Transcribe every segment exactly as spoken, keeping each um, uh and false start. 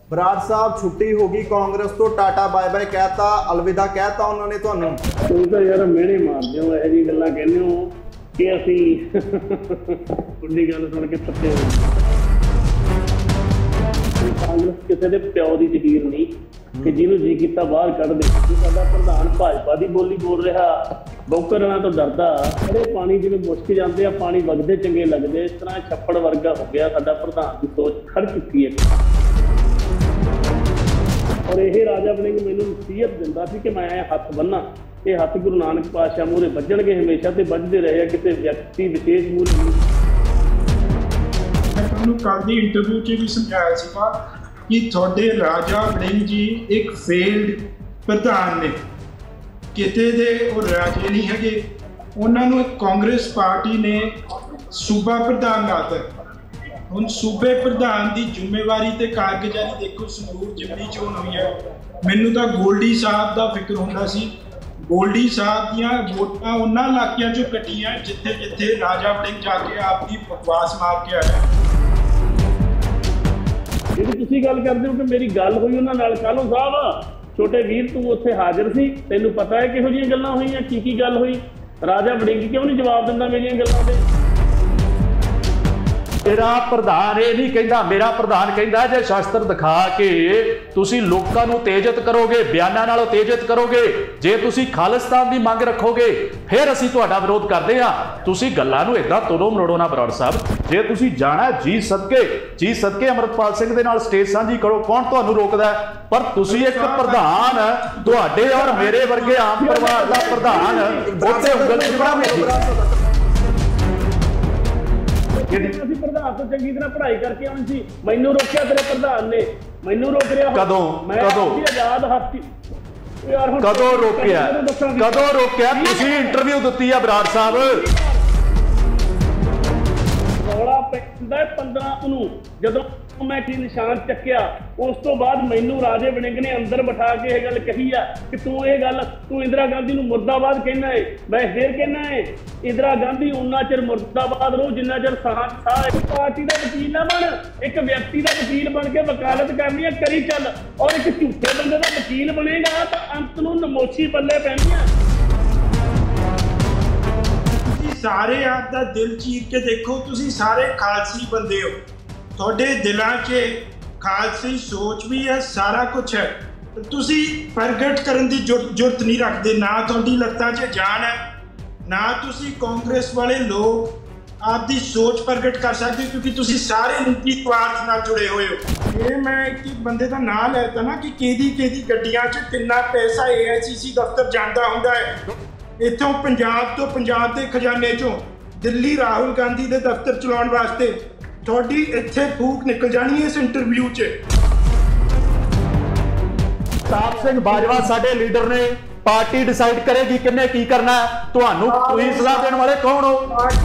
बराड़ साहब छुट्टी होगी कांग्रेस तो, टाटा बाय बाय कहता, अलविदा कहता उन्होंने तुहानू? तुम तो यार मेरे मारते हो, यह जी गल्लां कहने हो कि असीं तुहाडी गल सुन के पत्ते हो। कांग्रेस किसी के प्यो की जगीर नहीं कि जिन्होंने जी किया बाहर कढ़ दे। साडा प्रधान भाजपा की बोली बोल रहा, बौकरां तो डरदा। अरे पानी जिवें मुश्क जाते हैं, पानी वगदे चंगे लगते, इस तरह छप्पड़ वर्गा हो गया। साडा प्रधान की सोच खड़ चुकी है। और यह राजा वड़िंग मैनूं नसीहत दिंदा सी कि मैं हथ बन्ना, ये हथ गुरु नानक पातशाह मूहरे वजणगे हमेशा, तो वजदे रहे। किसी व्यक्ति विशेष मूहरे मैं तुहानूं कल दी इंटरव्यू च भी समझाया सीगा कि तुहाडे राजा वड़िंग जी एक फेल्ड प्रधान ने, किते दे और राजे नहीं हैगे। उन्होंने कांग्रेस पार्टी ने सूबा प्रधान लाता। ਹੁਣ सूबे प्रधान की जिम्मेवारी ਤੇ ਕਾਰਗੁਜ਼ਾਰੀ देखो। ਸੰਗਰੂਰ ਜਿਮਨੀ ਚੋਣ ਹੋਈ ਹੈ, ਮੈਨੂੰ ਤਾਂ ਗੋਲਡੀ ਸਾਹਿਬ ਦਾ ਫਿਕਰ ਹੁੰਦਾ ਸੀ। ਗੋਲਡੀ ਸਾਹਿਬ ਦੀਆਂ ਵੋਟਾਂ ਉਹਨਾਂ ਇਲਾਕਿਆਂ ਚੋਂ ਕੱਟੀਆਂ ਜਿੱਥੇ ਜਿੱਥੇ ਰਾਜਾ ਵੜਿੰਗ ਜਾ ਕੇ ਆਪਣੀ ਬਕਵਾਸ ਮਾਰ ਕੇ ਆਇਆ। ਜਿਹੜੀ ਤੁਸੀਂ ਗੱਲ ਕਰਦੇ ਹੋ ਕਿ ਮੇਰੀ ਗੱਲ ਹੋਈ ਉਹਨਾਂ ਨਾਲ, ਕਾਲੋ ਸਾਹਿਬ ਛੋਟੇ ਵੀਰ ਤੂੰ ਉੱਥੇ ਹਾਜ਼ਰ ਸੀ, ਤੈਨੂੰ ਪਤਾ ਹੈ ਕਿਹੋ ਜਿਹੀਆਂ ਗੱਲਾਂ ਹੋਈਆਂ, ਕੀ ਕੀ ਗੱਲ ਹੋਈ? ਰਾਜਾ ਵੜਿੰਗ ਕਿਉਂ ਨਹੀਂ ਜਵਾਬ ਦਿੰਦਾ ਮੇਰੀਆਂ ਗੱਲਾਂ ਦੇ? मेरा प्रधान ये नहीं कहता, मेरा प्रधान कहता जे शास्त्र दिखा के तुसी लोकां नूं तेजित करोगे, बयानां नालों तेजित करोगे, जे तुसी खालिस्तान की मंग रखोगे फिर असीं तुहाडा विरोध करदे हां। तुसी गल्लां नूं इदां तोड़ो मरोड़ो ना बराड़ साहब। जे तुसी जाना जी सदके जी सदके अमृतपाल सिंह दे नाल स्टेज सांझी करो, कौन तुहानूं रोकदा? पर तुसी एक प्रधान तुहाडे और मेरे वर्गे आम परिवार दा प्रधान उत्ते ਉਂਗਲ ਚੜਾਵੇ। ਅਸੀਂ ਪ੍ਰਧਾਨ ਤੋਂ ਚੰਗੀ ਤਰ੍ਹਾਂ ਪੜ੍ਹਾਈ ਕਰਕੇ ਆਉਣੀ ਸੀ, ਮੈਨੂੰ ਰੋਕਿਆ ਤੇਰੇ ਪ੍ਰਧਾਨ ਨੇ, ਮੈਨੂੰ ਰੋਕ ਰਿਹਾ। ਕਦੋਂ ਕਦੋਂ ਆਜ਼ਾਦ ਹਸਤੀ ਯਾਰ, ਹੁਣ ਕਦੋਂ ਰੋਕਿਆ? ਕਦੋਂ ਰੋਕਿਆ? ਤੁਸੀਂ ਇੰਟਰਵਿਊ ਦਿੱਤੀ ਆ ਬਰਾੜ ਸਾਹਿਬ। ਰੌਲਾ ਪੈਂਦਾ ਪੰਦਰਾਂ ਨੂੰ ਜਦੋਂ मैं की निशान चक्या, उस तो बाद मैनू राजे वड़िंग ने अंदर बिठा के यह गल कही है कि तू ये गल तू इंदिरा गांधी नूं मुर्दाबाद कहना है। मैं फिर कहना है इंदिरा गांधी उन्ना चिर मुर्दाबाद रहू जिन्ना चिर साह साह। एक पार्टी का वकील ना बन, एक व्यक्ति का वकील बन के वकालत करनी है करी चल, और एक झूठे बंदे का वकील बनेगा तो अंत नूं नमोशी पल्ले पैंदी है। सारे आपका दिल चीर के देखो, तुसी सारे खालसी बंदे हो, थोड़े दिलों च खालसी सोच भी है, सारा कुछ है। तुसी प्रगट करने की जरूरत नहीं रखते, ना थोड़ी लत्तां च जान है, ना तुसी कांग्रेस वाले लोग आपकी सोच प्रगट कर सकते, क्योंकि तुसी सारे नीति स्वार्थ नाल जुड़े हुए हो। ये मैं एक बंदे का नाम लेता ना कि केदी केदी गड्डियां च कितना पैसा ए आई सी सी दफ्तर जाता हुंदा है। इत्थों पंजाब तो पंजाब के खजाने चों दिल्ली राहुल गांधी के दफ्तर चलाउण वास्ते थोड़ी इत्थे फूक निकल जानी है इस इंटरव्यू च। प्रताप सिंह बाजवा साडे लीडर ने, पार्टी डिसाइड करेगी किन्ने की करना है। तुहानू तुसीं सलाह देण वाले कौन हो?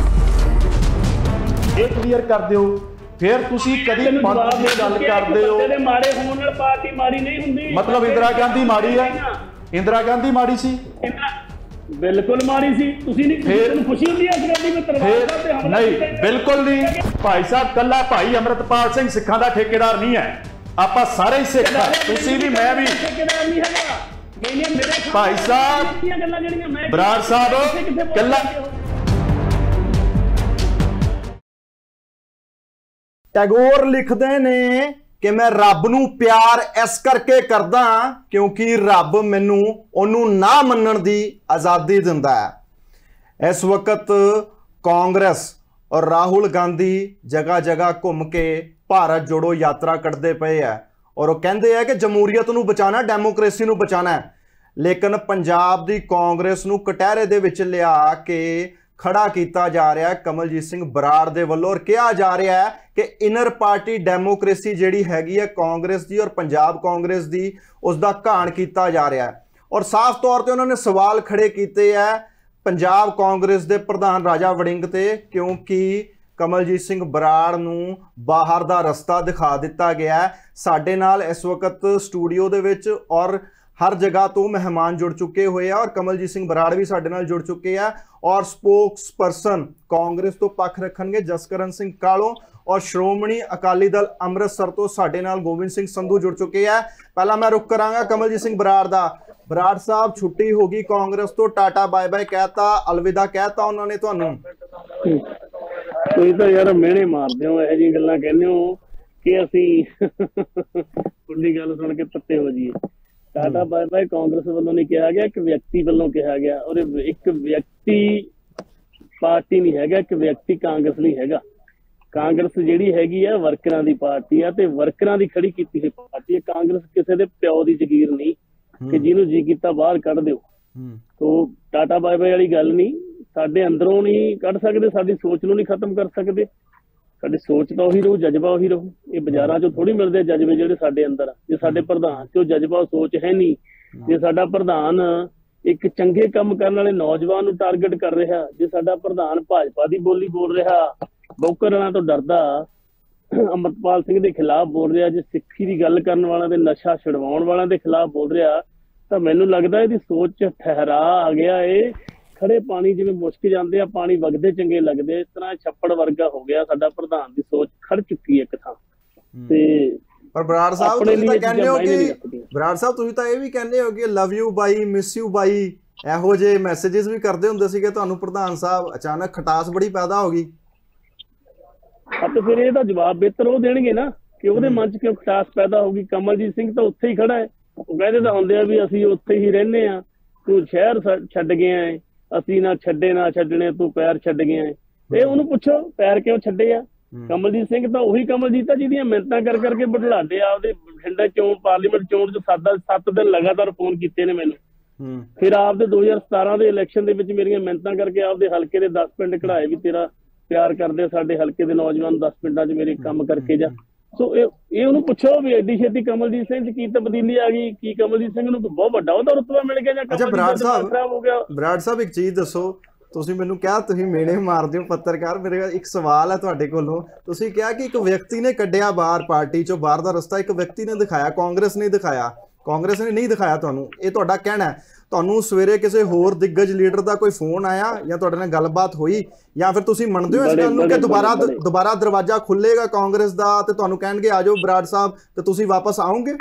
ये क्लीयर कर दिओ, फिर तुसीं कदी पंथ दी गल करदे हो। तेरे मारे होण नाल पार्टी मारी नहीं हुंदी। मतलब इंदिरा गांधी माड़ी है? इंदिरा गांधी माड़ी सी? बिल्कुल मारी सी। तुसीं नहीं फिर खुशी हुंदी है आजादी में तलवार ते हमला नहीं? बिल्कुल नहीं भाई साहब, कल्ला भाई अमृतपाल सिंह सिखां दा ठेकेदार नहीं है, आपां सारे ही सिख है। तुसीं भी मैं भी ठेकेदार नहीं हैगा भाई साहब। बराड़ साहब कल्ला टैगोर लिखते ने कि मैं रब नूं प्यार इस करके करदा क्योंकि रब मैनू ओनू ना मनण दी आज़ादी दिंदा है। इस वक्त कांग्रेस और राहुल गांधी जगह जगह घूम के भारत जोड़ो यात्रा करते पे है और वो कहते हैं कि जमहूरीयत नूं बचाना, डेमोक्रेसी नूं बचाना है। लेकिन पंजाब दी कांग्रेस नूं कटहरे दे विच लिया के खड़ा किया जा रहा है कमलजीत सिंह बराड़ दे वल्लों और कहा जा रहा है कि इनर पार्टी डेमोक्रेसी जिहड़ी हैगी है कांग्रेस दी और पंजाब कांग्रेस दी उसका घाण किया जा रहा है। और साफ तौर पर उन्होंने सवाल खड़े किए हैं पंजाब कांग्रेस के प्रधान राजा वड़िंग ते, क्योंकि कमलजीत सिंह बराड़ नूं बाहर दा रस्ता दिखा दिता गया है। साडे नाल इस वक्त स्टूडियो दे विच और हर जगह तो मेहमान जुड़ चुके हुए हैं और कमलजीत सिंह बराड़ भी साडे नाल जुड़ चुके हैं और स्पोक्स परसन कांग्रेस तो पक्ष रखणगे जसकरण सिंह कालों और श्रोमणी अकाली दल अमृतसर तो साडे नाल गोविंद सिंह संधू जुड़ चुके हैं। पहला मैं रुक करांगा कमलजीत सिंह बराड़ दा। बराड़ साहब छुट्टी होगी कांग्रेस तो, टाटा बाय बाय कहता, अलविदा कहता उन्होंने तुहानू? ਤੁਸੀਂ ਤਾਂ ਯਾਰ ਮਿਹਣੇ ਮਾਰਦੇ ਹੋ, ਇਹੋ ਜਿਹੀ ਗੱਲਾਂ ਕਹਿੰਦੇ ਹੋ ਕਿ ਅਸੀਂ ਤੁਹਾਡੀ ਗੱਲ ਸੁਣ ਕੇ ਪੱਤੇ ਹੋ ਜਾਈਏ। ਟਾਟਾ ਬਾਏ ਬਾਏ ਕਾਂਗਰਸ ਵੱਲੋਂ ਨਹੀਂ ਕਿਹਾ ਗਿਆ, ਇੱਕ ਵਿਅਕਤੀ ਵੱਲੋਂ ਕਿਹਾ ਗਿਆ ਔਰ ਇੱਕ ਵਿਅਕਤੀ ਪਾਰਟੀ ਨਹੀਂ ਹੈਗਾ, ਇੱਕ ਵਿਅਕਤੀ ਕਾਂਗਰਸ ਨਹੀਂ ਹੈਗਾ। ਕਾਂਗਰਸ ਜਿਹੜੀ ਹੈਗੀ ਆ ਵਰਕਰਾਂ ਦੀ ਪਾਰਟੀ ਆ ਤੇ ਵਰਕਰਾਂ ਦੀ ਖੜੀ ਕੀਤੀ ਹੋਈ ਪਾਰਟੀ ਹੈ। ਕਾਂਗਰਸ ਕਿਸੇ ਦੇ ਪਿਓ ਦੀ ਜ਼ਗੀਰ ਨਹੀਂ ਕਿ ਜਿਹਨੂੰ ਜੀ ਕੀਤਾ ਬਾਹਰ ਕੱਢ ਦਿਓ। ਤੋ ਟਾਟਾ ਬਾਏ ਬਾਏ ਵਾਲੀ ਗੱਲ ਨਹੀਂ, ਸਾਡੇ ਅੰਦਰੋਂ ਨਹੀਂ ਕੱਢ ਸਕਦੇ, ਸਾਡੀ ਸੋਚ ਨੂੰ ਨਹੀਂ ਖਤਮ ਕਰ ਸਕਦੇ। ਸਾਡੀ ਸੋਚ ਤਾਂ ਉਹੀ ਰਹੂ, ਜਜ਼ਬਾ ਉਹੀ ਰਹੂ। ਇਹ ਬਾਜ਼ਾਰਾਂ ਚੋਂ ਥੋੜੀ ਮਿਲਦੇ ਜਜ਼ਬੇ ਜਿਹੜੇ ਸਾਡੇ ਅੰਦਰ ਆ। ਜੇ ਸਾਡੇ ਪ੍ਰਧਾਨ ਚੋਂ ਜਜ਼ਬਾ ਸੋਚ ਹੈ ਨਹੀਂ, ਜੇ ਸਾਡਾ ਪ੍ਰਧਾਨ ਇੱਕ ਚੰਗੇ ਕੰਮ ਕਰਨ ਵਾਲੇ ਨੌਜਵਾਨ ਨੂੰ ਟਾਰਗੇਟ ਕਰ ਰਿਹਾ, ਜੇ ਸਾਡਾ ਪ੍ਰਧਾਨ ਭਾਜਪਾ ਦੀ ਬੋਲੀ ਬੋਲ ਰਿਹਾ, ਬੌਕਰਾਂ ਤੋਂ ਡਰਦਾ ਅੰਮ੍ਰਿਤਪਾਲ ਸਿੰਘ ਦੇ ਖਿਲਾਫ ਬੋਲ ਰਿਹਾ, ਜੇ ਸਿੱਖੀ ਦੀ ਗੱਲ ਕਰਨ ਵਾਲਿਆਂ ਦੇ ਨਸ਼ਾ ਛਡਵਾਉਣ ਵਾਲਿਆਂ ਦੇ ਖਿਲਾਫ ਬੋਲ ਰਿਹਾ, ਤਾਂ ਮੈਨੂੰ ਲੱਗਦਾ ਇਹਦੀ ਸੋਚ 'ਚ ਠਹਿਰਾ ਆ ਗਿਆ। ਇਹ ਖੜੇ ਪਾਣੀ ਜਿਵੇਂ ਮੁਸ਼ਕ ਜਾਂਦੇ ਆ, ਪਾਣੀ ਵਗਦੇ ਚੰਗੇ ਲੱਗਦੇ, ਇਸ ਤਰ੍ਹਾਂ ਛੱਪੜ ਵਰਗਾ ਹੋ ਗਿਆ। ਸਾਡਾ ਪ੍ਰਧਾਨ ਦੀ ਸੋਚ ਖੜ ਚੁੱਕੀ ਹੈ ਇੱਕ ਥਾਂ ਤੇ। ਪਰ ਬਰਾੜ ਸਾਹਿਬ ਤੁਸੀਂ ਤਾਂ ਕਹਿੰਦੇ ਹੋ ਕਿ ਬਰਾੜ ਸਾਹਿਬ ਤੁਸੀਂ ਤਾਂ ਇਹ ਵੀ ਕਹਿੰਦੇ ਹੋ ਕਿ ਲਵ ਯੂ ਬਾਈ, ਮਿਸ ਯੂ ਬਾਈ, ਇਹੋ ਜਿਹੇ ਮੈਸੇजेस ਵੀ ਕਰਦੇ ਹੁੰਦੇ ਸੀਗੇ ਤੁਹਾਨੂੰ ਪ੍ਰਧਾਨ ਸਾਹਿਬ। ਅਚਾਨਕ ਖਟਾਸ ਬੜੀ ਪੈਦਾ ਹੋ ਗਈ। ਹਾਂ ਤੇ ਫਿਰ ਇਹਦਾ ਜਵਾਬ ਬਿਹਤਰ ਉਹ ਦੇਣਗੇ ਨਾ ਕਿ ਉਹਦੇ ਮਨ 'ਚ ਕਿਉਂ ਖਟਾਸ ਪੈਦਾ ਹੋ ਗਈ। ਕਮਲਜੀਤ ਸਿੰਘ ਤਾਂ ਉੱਥੇ ਹੀ ਖੜਾ ਹੈ, ਉਹ ਕਹਿੰਦੇ ਤਾਂ ਹੁੰਦੇ ਆ ਵੀ ਅਸੀਂ ਉੱਥੇ ਹੀ ਰਹਿੰਦੇ ਆ, ਤੂੰ ਸ਼ਹਿਰ ਛੱਡ ਗਿਆ ਹੈ, ਅਸੀਂ ਨਾ ਛੱਡੇ ਨਾ ਛੱਡਣੇ, ਤੂੰ ਪੈਰ ਛੱਡ ਗਿਆ ਹੈ। ਇਹ ਉਹਨੂੰ ਪੁੱਛੋ ਪੈਰ ਕਿਉਂ ਛੱਡੇ ਆ। ਕਮਲਜੀਤ ਸਿੰਘ ਤਾਂ ਉਹੀ ਕਮਲਜੀਤ ਆ ਜਿਹਦੀਆਂ ਮਿਹਨਤਾਂ ਕਰ ਕਰਕੇ ਬੁਢਲਾਡੇ ਆਪਦੇ ਬਠਿੰਡਾ ਚੋਣ ਪਾਰਲੀਮੈਂਟ ਚੋਣ 'ਚ ਸੱਤ ਸੱਤ ਦਿਨ ਲਗਾਤਾਰ ਫੋਨ ਕੀਤੇ ਨੇ ਮੈਨੂੰ। ਫਿਰ ਆਪਦੇ ਦੋ ਹਜ਼ਾਰ ਸਤਾਰਾਂ ਦੇ ਇਲੈਕਸ਼ਨ ਦੇ ਵਿੱਚ ਮੇਰੀਆਂ ਮਿਹਨਤਾਂ ਕਰਕੇ ਆਪਦੇ ਹਲਕੇ ਦੇ ਦਸ ਪਿੰਡ ਕਢਾਏ ਵੀ ਤੇਰਾ ਪਿਆਰ ਕਰਦੇ ਸਾਡੇ ਹਲਕੇ ਦੇ ਨੌਜਵਾਨ ਦਸ ਪਿੰਡਾਂ 'ਚ ਮੇਰੇ ਕੰਮ ਕਰਕੇ ਜਾ। ਸੋ ਇਹ ਇਹ ਉਹਨੂੰ ਪੁੱਛੋ ਵੀ ਐਡੀ ਛੇਤੀ ਕਮਲਜੀਤ ਸਿੰਘ 'ਚ ਕੀ ਤਬਦੀਲੀ ਆ ਗਈ, ਕੀ ਕਮਲਜੀਤ ਸਿੰਘ ਨੂੰ ਬਹੁਤ ਵੱਡਾ ਉਹਦਾ ਰੁਤਬਾ ਮਿਲ ਗਿਆ ਜਾਂ ਬਰਾੜ ਸਾਹਿਬ ਖਰਾਬ ਹੋ ਗਿਆ? ਬਰਾੜ ਸਾਹਿਬ ਇੱਕ ਚੀਜ਼ ਦੱਸੋ, ਤੁਸੀਂ ਮੈਨੂੰ ਕਿਹਾ ਤੁਸੀਂ ਮੇਨੇ ਮਾਰਦੇ ਹੋ ਪੱਤਰਕਾਰ, ਮੇਰੇ ਇੱਕ ਸਵਾਲ ਹੈ ਤੁਹਾਡੇ ਕੋਲੋਂ। ਤੁਸੀਂ ਕਿਹਾ ਕਿ ਇੱਕ ਵਿਅਕਤੀ ਨੇ ਕੱਢਿਆ ਬਾਹਰ ਪਾਰਟੀ 'ਚੋਂ, ਬਾਹਰ ਦਾ ਰਸਤਾ ਇੱਕ ਵਿਅਕਤੀ ਨੇ ਦਿਖਾਇਆ, ਕਾਂਗਰਸ ਨੇ ਦਿਖਾਇਆ, ਕਾਂਗਰਸ ਨੇ ਨਹੀਂ ਦਿਖਾਇਆ ਤੁਹਾਨੂੰ, ਇਹ ਤੁਹਾਡਾ ਕਹਿਣਾ ਹੈ। ਤੁਹਾਨੂੰ ਸਵੇਰੇ ਕਿਸੇ ਹੋਰ ਦਿੱਗਜ ਲੀਡਰ ਦਾ ਕੋਈ ਫੋਨ ਆਇਆ ਜਾਂ ਤੁਹਾਡੇ ਨਾਲ ਗੱਲਬਾਤ ਹੋਈ, ਜਾਂ ਫਿਰ ਤੁਸੀਂ ਮੰਨਦੇ ਹੋ ਇਸ ਗੱਲ ਨੂੰ ਕਿ ਦੁਬਾਰਾ ਦੁਬਾਰਾ ਦਰਵਾਜ਼ਾ ਖੁੱਲੇਗਾ ਕਾਂਗਰਸ ਦਾ ਤੇ ਤੁਹਾਨੂੰ ਕਹਿਣਗੇ ਆ ਜਾਓ ਬਰਾੜ ਸਾਹਿਬ ਤੇ ਤੁਸੀਂ ਵਾਪਸ ਆਓਗੇ?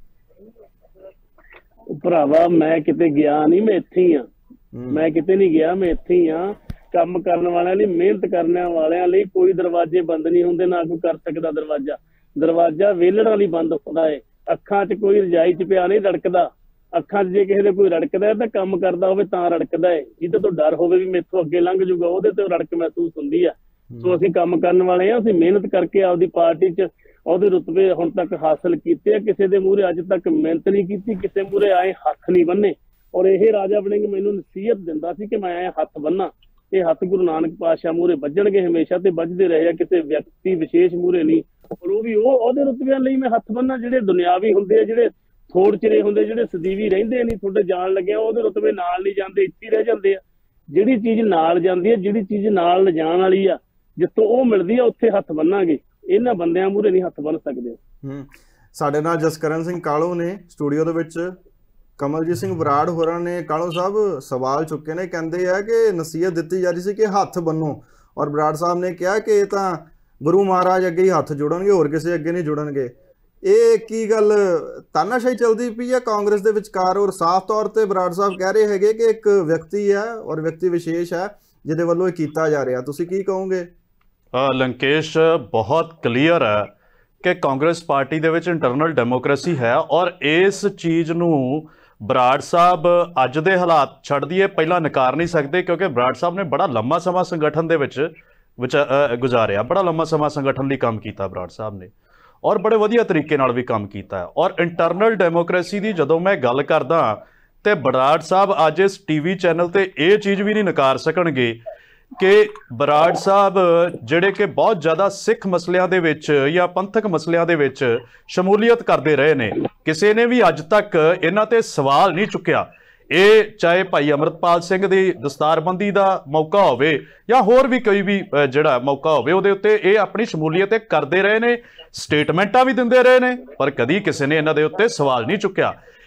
ਭਰਾਵਾ ਮੈਂ ਕਿਤੇ ਗਿਆ ਨਹੀਂ, ਮੈਂ ਇੱਥੇ ਹੀ ਆ। ਮੈਂ ਕਿਤੇ ਨਹੀਂ ਗਿਆ, ਮੈਂ ਇੱਥੇ ਹੀ ਆ। ਕੰਮ ਕਰਨ ਵਾਲਿਆਂ ਲਈ, ਮਿਹਨਤ ਕਰਨ ਵਾਲਿਆਂ ਲਈ ਕੋਈ ਦਰਵਾਜ਼ੇ ਬੰਦ ਨਹੀਂ ਹੁੰਦੇ, ਨਾ ਕੋਈ ਕਰ ਸਕਦਾ ਦਰਵਾਜ਼ਾ। ਦਰਵਾਜ਼ਾ ਵੇਲੜਾਂ ਲਈ ਬੰਦ ਹੁੰਦਾ ਹੈ। ਅੱਖਾਂ 'ਚ ਕੋਈ ਰਜਾਈ 'ਚ ਪਿਆ ਨਹੀਂ ਰੜਕਦਾ। ਅੱਖਾਂ 'ਚ ਜੇ ਕਿਸੇ ਦੇ ਕੋਈ ਰੜਕਦਾ ਹੈ ਤਾਂ ਕੰਮ ਕਰਦਾ ਹੋਵੇ ਤਾਂ ਰੜਕਦਾ ਹੈ। ਜਿਹਦੇ ਤੋਂ ਡਰ ਹੋਵੇ ਵੀ ਮੇਥੋਂ ਅੱਗੇ ਲੰਘ ਜੂਗਾ, ਉਹਦੇ ਤੇ ਰੜਕ ਮਹਿਸੂਸ ਹੁੰਦੀ ਆ। ਸੋ ਅਸੀਂ ਕੰਮ ਕਰਨ ਵਾਲੇ ਆ, ਅਸੀਂ ਮਿਹਨਤ ਕਰਕੇ ਆਪਦੀ ਪਾਰਟੀ 'ਚ ਉਹਦੇ ਰੁਤਬੇ ਹੁਣ ਤੱਕ ਹਾਸਲ ਕੀਤੇ ਆ। ਕਿਸੇ ਦੇ ਮੂਹਰੇ ਅੱਜ ਤੱਕ ਮਿਹਨਤ ਨਹੀਂ ਕੀਤੀ, ਕਿਸੇ ਮੂਹਰੇ ਆਏ ਹੱਥ ਨਹੀਂ ਬੰਨੇ। ਔਰ ਇਹ ਰਾਜਾ ਵੜਿੰਗ ਮੈਨੂੰ ਨਸੀਹਤ ਦਿੰਦਾ ਸੀ ਕਿ ਮੈਂ ਆਏ ਹੱਥ ਬੰਨਾ, ਇਹ ਹੱਥ ਗੁਰੂ ਨਾਨਕ ਪਾਤਸ਼ਾਹ ਮੂਹਰੇ ਵੱਜਣਗੇ ਹਮੇਸ਼ਾ ਤੇ ਵੱਜਦੇ ਰਹੇ ਆ, ਕਿਸੇ ਵਿਅਕਤੀ ਵਿਸ਼ੇਸ਼ ਮੂਹਰੇ ਨਹੀਂ। ਔਰ ਉਹ ਵੀ ਉਹ ਉਹਦੇ ਰੁਤਬਿਆਂ ਲਈ ਮੈਂ ਹੱਥ ਬੰਨਾ ਜਿਹੜੇ ਦੁਨਿਆਵੀ ਹੁੰਦੇ ਆ, ਜਿਹੜੇ ਥੋੜ ਚਿਰੇ ਹੁੰਦੇ, ਜਿਹੜੇ ਸਦੀਵੀ ਰਹਿੰਦੇ ਨਹੀਂ, ਤੁਹਾਡੇ ਜਾਣ ਲੱਗਿਆ ਉਹਦੇ ਰੁਤਬੇ ਨਾਲ ਨਹੀਂ ਜਾਂਦੇ, ਇੱਥੇ ਰਹਿ ਜਾਂਦੇ ਆ। ਜਿਹੜੀ ਚੀਜ਼ ਨਾਲ ਜਾਂਦੀ ਹੈ, ਜਿਹੜੀ ਚੀਜ਼ ਨਾਲ ਲਿਜਾਣ ਵਾਲੀ ਆ, ਜਿੱਥੋਂ ਉਹ ਮਿਲਦੀ ਆ ਉੱਥੇ ਹੱਥ ਬੰਨਾਂਗੇ। ਇਹਨਾਂ ਬੰਦਿਆਂ ਮੂਹਰੇ ਨਹੀਂ ਹੱਥ ਬੰਨ ਸਕਦੇ। ਹੂੰ ਸਾਡੇ ਨਾਲ ਜਸਕਰਨ ਸਿੰਘ ਕਾਲੋ ਨੇ ਸਟੂਡੀਓ ਦੇ ਵਿੱਚ। ਕਮਲਜੀਤ ਸਿੰਘ ਬਰਾੜ ਹੋਰਾਂ ਨੇ ਕਾਲੋ ਸਾਹਿਬ ਸਵਾਲ ਚੁੱਕੇ ਨੇ, ਕਹਿੰਦੇ ਆ ਕਿ ਨਸੀਹਤ ਦਿੱਤੀ ਜਾ ਰਹੀ ਸੀ ਕਿ ਹੱਥ ਬੰਨੋ, ਔਰ ਬਰਾੜ ਸਾਹਿਬ ਨੇ ਕਿਹਾ ਕਿ ਇਹ ਤਾਂ ਗੁਰੂ ਮਹਾਰਾਜ ਅੱਗੇ ਹੀ ਹੱਥ ਜੋੜਨਗੇ, ਹੋਰ ਕਿਸੇ ਅੱਗੇ ਨਹੀਂ ਜੁੜਨਗੇ। ਇਹ ਕੀ ਗੱਲ ਤਾਨਾਸ਼ਾਹੀ ਚੱਲਦੀ ਪਈ ਹੈ ਕਾਂਗਰਸ ਦੇ ਵਿਚਕਾਰ? ਔਰ ਸਾਫ਼ ਤੌਰ ਤੇ ਬਰਾੜ ਸਾਹਿਬ ਕਹਿ ਰਹੇ ਹੈਗੇ ਕਿ ਇੱਕ ਵਿਅਕਤੀ ਹੈ ਔਰ ਵਿਅਕਤੀ ਵਿਸ਼ੇਸ਼ ਹੈ ਜਿਹਦੇ ਵੱਲੋਂ ਇਹ ਕੀਤਾ ਜਾ ਰਿਹਾ। ਤੁਸੀਂ ਕੀ ਕਹੋਗੇ? ਲੰਕੇਸ਼, ਬਹੁਤ ਕਲੀਅਰ ਹੈ ਕਿ ਕਾਂਗਰਸ ਪਾਰਟੀ ਦੇ ਵਿੱਚ ਇੰਟਰਨਲ ਡੈਮੋਕ੍ਰੇਸੀ ਹੈ, ਔਰ ਇਸ ਚੀਜ਼ ਨੂੰ ਬਰਾੜ ਸਾਹਿਬ ਅੱਜ ਦੇ ਹਾਲਾਤ ਛੱਡ ਦੀਏ ਪਹਿਲਾਂ ਨਕਾਰ ਨਹੀਂ ਸਕਦੇ, ਕਿਉਂਕਿ ਬਰਾੜ ਸਾਹਿਬ ਨੇ ਬੜਾ ਲੰਮਾ ਸਮਾਂ ਸੰਗਠਨ ਦੇ ਵਿੱਚ ਵਿੱਚ ਗੁਜ਼ਾਰਿਆ, ਬੜਾ ਲੰਮਾ ਸਮਾਂ ਸੰਗਠਨ ਲਈ ਕੰਮ ਕੀਤਾ ਬਰਾੜ ਸਾਹਿਬ ਨੇ, ਔਰ ਬੜੇ ਵਧੀਆ ਤਰੀਕੇ ਨਾਲ ਵੀ ਕੰਮ ਕੀਤਾ ਹੈ। ਔਰ ਇੰਟਰਨਲ ਡੈਮੋਕ੍ਰੇਸੀ ਦੀ ਜਦੋਂ ਮੈਂ ਗੱਲ ਕਰਦਾ ਤੇ ਬਰਾੜ ਸਾਹਿਬ ਅੱਜ ਇਸ ਟੀਵੀ ਚੈਨਲ ਤੇ ਇਹ ਚੀਜ਼ ਵੀ ਨਹੀਂ ਨਕਾਰ ਸਕਣਗੇ ਕਿ ਬਰਾੜ ਸਾਹਿਬ ਜਿਹੜੇ ਕਿ ਬਹੁਤ ਜ਼ਿਆਦਾ ਸਿੱਖ ਮਸਲਿਆਂ ਦੇ ਵਿੱਚ ਜਾਂ ਪੰਥਕ ਮਸਲਿਆਂ ਦੇ ਵਿੱਚ ਸ਼ਮੂਲੀਅਤ ਕਰਦੇ ਰਹੇ ਨੇ, ਕਿਸੇ ਨੇ ਵੀ ਅੱਜ ਤੱਕ ਇਹਨਾਂ ਤੇ ਸਵਾਲ ਨਹੀਂ ਚੁੱਕਿਆ। ਇਹ ਚਾਹੇ ਭਾਈ ਅਮਰਤਪਾਲ ਸਿੰਘ ਦੀ ਦਸਤਾਰਬੰਦੀ ਦਾ ਮੌਕਾ ਹੋਵੇ ਜਾਂ ਹੋਰ ਵੀ ਕੋਈ ਵੀ ਜਿਹੜਾ ਮੌਕਾ ਹੋਵੇ, ਉਹਦੇ ਉੱਤੇ ਇਹ ਆਪਣੀ ਸ਼ਮੂਲੀਅਤ ਕਰਦੇ ਰਹੇ ਨੇ, ਸਟੇਟਮੈਂਟਾਂ ਵੀ ਦਿੰਦੇ ਰਹੇ ਨੇ, ਪਰ ਕਦੀ ਕਿਸੇ ਨੇ ਇਹਨਾਂ ਦੇ ਉੱਤੇ ਸਵਾਲ ਨਹੀਂ ਚੁੱਕਿਆ।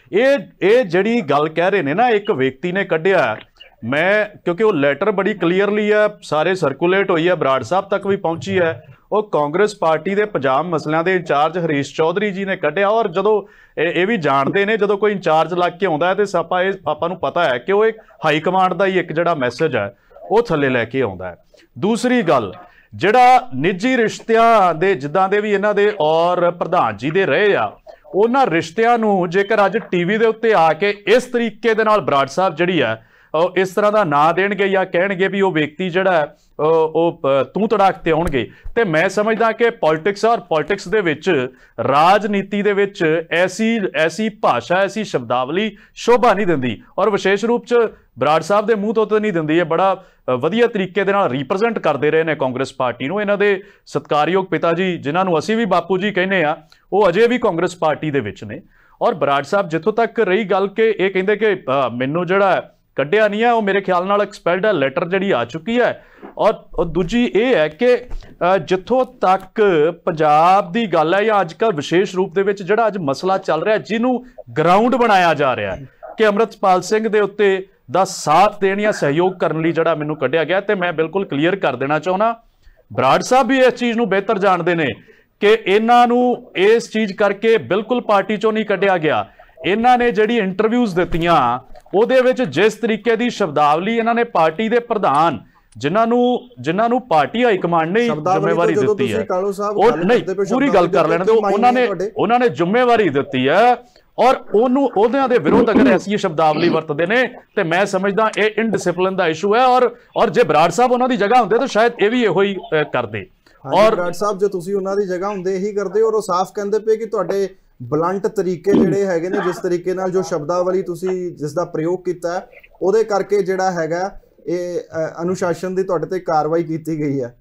ਇਹ ਇਹ ਜਿਹੜੀ ਗੱਲ ਕਹਿ ਰਹੇ ਨੇ ਨਾ, ਇੱਕ ਵਿਅਕਤੀ ਨੇ ਕੱਢਿਆ, ਮੈਂ ਕਿਉਂਕਿ ਉਹ ਲੈਟਰ ਬੜੀ ਕਲੀਅਰਲੀ ਹੈ, ਸਾਰੇ ਸਰਕੂਲੇਟ ਹੋਈ ਹੈ, ਬਰਾੜ ਸਾਹਿਬ ਤੱਕ ਵੀ ਪਹੁੰਚੀ ਹੈ। ਉਹ ਕਾਂਗਰਸ ਪਾਰਟੀ ਦੇ ਪੰਜਾਬ ਮਸਲਿਆਂ ਦੇ ਇੰਚਾਰਜ ਹਰੀਸ਼ ਚੌਧਰੀ ਜੀ ਨੇ ਕੱਢਿਆ। ਔਰ ਜਦੋਂ ਇਹ ਵੀ ਜਾਣਦੇ ਨੇ, ਜਦੋਂ ਕੋਈ ਇੰਚਾਰਜ ਲੱਗ ਕੇ ਆਉਂਦਾ ਹੈ ਤੇ ਆਪਾਂ ਇਹ ਆਪਾਂ ਨੂੰ ਪਤਾ ਹੈ ਕਿ ਉਹ ਇੱਕ ਹਾਈ ਕਮਾਂਡ ਦਾ ਹੀ ਇੱਕ ਜਿਹੜਾ ਮੈਸੇਜ ਹੈ ਉਹ ਥੱਲੇ ਲੈ ਕੇ ਆਉਂਦਾ ਹੈ। ਦੂਸਰੀ ਗੱਲ, ਜਿਹੜਾ ਨਿੱਜੀ ਰਿਸ਼ਤਿਆਂ ਦੇ ਜਿੱਦਾਂ ਦੇ ਵੀ ਇਹਨਾਂ ਦੇ ਔਰ ਪ੍ਰਧਾਨ ਜੀ ਦੇ ਰਹੇ ਆ, ਉਹਨਾਂ ਰਿਸ਼ਤਿਆਂ ਨੂੰ ਜੇਕਰ ਅੱਜ ਟੀਵੀ ਦੇ ਉੱਤੇ ਆ ਕੇ ਇਸ ਤਰੀਕੇ ਦੇ ਨਾਲ ਬਰਾੜ ਸਾਹਿਬ ਜਿਹੜੀ ਹੈ ਉਹ ਇਸ ਤਰ੍ਹਾਂ ਦਾ ਨਾਂ ਦੇਣਗੇ ਜਾਂ ਕਹਿਣਗੇ ਵੀ ਉਹ ਵਿਅਕਤੀ ਜਿਹੜਾ ਉਹ ਤੂੰ ਤੜਾਕ ਤੇ ਆਉਣਗੇ, ਤੇ ਮੈਂ ਸਮਝਦਾ ਕਿ ਪੋਲਿਟਿਕਸ ਔਰ ਪੋਲਿਟਿਕਸ ਦੇ ਵਿੱਚ, ਰਾਜਨੀਤੀ ਦੇ ਵਿੱਚ ਐਸੀ ਐਸੀ ਭਾਸ਼ਾ, ਐਸੀ ਸ਼ਬਦਾਵਲੀ ਸ਼ੋਭਾ ਨਹੀਂ ਦਿੰਦੀ, ਔਰ ਵਿਸ਼ੇਸ਼ ਰੂਪ 'ਚ ਬਰਾੜ ਸਾਹਿਬ ਦੇ ਮੂੰਹ ਤੋਂ ਤਾਂ ਨਹੀਂ ਦਿੰਦੀ। ਇਹ ਬੜਾ ਵਧੀਆ ਤਰੀਕੇ ਦੇ ਨਾਲ ਰਿਪਰੈਜ਼ੈਂਟ ਕਰਦੇ ਰਹੇ ਨੇ ਕਾਂਗਰਸ ਪਾਰਟੀ ਨੂੰ। ਇਹਨਾਂ ਦੇ ਸਤਿਕਾਰਯੋਗ ਪਿਤਾ ਜੀ, ਜਿਨ੍ਹਾਂ ਨੂੰ ਅਸੀਂ ਵੀ ਬਾਪੂ ਜੀ ਕਹਿੰਦੇ ਆ, ਉਹ ਅਜੇ ਵੀ ਕਾਂਗਰਸ ਪਾਰਟੀ ਦੇ ਵਿੱਚ ਨੇ। ਔਰ ਬਰਾੜ ਸਾਹਿਬ, ਜਿੱਥੋਂ ਤੱਕ ਰਹੀ ਗੱਲ ਕਿ ਇਹ ਕਹਿੰਦੇ ਕਿ ਮੈਨੂੰ ਜਿਹੜਾ ਕੱਢਿਆ ਨਹੀਂ ਹੈ, ਉਹ ਮੇਰੇ ਖਿਆਲ ਨਾਲ ਐਕਸਪੈਲਡ ਲੈਟਰ ਜਿਹੜੀ ਆ ਚੁੱਕੀ ਹੈ। ਔਰ ਦੂਜੀ ਇਹ ਹੈ ਕਿ ਜਿੱਥੋਂ ਤੱਕ ਪੰਜਾਬ ਦੀ ਗੱਲ ਹੈ, ਜਾਂ ਅੱਜ ਕੱਲ੍ਹ ਵਿਸ਼ੇਸ਼ ਰੂਪ ਦੇ ਵਿੱਚ ਜਿਹੜਾ ਅੱਜ ਮਸਲਾ ਚੱਲ ਰਿਹਾ, ਜਿਹਨੂੰ ਗਰਾਊਂਡ ਬਣਾਇਆ ਜਾ ਰਿਹਾ ਕਿ ਅੰਮ੍ਰਿਤਪਾਲ ਸਿੰਘ ਦੇ ਉੱਤੇ ਦਾ ਸਾਥ ਦੇਣ ਜਾਂ ਸਹਿਯੋਗ ਕਰਨ ਲਈ ਜਿਹੜਾ ਮੈਨੂੰ ਕੱਢਿਆ ਗਿਆ। ਤੇ ਮੈਂ ਬਿਲਕੁਲ ਕਲੀਅਰ ਕਰ ਦੇਣਾ ਚਾਹੁੰਦਾ, ਬਰਾੜ ਸਾਹਿਬ ਵੀ ਇਸ ਚੀਜ਼ ਨੂੰ ਬਿਹਤਰ ਜਾਣਦੇ ਨੇ ਕਿ ਇਹਨਾਂ ਨੂੰ ਇਸ ਚੀਜ਼ ਕਰਕੇ ਬਿਲਕੁਲ ਪਾਰਟੀ ਚੋਂ ਨਹੀਂ ਕੱਢਿਆ ਗਿਆ। ਇਹਨਾਂ ਨੇ ਜਿਹੜੀ ਇੰਟਰਵਿਊਜ਼ ਦਿੱਤੀਆਂ, ਉਹਦੇ ਵਿੱਚ ਜਿਸ ਤਰੀਕੇ ਦੀ ਸ਼ਬਦਾਵਲੀ ਇਹਨਾਂ ਨੇ ਪਾਰਟੀ ਦੇ ਪ੍ਰਧਾਨ, ਜਿਨ੍ਹਾਂ ਨੂੰ ਜਿਨ੍ਹਾਂ ਨੂੰ ਪਾਰਟੀ ਹਾਈ ਕਮਾਂਡ ਨੇ ਜ਼ਿੰਮੇਵਾਰੀ ਦਿੱਤੀ ਹੈ, ਉਹ ਨਹੀਂ ਪੂਰੀ ਗੱਲ ਕਰ ਲੈਣ ਦਿਓ, ਉਹਨਾਂ ਨੇ ਉਹਨਾਂ ਨੇ ਜ਼ਿੰਮੇਵਾਰੀ ਦਿੱਤੀ ਹੈ, ਔਰ ਉਹਨੂੰ ਉਹਨਾਂ ਦੇ ਵਿਰੋਧ ਅਗਰ ਐਸੀ ਸ਼ਬਦਾਵਲੀ ਵਰਤਦੇ ਨੇ ਤੇ ਮੈਂ ਸਮਝਦਾ ਇਹ ਇਨਡਿਸਪਲਿਨ ਦਾ ਇਸ਼ੂ ਹੈ। ਔਰ ਔਰ ਜੇ ਬਰਾੜ ਸਾਹਿਬ ਉਹਨਾਂ ਦੀ ਜਗ੍ਹਾ ਹੁੰਦੇ ਤਾਂ ਸ਼ਾਇਦ ਇਹ ਵੀ ਇਹੋ ਹੀ ਕਰਦੇ। ਔਰ ਬਰਾੜ ਸਾਹਿਬ, ਜੇ ਤੁਸੀਂ ਉਹਨਾਂ ਦੀ ਜਗ੍ਹਾ ਹੁੰਦੇ ਇਹੀ ਕਰਦੇ, ਔਰ ਉਹ ਸਾਫ਼ ਕਹਿੰਦੇ ਪਏ ਕਿ ਤੁਹਾਡੇ ਬਲੰਟ ਤਰੀਕੇ ਜਿਹੜੇ ਹੈਗੇ ਨੇ, ਜਿਸ ਤਰੀਕੇ ਨਾਲ ਜੋ ਸ਼ਬਦਾਵਲੀ ਤੁਸੀਂ ਜਿਸ ਦਾ ਪ੍ਰਯੋਗ ਕੀਤਾ, ਉਹਦੇ ਕਰਕੇ ਜਿਹੜਾ ਹੈਗਾ ਇਹ ਅਨੁਸ਼ਾਸਨ ਦੀ ਤੁਹਾਡੇ ਤੇ ਕਾਰਵਾਈ ਕੀਤੀ ਗਈ ਹੈ।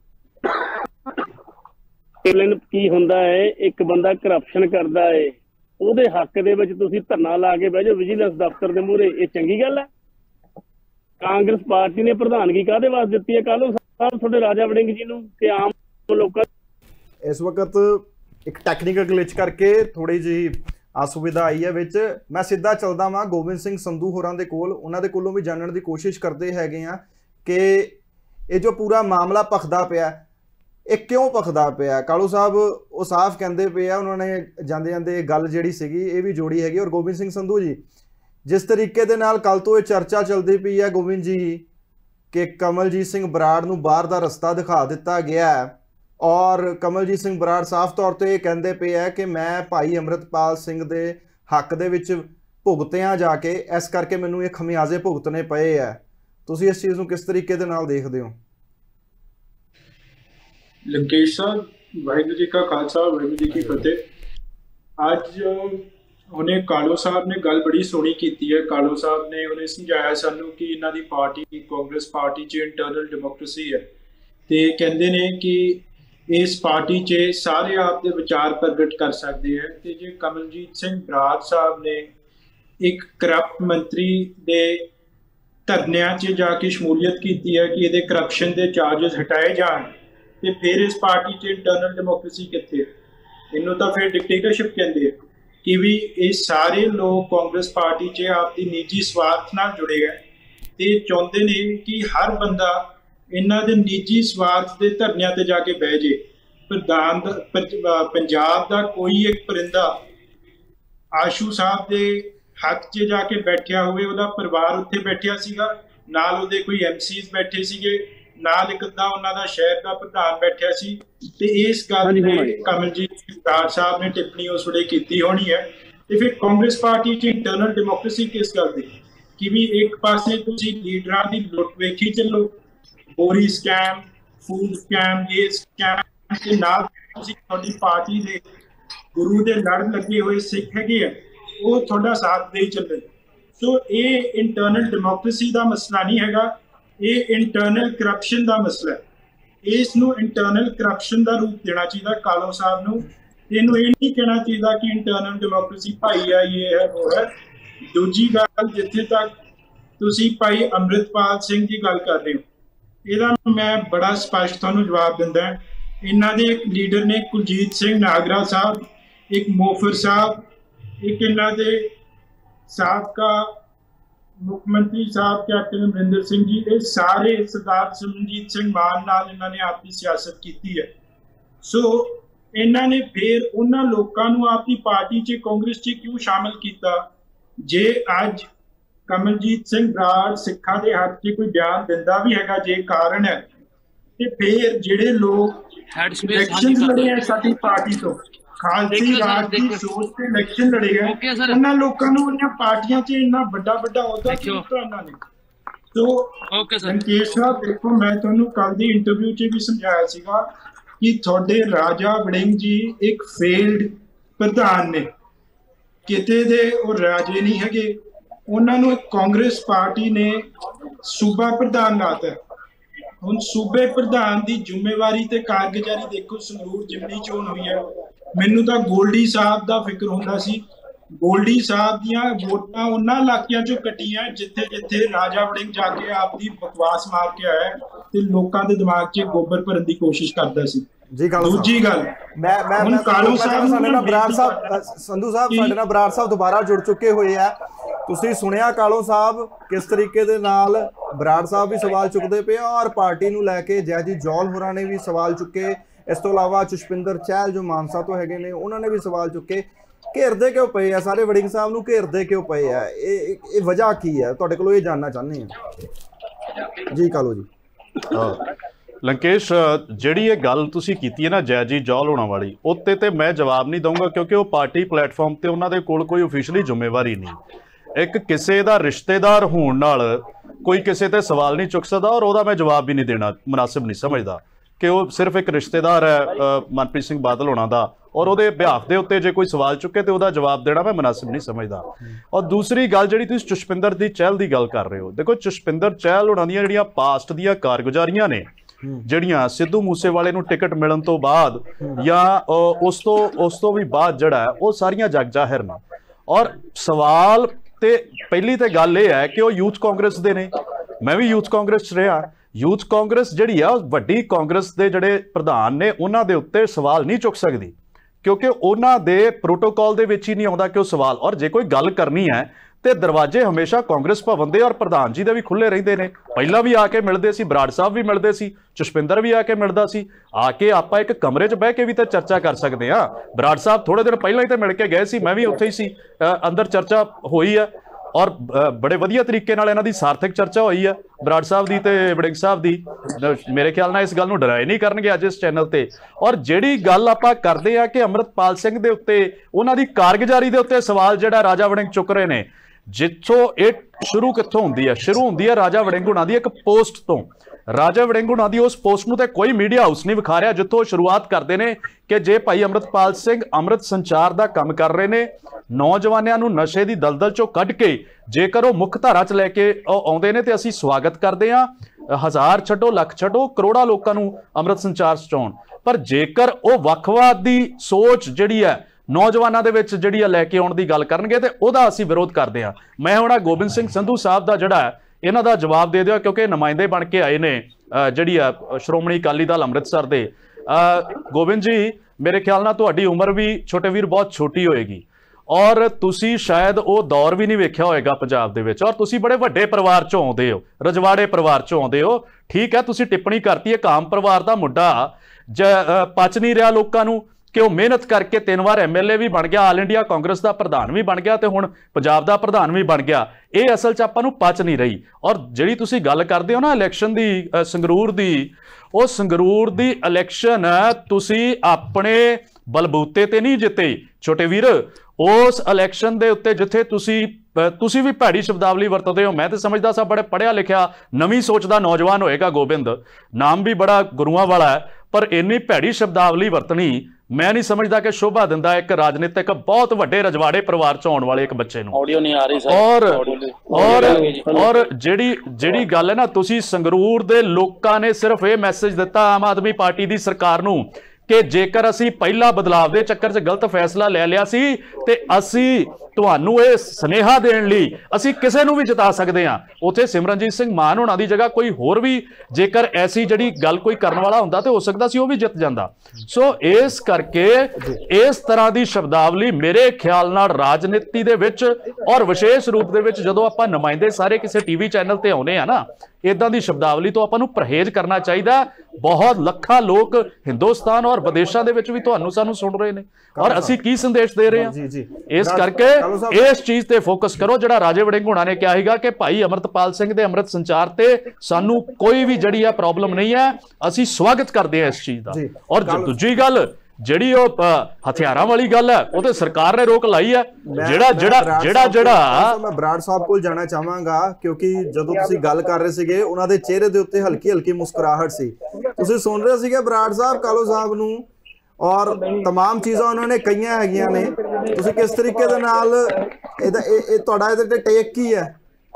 ਕੀ ਹੁੰਦਾ ਹੈ, ਇੱਕ ਬੰਦਾ ਕਰਪਸ਼ਨ ਕਰਦਾ ਹੈ, ਉਹਦੇ ਹੱਕ ਦੇ ਵਿੱਚ ਤੁਸੀਂ ਧਰਨਾ ਲਾ ਕੇ ਬਹਿ ਜਾਓ ਵਿਜੀਲੈਂਸ ਦਫ਼ਤਰ ਦੇ ਮੂਹਰੇ, ਇਹ ਚੰਗੀ ਗੱਲ ਹੈ? ਕਾਂਗਰਸ ਪਾਰਟੀ ਨੇ ਪ੍ਰਧਾਨਗੀ ਕਾਹਦੇ ਵਾਸਤੇ ਦਿੱਤੀ ਹੈ ਕਾਲੂ ਸਾਹਿਬ ਤੁਹਾਡੇ ਰਾਜਾ ਵੜਿੰਗ ਜੀ ਨੂੰ, ਕਿ ਆਮ ਲੋਕਾਂ ਇਸ ਵਕਤ ਇੱਕ ਟੈਕਨੀਕਲ ਗਲਿਚ ਕਰਕੇ ਥੋੜੀ ਜਿਹੀ ਅਸੁਵਿਧਾ ਆਈ ਹੈ ਵਿੱਚ। ਮੈਂ ਸਿੱਧਾ ਚੱਲਦਾ ਵਾਂ ਗੋਬਿੰਦ ਸਿੰਘ ਸੰਧੂ ਹੋਰਾਂ ਦੇ ਕੋਲ, ਉਹਨਾਂ ਦੇ ਕੋਲੋਂ ਵੀ ਜਾਣਨ ਦੀ ਕੋਸ਼ਿਸ਼ ਕਰਦੇ ਹੈਗੇ ਆ ਕਿ ਇਹ ਜੋ ਪੂਰਾ ਮਾਮਲਾ ਭਖਦਾ ਪਿਆ, ਇਹ ਕਿਉਂ ਭਖਦਾ ਪਿਆ। ਕਾਲੂ ਸਾਹਿਬ ਉਹ ਸਾਫ਼ ਕਹਿੰਦੇ ਪਏ ਆ, ਉਹਨਾਂ ਨੇ ਜਾਂਦੇ ਜਾਂਦੇ ਗੱਲ ਜਿਹੜੀ ਸੀਗੀ ਇਹ ਵੀ ਜੋੜੀ ਹੈਗੀ। ਔਰ ਗੋਬਿੰਦ ਸਿੰਘ ਸੰਧੂ ਜੀ, ਜਿਸ ਤਰੀਕੇ ਦੇ ਨਾਲ ਕੱਲ ਤੋਂ ਇਹ ਚਰਚਾ ਚੱਲਦੀ ਪਈ ਹੈ ਗੋਬਿੰਦ ਜੀ ਕਿ ਕਮਲਜੀਤ ਸਿੰਘ ਬਰਾੜ ਨੂੰ ਬਾਹਰ ਦਾ ਰਸਤਾ ਦਿਖਾ ਦਿੱਤਾ ਗਿਆ, ਔਰ ਕਮਲਜੀਤ ਸਿੰਘ ਬਰਾੜ ਸਾਫ਼ ਤੌਰ ਤੇ ਇਹ ਕਹਿੰਦੇ ਪਏ ਹੈ ਕਿ ਮੈਂ ਭਾਈ ਅੰਮ੍ਰਿਤਪਾਲ ਸਿੰਘ ਦੇ ਹੱਕ ਦੇ ਵਿੱਚ ਭੁਗਤਿਆਂ ਜਾ ਕੇ, ਇਸ ਕਰਕੇ ਮੈਨੂੰ ਇਹ ਖਮਿਆਜ਼ੇ ਭੁਗਤਣੇ ਪਏ ਹੈ। ਤੁਸੀਂ ਇਸ ਚੀਜ਼ ਨੂੰ ਕਿਸ ਤਰੀਕੇ ਦੇ ਨਾਲ ਦੇਖਦੇ ਹੋ? ਲੰਕੇਸ਼ ਸਾਹਿਬ, ਵਾਹਿਗੁਰੂ ਜੀ ਕਾ ਖਾਲਸਾ ਵਾਹਿਗੁਰੂ ਜੀ ਕੀ ਫਤਿਹ। ਅੱਜ ਉਹਨੇ ਕਾਲੂ ਸਾਹਿਬ ਨੇ ਗੱਲ ਬੜੀ ਸੋਹਣੀ ਕੀਤੀ ਹੈ। ਕਾਲੂ ਸਾਹਿਬ ਨੇ ਉਹਨੇ ਸਮਝਾਇਆ ਸਾਨੂੰ ਕਿ ਇਹਨਾਂ ਦੀ ਪਾਰਟੀ ਕਾਂਗਰਸ ਪਾਰਟੀ 'ਚ ਇੰਟਰਨਲ ਡੈਮੋਕ੍ਰੇਸੀ ਹੈ, ਤੇ ਕਹਿੰਦੇ ਨੇ ਕਿ ਇਸ ਪਾਰਟੀ 'ਚ ਸਾਰੇ ਆਪ ਦੇ ਵਿਚਾਰ ਪ੍ਰਗਟ ਕਰ ਸਕਦੇ ਹੈ। ਤੇ ਜੇ ਕਮਲਜੀਤ ਸਿੰਘ ਬਰਾੜ ਸਾਹਿਬ ਨੇ ਇੱਕ ਕਰਪਟ ਮੰਤਰੀ ਦੇ ਧਰਨਿਆਂ 'ਚ ਜਾ ਕੇ ਸ਼ਮੂਲੀਅਤ ਕੀਤੀ ਹੈ ਕਿ ਇਹਦੇ ਕਰਪਸ਼ਨ ਦੇ ਚਾਰਜਸ ਹਟਾਏ ਜਾਣ, ਤੇ ਫਿਰ ਇਸ ਪਾਰਟੀ 'ਚ ਇੰਟਰਨਲ ਡੈਮੋਕ੍ਰੇਸੀ ਕਿੱਥੇ? ਇਹਨੂੰ ਤਾਂ ਫਿਰ ਡਿਕਟੇਟਰਸ਼ਿਪ ਕਹਿੰਦੇ ਆ। ਕਿ ਵੀ ਇਹ ਸਾਰੇ ਲੋਕ ਕਾਂਗਰਸ ਪਾਰਟੀ 'ਚ ਆਪਦੀ ਨਿੱਜੀ ਸਵਾਰਥ ਨਾਲ ਜੁੜੇ ਹੈ ਤੇ ਚਾਹੁੰਦੇ ਨੇ ਕਿ ਹਰ ਬੰਦਾ ਇਹਨਾਂ ਦੇ ਨਿੱਜੀ ਸਵਾਰਥ ਦੇ ਧਰਨਿਆਂ ਤੇ ਜਾ ਕੇ ਬਹਿ ਜੇ। ਪ੍ਰਧਾਨ ਪੰਜਾਬ ਦਾ ਕੋਈ ਇੱਕ ਪਰਿੰਦਾ ਆਸ਼ੂ ਸਾਹਿਬ ਦੇ ਹੱਕ 'ਚ ਜਾ ਕੇ ਬੈਠਿਆ ਹੋਵੇ, ਉਹਦਾ ਪਰਿਵਾਰ ਉੱਥੇ ਬੈਠਿਆ ਸੀਗਾ, ਨਾਲ ਉਹਦੇ ਕੋਈ ਐਮਸੀਜ਼ ਬੈਠੇ ਸੀਗੇ, ਨਾਲ ਇੱਕ ਅੱਧਾ ਉਹਨਾਂ ਦਾ ਸ਼ਹਿਰ ਦਾ ਪ੍ਰਧਾਨ ਬੈਠਿਆ ਸੀ। ਤੇ ਇਸ ਗੱਲ ਤੇ ਕਮਲਜੀਤ ਬਰਾੜ ਸਾਹਿਬ ਨੇ ਟਿੱਪਣੀ ਉਸ ਵੇਲੇ ਕੀਤੀ ਹੋਣੀ ਹੈ। ਤੇ ਫਿਰ ਕਾਂਗਰਸ ਪਾਰਟੀ 'ਚ ਇੰਟਰਨਲ ਡੈਮੋਕ੍ਰੇਸੀ ਕਿਸ ਗੱਲ ਦੀ? ਕਿ ਵੀ ਇੱਕ ਪਾਸੇ ਤੁਸੀਂ ਲੀਡਰਾਂ ਦੀ ਲੁੱਟ ਵੇਖੀ ਚੱਲੋ, ਬੋਰੀ ਸਕੈਮ, ਫੂਡ ਸਕੈਮ, ਇਹ ਸਕੈਮ, ਤੇ ਨਾਲ ਤੁਸੀਂ ਤੁਹਾਡੀ ਪਾਰਟੀ ਦੇ ਗੁਰੂ ਦੇ ਲੜ ਲੱਗੇ ਹੋਏ ਸਿੱਖ ਹੈਗੇ ਆ, ਉਹ ਤੁਹਾਡਾ ਸਾਥ ਦੇ ਚੱਲੇ। ਸੋ ਇਹ ਇੰਟਰਨਲ ਡੈਮੋਕ੍ਰੇਸੀ ਦਾ ਮਸਲਾ ਨਹੀਂ ਹੈਗਾ, ਇਹ ਇੰਟਰਨਲ ਕਰਪਸ਼ਨ ਦਾ ਮਸਲਾ ਹੈ। ਇਸ ਨੂੰ ਇੰਟਰਨਲ ਕਰਪਸ਼ਨ ਦਾ ਰੂਪ ਦੇਣਾ ਚਾਹੀਦਾ ਕਾਲੋ ਸਾਹਿਬ ਨੂੰ। ਇਹਨੂੰ ਇਹ ਨਹੀਂ ਕਹਿਣਾ ਚਾਹੀਦਾ ਕਿ ਇੰਟਰਨਲ ਡੈਮੋਕ੍ਰੇਸੀ ਭਾਈ ਆ, ਇਹ ਹੈ ਉਹ ਹੈ। ਦੂਜੀ ਗੱਲ, ਜਿੱਥੇ ਤੱਕ ਤੁਸੀਂ ਭਾਈ ਅੰਮ੍ਰਿਤਪਾਲ ਸਿੰਘ ਦੀ ਗੱਲ ਕਰ ਰਹੇ ਹੋ, ਇਹਦਾ ਮੈਂ ਬੜਾ ਸਪਸ਼ਟ ਤੁਹਾਨੂੰ ਜਵਾਬ ਦਿੰਦਾ। ਇਹਨਾਂ ਦੇ ਇੱਕ ਲੀਡਰ ਨੇ ਕੁਲਜੀਤ ਸਿੰਘ ਨਾਗਰਾ ਸਾਹਿਬ, ਇੱਕ ਮੋਫਰ ਸਾਹਿਬ, ਇੱਕ ਇਹਨਾਂ ਦੇ ਸਾਬਕਾ ਮੁੱਖ ਮੰਤਰੀ ਸਾਹਿਬ ਕੈਪਟਨ ਅਮਰਿੰਦਰ ਸਿੰਘ ਜੀ, ਇਹ ਸਾਰੇ ਸਰਦਾਰ ਸਿਮਰਨਜੀਤ ਸਿੰਘ ਮਾਨ ਨਾਲ ਇਹਨਾਂ ਨੇ ਆਪਣੀ ਸਿਆਸਤ ਕੀਤੀ ਹੈ। ਸੋ ਇਹਨਾਂ ਨੇ ਫਿਰ ਉਹਨਾਂ ਲੋਕਾਂ ਨੂੰ ਆਪਣੀ ਪਾਰਟੀ 'ਚ ਕਾਂਗਰਸ 'ਚ ਕਿਉਂ ਸ਼ਾਮਲ ਕੀਤਾ? ਜੇ ਅੱਜ ਕਮਲਜੀਤ ਸਿੰਘ ਬਰਾੜ ਸਿੱਖਾਂ ਦੇ ਹੱਕ 'ਚ ਕੋਈ ਬਿਆਨ ਦਿੰਦਾ ਵੀ ਹੈਗਾ, ਜੇ ਕਾਰਨ ਹੈ, ਤੇ ਫਿਰ ਜਿਹੜੇ ਲੋਕ ਇਲੈਕਸ਼ਨ ਲੜੇ ਆ ਸਾਡੀ ਪਾਰਟੀ ਤੋਂ, ਖਾਲਸੀ ਰਾਜ ਦੀ ਸੋਚ ਤੇ ਇਲੈਕਸ਼ਨ ਲੜੇ ਗਏ, ਉਹਨਾਂ ਲੋਕਾਂ ਨੂੰ ਉਹਨਾਂ ਪਾਰਟੀਆਂ 'ਚ ਇੰਨਾ ਵੱਡਾ ਵੱਡਾ ਅਹੁਦਾ ਦਿੱਤਾ ਉਹਨਾਂ ਨੇ। ਸੋ ਲੰਕੇਸ਼ ਸਾਹਿਬ ਦੇਖੋ, ਮੈਂ ਤੁਹਾਨੂੰ ਕੱਲ ਦੀ ਇੰਟਰਵਿਊ 'ਚ ਵੀ ਸਮਝਾਇਆ ਸੀਗਾ ਕਿ ਤੁਹਾਡੇ ਰਾਜਾ ਵੜਿੰਗ ਜੀ ਇੱਕ ਫੇਲਡ ਪ੍ਰਧਾਨ ਨੇ, ਕਿਤੇ ਦੇ ਉਹ ਰਾਜੇ ਨਹੀਂ ਹੈਗੇ। ਉਹਨਾਂ ਨੂੰ ਕਾਂਗਰਸ ਪਾਰਟੀ ਨੇ ਸੂਬਾ ਪ੍ਰਧਾਨ ਲਾਤਾ। ਹੁਣ ਸੂਬੇ ਪ੍ਰਧਾਨ ਦੀ ਜ਼ਿੰਮੇਵਾਰੀ ਤੇ ਕਾਰਗੁਜ਼ਾਰੀ ਦੇਖੋ। ਸੰਗਰੂਰ ਜਿਮਨੀ ਚੋਣ ਹੋਈ ਹੈ, ਮੈਨੂੰ ਤਾਂ ਗੋਲਡੀ ਸਾਹਿਬ ਦਾ ਫਿਕਰ ਹੁੰਦਾ ਸੀ। ਗੋਲਡੀ ਸਾਹਿਬ ਦੀਆਂ ਵੋਟਾਂ ਉਹਨਾਂ ਇਲਾਕਿਆਂ ਚੋਂ ਕੱਟੀਆਂ ਜਿੱਥੇ ਜਿੱਥੇ ਰਾਜਾ ਵੜਿੰਗ ਜਾ ਕੇ ਆਪਦੀ ਬਕਵਾਸ ਮਾਰ ਕੇ ਆਇਆ ਤੇ ਲੋਕਾਂ ਦੇ ਦਿਮਾਗ 'ਚ ਗੋਬਰ ਭਰਨ ਦੀ ਕੋਸ਼ਿਸ਼ ਕਰਦਾ ਸੀ। ਜੀ ਗੱਲ ਦੂਜੀ ਗੱਲ, ਮੈਂ ਮੈਂ ਮੈਂ ਕਾਲੂ ਸਾਹਿਬ ਸਾਡੇ ਨਾਲ ਬਰਾੜ ਸਾਹਿਬ ਸੰਧੂ ਸਾਹਿਬ ਸਾਡੇ ਨਾਲ ਬਰਾੜ ਸਾਹਿਬ ਦੁਬਾਰਾ ਜੁੜ ਚੁੱਕੇ ਹੋਏ ਆ। ਤੁਸੀਂ ਸੁਣਿਆ ਕਾਲੂ ਸਾਹਿਬ ਕਿਸ ਤਰੀਕੇ ਦੇ ਨਾਲ ਬਰਾੜ ਸਾਹਿਬ ਵੀ ਸਵਾਲ ਚੁੱਕਦੇ ਪਏ ਔਰ ਪਾਰਟੀ ਨੂੰ ਲੈ ਕੇ ਜੈਜੀ ਜੌਲ ਹੋਰਾਂ ਨੇ ਵੀ ਸਵਾਲ ਚੁੱਕੇ। ਇਸ ਤੋਂ ਇਲਾਵਾ ਚੁਸ਼ਪਿੰਦਰ ਚਹਿਲ ਜੋ ਮਾਨਸਾ ਤੋਂ ਹੈਗੇ ਨੇ, ਉਹਨਾਂ ਨੇ ਵੀ ਸਵਾਲ ਚੁੱਕੇ। ਘੇਰਦੇ ਕਿਉਂ ਪਏ ਆ ਸਾਰੇ ਵੜਿੰਗ ਸਾਹਿਬ ਨੂੰ? ਘੇਰਦੇ ਕਿਉਂ ਪਏ ਆ? ਇਹ ਇਹ ਵਜ੍ਹਾ ਕੀ ਹੈ? ਤੁਹਾਡੇ ਕੋਲੋਂ ਇਹ ਜਾਣਨਾ ਚਾਹੁੰਦੇ ਹਾਂ ਜੀ ਕਾਲੂ ਜੀ। ਲੰਕੇਸ਼, ਜਿਹੜੀ ਇਹ ਗੱਲ ਤੁਸੀਂ ਕੀਤੀ ਹੈ ਨਾ ਜੈਜੀ ਜੌਲ ਹੋਣਾ ਵਾਲੀ, ਉੱਤੇ ਤੇ ਮੈਂ ਜਵਾਬ ਨਹੀਂ ਦਊਂਗਾ ਕਿਉਂਕਿ ਉਹ ਪਾਰਟੀ ਪਲੇਟਫਾਰਮ ਤੇ ਉਹਨਾਂ ਦੇ ਕੋਲ ਕੋਈ ਓਫੀਸ਼ੀਅਲੀ ਜ਼ਿੰਮੇਵਾਰੀ ਨਹੀਂ। ਇੱਕ ਕਿਸੇ ਦਾ ਰਿਸ਼ਤੇਦਾਰ ਹੋਣ ਨਾਲ ਕੋਈ ਕਿਸੇ ਤੇ ਸਵਾਲ ਨਹੀਂ ਚੁੱਕ ਸਕਦਾ ਔਰ ਉਹਦਾ ਮੈਂ ਜਵਾਬ ਵੀ ਨਹੀਂ ਦੇਣਾ ਮੁਨਾਸਿਬ ਨਹੀਂ ਸਮਝਦਾ ਕਿ ਉਹ ਸਿਰਫ ਇੱਕ ਰਿਸ਼ਤੇਦਾਰ ਹੈ ਮਨਪ੍ਰੀਤ ਸਿੰਘ ਬਾਦਲ ਹੋਣਾ ਦਾ ਔਰ ਉਹਦੇ ਬਿਹਾਫ ਦੇ ਉੱਤੇ ਜੇ ਕੋਈ ਸਵਾਲ ਚੁੱਕੇ ਤੇ ਉਹਦਾ ਜਵਾਬ ਦੇਣਾ ਮੈਂ ਮੁਨਾਸਿਬ ਨਹੀਂ ਸਮਝਦਾ। ਔਰ ਦੂਸਰੀ ਗੱਲ ਜਿਹੜੀ ਤੁਸੀਂ ਚੁਸ਼ਪਿੰਦਰ ਦੀ ਚਹਿਲ ਦੀ ਗੱਲ ਕਰ ਰਹੇ ਹੋ, ਦੇਖੋ ਚੁਸ਼ਪਿੰਦਰ ਚਹਿਲ ਹੋਣਾ ਦੀਆਂ ਜਿਹੜੀਆਂ ਪਾਸਟ ਦੀਆਂ ਕਾਰਗੁਜ਼ਾਰੀਆਂ ਨੇ, ਜਿਹੜੀਆਂ ਸਿੱਧੂ ਮੂਸੇਵਾਲੇ ਨੂੰ ਟਿਕਟ ਮਿਲਣ ਤੋਂ ਬਾਅਦ ਜਾਂ ਉਸ ਤੋਂ ਉਸ ਤੋਂ ਵੀ ਬਾਅਦ ਜਿਹੜਾ ਉਹ ਸਾਰੀਆਂ ਜਗ ਜ਼ਾਹਿਰ ਨੇ। ਔਰ ਸਵਾਲ ਤੇ ਪਹਿਲੀ ਤੇ ਗੱਲ ਇਹ ਹੈ ਕਿ ਉਹ ਯੂਥ ਕਾਂਗਰਸ ਦੇ ਨੇ, ਮੈਂ ਵੀ ਯੂਥ ਕਾਂਗਰਸ 'ਚ ਰਿਹਾ। ਯੂਥ ਕਾਂਗਰਸ ਜਿਹੜੀ ਆ ਵੱਡੀ ਕਾਂਗਰਸ ਦੇ ਜਿਹੜੇ ਪ੍ਰਧਾਨ ਨੇ ਉਹਨਾਂ ਦੇ ਉੱਤੇ ਸਵਾਲ ਨਹੀਂ ਚੁੱਕ ਸਕਦੀ ਕਿਉਂਕਿ ਉਹਨਾਂ ਦੇ ਪ੍ਰੋਟੋਕਾਲ ਦੇ ਵਿੱਚ ਹੀ ਨਹੀਂ ਆਉਂਦਾ ਕਿ ਉਹ ਸਵਾਲ। ਔਰ ਜੇ ਕੋਈ ਗੱਲ ਕਰਨੀ ਹੈ ਤੇ ਦਰਵਾਜ਼ੇ ਹਮੇਸ਼ਾ ਕਾਂਗਰਸ ਭਵਨ ਦੇ ਔਰ ਪ੍ਰਧਾਨ ਜੀ ਦੇ ਵੀ ਖੁੱਲੇ ਰਹਿੰਦੇ ਨੇ। ਪਹਿਲਾਂ ਵੀ ਆ ਕੇ ਮਿਲਦੇ ਸੀ, ਬਰਾੜ ਸਾਹਿਬ ਵੀ ਮਿਲਦੇ ਸੀ, ਚੁਸ਼ਪਿੰਦਰ ਵੀ ਆ ਕੇ ਮਿਲਦਾ ਸੀ। ਆ ਕੇ ਆਪਾਂ ਇੱਕ ਕਮਰੇ 'ਚ ਬਹਿ ਕੇ ਵੀ ਤਾਂ ਚਰਚਾ ਕਰ ਸਕਦੇ ਹਾਂ। ਬਰਾੜ ਸਾਹਿਬ ਥੋੜੇ ਦਿਨ ਪਹਿਲਾਂ ਹੀ ਤਾਂ ਮਿਲ ਕੇ ਗਏ ਸੀ, ਮੈਂ ਵੀ ਉੱਥੇ ਹੀ ਸੀ, ਅੰਦਰ ਚਰਚਾ ਹੋਈ ਹੈ ਔਰ ਬੜੇ ਵਧੀਆ ਤਰੀਕੇ ਨਾਲ ਇਹਨਾਂ ਦੀ ਸਾਰਥਕ ਚਰਚਾ ਹੋਈ ਹੈ ਬਰਾੜ ਸਾਹਿਬ ਦੀ ਤੇ ਵੜਿੰਗ ਸਾਹਿਬ ਦੀ। ਮੇਰੇ ਖਿਆਲ ਨਾਲ ਇਸ ਗੱਲ ਨੂੰ ਡਰਾਏ ਨਹੀਂ ਕਰਨਗੇ ਅੱਜ ਇਸ ਚੈਨਲ ਤੇ। ਔਰ ਜਿਹੜੀ ਗੱਲ ਆਪਾਂ ਕਰਦੇ ਆ ਕਿ ਅੰਮ੍ਰਿਤਪਾਲ ਸਿੰਘ ਦੇ ਉੱਤੇ ਉਹਨਾਂ ਦੀ ਕਾਰਗੁਜ਼ਾਰੀ ਦੇ ਉੱਤੇ ਸਵਾਲ ਜਿਹੜਾ ਰਾਜਾ ਵੜਿੰਗ ਚੁੱਕ ਰਹੇ ਨੇ, ਜਿੱਥੋਂ ਇਹ ਸ਼ੁਰੂ ਕਿੱਥੋਂ ਹੁੰਦੀ ਹੈ? ਸ਼ੁਰੂ ਹੁੰਦੀ ਹੈ ਰਾਜਾ ਵੜਿੰਗ ਹੁਣਾਂ ਦੀ ਇੱਕ ਪੋਸਟ ਤੋਂ। ਰਾਜਾ ਵੜਿੰਗ ਹੁਣਾਂ ਦੀ ਉਸ ਪੋਸਟ ਨੂੰ ਤੇ ਕੋਈ ਮੀਡੀਆ ਹਾਊਸ ਨਹੀਂ ਵਿਖਾ ਰਿਹਾ, ਜਿੱਥੋਂ ਸ਼ੁਰੂਆਤ ਕਰਦੇ ਨੇ ਕਿ ਜੇ ਭਾਈ ਅੰਮ੍ਰਿਤਪਾਲ ਸਿੰਘ ਅੰਮ੍ਰਿਤ ਸੰਚਾਰ ਦਾ ਕੰਮ ਕਰ ਰਹੇ ਨੇ, ਨੌਜਵਾਨਾਂ ਨੂੰ ਨਸ਼ੇ ਦੀ ਦਲਦਲ ਚੋਂ ਕੱਢ ਕੇ ਜੇਕਰ ਉਹ ਮੁੱਖ ਧਾਰਾ 'ਚ ਲੈ ਕੇ ਆਉਂਦੇ ਨੇ ਤੇ ਅਸੀਂ ਸਵਾਗਤ ਕਰਦੇ ਹਾਂ। ਹਜ਼ਾਰ ਛੱਡੋ, ਲੱਖ ਛੱਡੋ, ਕਰੋੜਾਂ ਲੋਕਾਂ ਨੂੰ ਅੰਮ੍ਰਿਤ ਸੰਚਾਰ 'ਚ ਚਾਉਣ। ਪਰ ਜੇਕਰ ਉਹ ਵੱਖਵਾਦ ਦੀ ਸੋਚ ਜਿਹੜੀ ਹੈ ਨੌਜਵਾਨਾਂ ਦੇ ਵਿੱਚ ਜਿਹੜੀ ਆ ਲੈ ਕੇ ਆਉਣ ਦੀ ਗੱਲ ਕਰਨਗੇ ਤੇ ਉਹਦਾ ਅਸੀਂ ਵਿਰੋਧ ਕਰਦੇ ਹਾਂ। ਮੈਂ ਹੁਣ ਗੋਬਿੰਦ ਸਿੰਘ ਸੰਧੂ ਸਾਹਿਬ ਦਾ ਜਿਹੜਾ ਇਹਨਾਂ ਦਾ ਜਵਾਬ ਦੇ ਦਿਓ ਕਿਉਂਕਿ ਨੁਮਾਇੰਦੇ ਬਣ ਕੇ ਆਏ ਨੇ ਜਿਹੜੀ ਆ ਸ਼੍ਰੋਮਣੀ ਅਕਾਲੀ ਦਲ ਅੰਮ੍ਰਿਤਸਰ ਦੇ। ਗੋਬਿੰਦ ਜੀ, ਮੇਰੇ ਖਿਆਲ ਨਾਲ ਤੁਹਾਡੀ ਉਮਰ ਵੀ ਛੋਟੇ ਵੀਰ ਬਹੁਤ ਛੋਟੀ ਹੋਏਗੀ ਔਰ ਤੁਸੀਂ ਸ਼ਾਇਦ ਉਹ ਦੌਰ ਵੀ ਨਹੀਂ ਵੇਖਿਆ ਹੋਏਗਾ ਪੰਜਾਬ ਦੇ ਵਿੱਚ। ਔਰ ਤੁਸੀਂ ਬੜੇ ਵੱਡੇ ਪਰਿਵਾਰ 'ਚੋਂ ਆਉਂਦੇ ਹੋ, ਰਜਵਾੜੇ ਪਰਿਵਾਰ 'ਚੋਂ ਆਉਂਦੇ ਹੋ। ਠੀਕ ਹੈ, ਤੁਸੀਂ ਟਿੱਪਣੀ ਕਰਤੀ ਹੈ ਕਾਮ ਪਰਿਵਾਰ ਦਾ ਮੁੰਡਾ ਜ ਪਚ ਨਹੀਂ ਰਿਹਾ ਲੋਕਾਂ ਨੂੰ ਕਿ ਉਹ ਮਿਹਨਤ ਕਰਕੇ ਤਿੰਨ ਵਾਰ ਐਮ ਐਲ ਏ ਵੀ ਬਣ ਗਿਆ, ਆਲ ਇੰਡੀਆ ਕਾਂਗਰਸ ਦਾ ਪ੍ਰਧਾਨ ਵੀ ਬਣ ਗਿਆ ਤੇ ਹੁਣ ਪੰਜਾਬ ਦਾ ਪ੍ਰਧਾਨ ਵੀ ਬਣ ਗਿਆ। ਇਹ ਅਸਲ 'ਚ ਆਪਾਂ ਨੂੰ ਪਚ ਨਹੀਂ ਰਹੀ। ਔਰ ਜਿਹੜੀ ਤੁਸੀਂ ਗੱਲ ਕਰਦੇ ਹੋ ਨਾ ਇਲੈਕਸ਼ਨ ਦੀ ਸੰਗਰੂਰ ਦੀ, ਉਹ ਸੰਗਰੂਰ ਦੀ ਇਲੈਕਸ਼ਨ ਤੁਸੀਂ ਆਪਣੇ ਬਲਬੂਤੇ ਤੇ ਨਹੀਂ ਜਿੱਤੇ ਛੋਟੇ ਵੀਰ। ਉਸ ਇਲੈਕਸ਼ਨ ਦੇ ਉੱਤੇ ਜਿੱਥੇ ਤੁਸੀਂ ਤੁਸੀਂ ਵੀ ਭੈੜੀ ਸ਼ਬਦਾਵਲੀ ਵਰਤਦੇ ਹੋ। ਮੈਂ ਤਾਂ ਸਮਝਦਾ ਸਾਂ ਬੜੇ ਪੜ੍ਹਿਆ ਲਿਖਿਆ ਨਵੀਂ ਸੋਚ ਦਾ ਨੌਜਵਾਨ ਹੋਏਗਾ ਗੋਬਿੰਦ, ਨਾਮ ਵੀ ਬੜਾ ਗੁਰੂਆਂ ਵਾਲਾ ਹੈ, ਪਰ ਇੰਨੀ ਭੈੜੀ ਸ਼ਬਦਾਵਲੀ ਵਰਤਣੀ ਮੈਂ ਨਹੀਂ ਸਮਝਦਾ ਕਿ ਸ਼ੋਭਾ ਦਿੰਦਾ ਇੱਕ ਰਾਜਨੀਤਿਕ ਬਹੁਤ ਵੱਡੇ ਰਜਵਾੜੇ ਪਰਿਵਾਰ ਚ ਆਉਣ ਵਾਲੇ ਇੱਕ ਬੱਚੇ ਨੂੰ। ਆਡੀਓ ਨਹੀਂ ਆ ਰਹੀ ਸਰ। ਔਰ ਔਰ ਔਰ ਜਿਹੜੀ ਜਿਹੜੀ ਗੱਲ ਹੈ ਨਾ, ਤੁਸੀਂ ਸੰਗਰੂਰ ਦੇ ਲੋਕਾਂ ਨੇ ਸਿਰਫ ਇਹ ਮੈਸੇਜ ਦਿੱਤਾ ਆਮ ਆਦਮੀ ਪਾਰਟੀ ਦੀ ਸਰਕਾਰ ਨੂੰ ਕਿ ਜੇਕਰ ਅਸੀਂ ਪਹਿਲਾ ਬਦਲਾਵ ਦੇ ਚੱਕਰ 'ਚ ਗਲਤ ਫੈਸਲਾ ਲੈ ਲਿਆ ਸੀ ਤੇ ਅਸੀਂ ਤੁਹਾਨੂੰ ਇਹ ਸੁਨੇਹਾ ਦੇਣ ਲਈ ਅਸੀਂ ਕਿਸੇ ਨੂੰ ਵੀ ਜਿਤਾ ਸਕਦੇ ਹਾਂ। ਉੱਥੇ ਸਿਮਰਨਜੀਤ ਸਿੰਘ ਮਾਨ ਹੋਣਾ ਦੀ ਜਗ੍ਹਾ ਕੋਈ ਹੋਰ ਵੀ ਜੇਕਰ ਐਸੀ ਜਿਹੜੀ ਗੱਲ ਕੋਈ ਕਰਨ ਵਾਲਾ ਹੁੰਦਾ ਤੇ ਹੋ ਸਕਦਾ ਸੀ ਉਹ ਵੀ ਜਿੱਤ ਜਾਂਦਾ। ਸੋ ਇਸ ਕਰਕੇ ਇਸ ਤਰ੍ਹਾਂ ਦੀ ਸ਼ਬਦਾਵਲੀ ਮੇਰੇ ਖਿਆਲ ਨਾਲ ਰਾਜਨੀਤੀ ਦੇ ਵਿੱਚ ਔਰ ਵਿਸ਼ੇਸ਼ ਰੂਪ ਦੇ ਵਿੱਚ ਜਦੋਂ ਆਪਾਂ ਨੁਮਾਇੰਦੇ ਸਾਰੇ ਕਿਸੇ ਟੀਵੀ ਚੈਨਲ ਤੇ ਆਉਨੇ ਆ ਨਾ, ਇਦਾਂ ਦੀ ਸ਼ਬਦਾਵਲੀ ਤੋਂ ਆਪਾਂ ਨੂੰ ਪਰਹੇਜ਼ ਕਰਨਾ ਚਾਹੀਦਾ। ਬਹੁਤ ਲੱਖਾਂ ਲੋਕ ਹਿੰਦੁਸਤਾਨ ਔਰ ਵਿਦੇਸ਼ਾਂ ਦੇ ਵਿੱਚ ਵੀ ਤੁਹਾਨੂੰ ਸਾਨੂੰ ਸੁਣ ਰਹੇ ਨੇ ਔਰ ਅਸੀਂ ਕੀ ਸੰਦੇਸ਼ ਦੇ ਰਹੇ ਹਾਂ। ਇਸ ਕਰਕੇ ਇਸ ਚੀਜ਼ ਤੇ ਫੋਕਸ ਕਰੋ ਜਿਹੜਾ ਰਾਜੇ ਵੜਿੰਗ ਹੋਣਾ ਨੇ ਕਿਹਾ ਸੀਗਾ ਕਿ ਭਾਈ ਅਮਰਤਪਾਲ ਸਿੰਘ ਦੇ ਅੰਮ੍ਰਿਤ ਸੰਚਾਰ ਤੇ ਸਾਨੂੰ ਕੋਈ ਵੀ ਜਿਹੜੀ ਆ ਪ੍ਰੋਬਲਮ ਨਹੀਂ ਹੈ, ਅਸੀਂ ਸਵਾਗਤ ਕਰਦੇ ਹਾਂ ਇਸ ਚੀਜ਼ ਦਾ। ਔਰ ਦੂਜੀ ਗੱਲ ਜਿਹੜੀ ਉਹ ਹਥਿਆਰਾਂ ਵਾਲੀ ਗੱਲ ਹੈ ਉਹ ਤੇ ਸਰਕਾਰ ਨੇ ਰੋਕ ਲਾਈ ਹੈ। ਜਿਹੜਾ ਜਿਹੜਾ ਜਿਹੜਾ ਜਿਹੜਾ ਮੈਂ ਬਰਾੜ ਸਾਹਿਬ ਕੋਲ ਜਾਣਾ ਚਾਹਾਂਗਾ ਕਿਉਂਕਿ ਜਦੋਂ ਤੁਸੀਂ ਗੱਲ ਕਰ ਰਹੇ ਸੀਗੇ ਉਹਨਾਂ ਦੇ ਚਿਹਰੇ ਦੇ ਉੱਤੇ ਹਲਕੀ ਹਲਕੀ ਮੁਸਕਰਾਹਟ ਸੀ। ਤੁਸੀਂ ਸੁਣ ਰਹੇ ਸੀਗੇ ਬਰਾੜ ਸਾਹਿਬ ਕਾਲੋ ਸਾਹਿਬ ਨੂੰ ਔਰ तमाम ਚੀਜ਼ਾਂ ਉਹਨਾਂ ਨੇ ਕਹੀਆਂ ਹੈਗੀਆਂ ਨੇ। ਤੁਸੀਂ ਕਿਸ ਤਰੀਕੇ ਦੇ ਨਾਲ ਇਹਦਾ ਇਹ ਤੁਹਾਡਾ ਇਹਦੇ ਤੇ ਟੇਕ ਕੀ ਹੈ?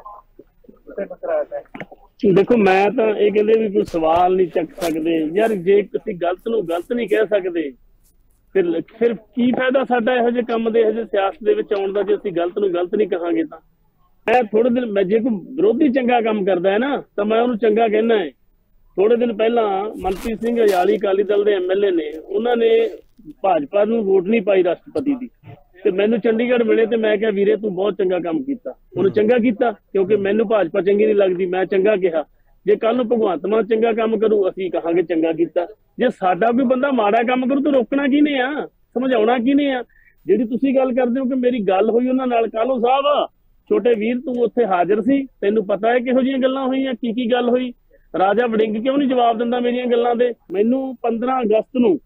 ਦੇਖੋ ਮੈਂ ਤਾਂ ਇਹ ਕਹਿੰਦੇ ਵੀ ਕੋਈ ਸਵਾਲ ਨਹੀਂ ਚੱਕ ਸਕਦੇ ਯਾਰ। ਜੇ ਤੁਸੀਂ ਗਲਤ ਨੂੰ ਗਲਤ ਨਹੀਂ ਕਹਿ ਸਕਦੇ ਫਿਰ ਫਿਰ ਕੀ ਫਾਇਦਾ ਸਾਡਾ ਇਹੋ ਜਿਹੇ ਕੰਮ ਦੇ, ਇਹੋ ਜਿਹੇ ਸਿਆਸਤ ਦੇ ਵਿੱਚ ਆਉਣ ਦਾ ਜੇ ਅਸੀਂ ਗਲਤ ਨੂੰ ਗਲਤ ਨਹੀਂ ਕਹਾਂਗੇ ਤਾਂ। ਮੈਂ ਥੋੜੇ ਦਿਨ ਮੈਂ ਜੇ ਕੋਈ ਵਿਰੋਧੀ ਚੰਗਾ ਕੰਮ ਕਰਦਾ ਹੈ ਨਾ ਤਾਂ ਮੈਂ ਉਹਨੂੰ ਚੰਗਾ ਕਹਿਣਾ ਹੈ। ਥੋੜੇ ਦਿਨ ਪਹਿਲਾਂ ਮਨਪ੍ਰੀਤ ਸਿੰਘ ਅਯਾਲੀ ਅਕਾਲੀ ਦਲ ਦੇ ਐਮ ਐਲ ਏ ਨੇ, ਉਹਨਾਂ ਨੇ ਭਾਜਪਾ ਨੂੰ ਵੋਟ ਨਹੀਂ ਪਾਈ ਰਾਸ਼ਟਰਪਤੀ ਦੀ, ਤੇ ਮੈਨੂੰ ਚੰਡੀਗੜ੍ਹ ਮਿਲੇ ਤੇ ਮੈਂ ਕਿਹਾ ਵੀਰੇ ਤੂੰ ਬਹੁਤ ਚੰਗਾ ਕੰਮ ਕੀਤਾ। ਉਹਨੂੰ ਚੰਗਾ ਕੀਤਾ ਕਿਉਂਕਿ ਮੈਨੂੰ ਭਾਜਪਾ ਚੰਗੀ ਨਹੀਂ ਲੱਗਦੀ, ਮੈਂ ਚੰਗਾ ਕਿਹਾ। ਜੇ ਕੱਲ ਨੂੰ ਭਗਵੰਤ ਮਾਨ ਚੰਗਾ ਕੰਮ ਕਰੂ ਅਸੀਂ ਕਹਾਂਗੇ ਚੰਗਾ ਕੀਤਾ। ਜੇ ਸਾਡਾ ਕੋਈ ਬੰਦਾ ਮਾੜਾ ਕੰਮ ਕਰੂ ਤਾਂ ਰੋਕਣਾ ਕਿਹਨੇ ਆ, ਸਮਝਾਉਣਾ ਕਿਹਨੇ ਆ? ਜਿਹੜੀ ਤੁਸੀਂ ਗੱਲ ਕਰਦੇ ਹੋ ਕਿ ਮੇਰੀ ਗੱਲ ਹੋਈ ਉਹਨਾਂ ਨਾਲ, ਕਾਲੋ ਸਾਹਿਬ ਛੋਟੇ ਵੀਰ ਤੂੰ ਉੱਥੇ ਹਾਜ਼ਰ ਸੀ, ਤੈਨੂੰ ਪਤਾ ਹੈ ਕਿਹੋ ਜਿਹੀਆਂ ਗੱਲਾਂ ਹੋਈਆਂ, ਕੀ ਕੀ ਗੱਲ ਹੋਈ। ਰਾਜਾ ਵੜਿੰਗ ਕਿਉਂ ਨਹੀਂ ਜਵਾਬ ਦਿੰਦਾ ਮੇਰੀਆਂ ਗੱਲਾਂ ਦੇ? ਮੈਨੂੰ ਪੰਦਰਾਂ ਅਗਸਤ ਨੂੰ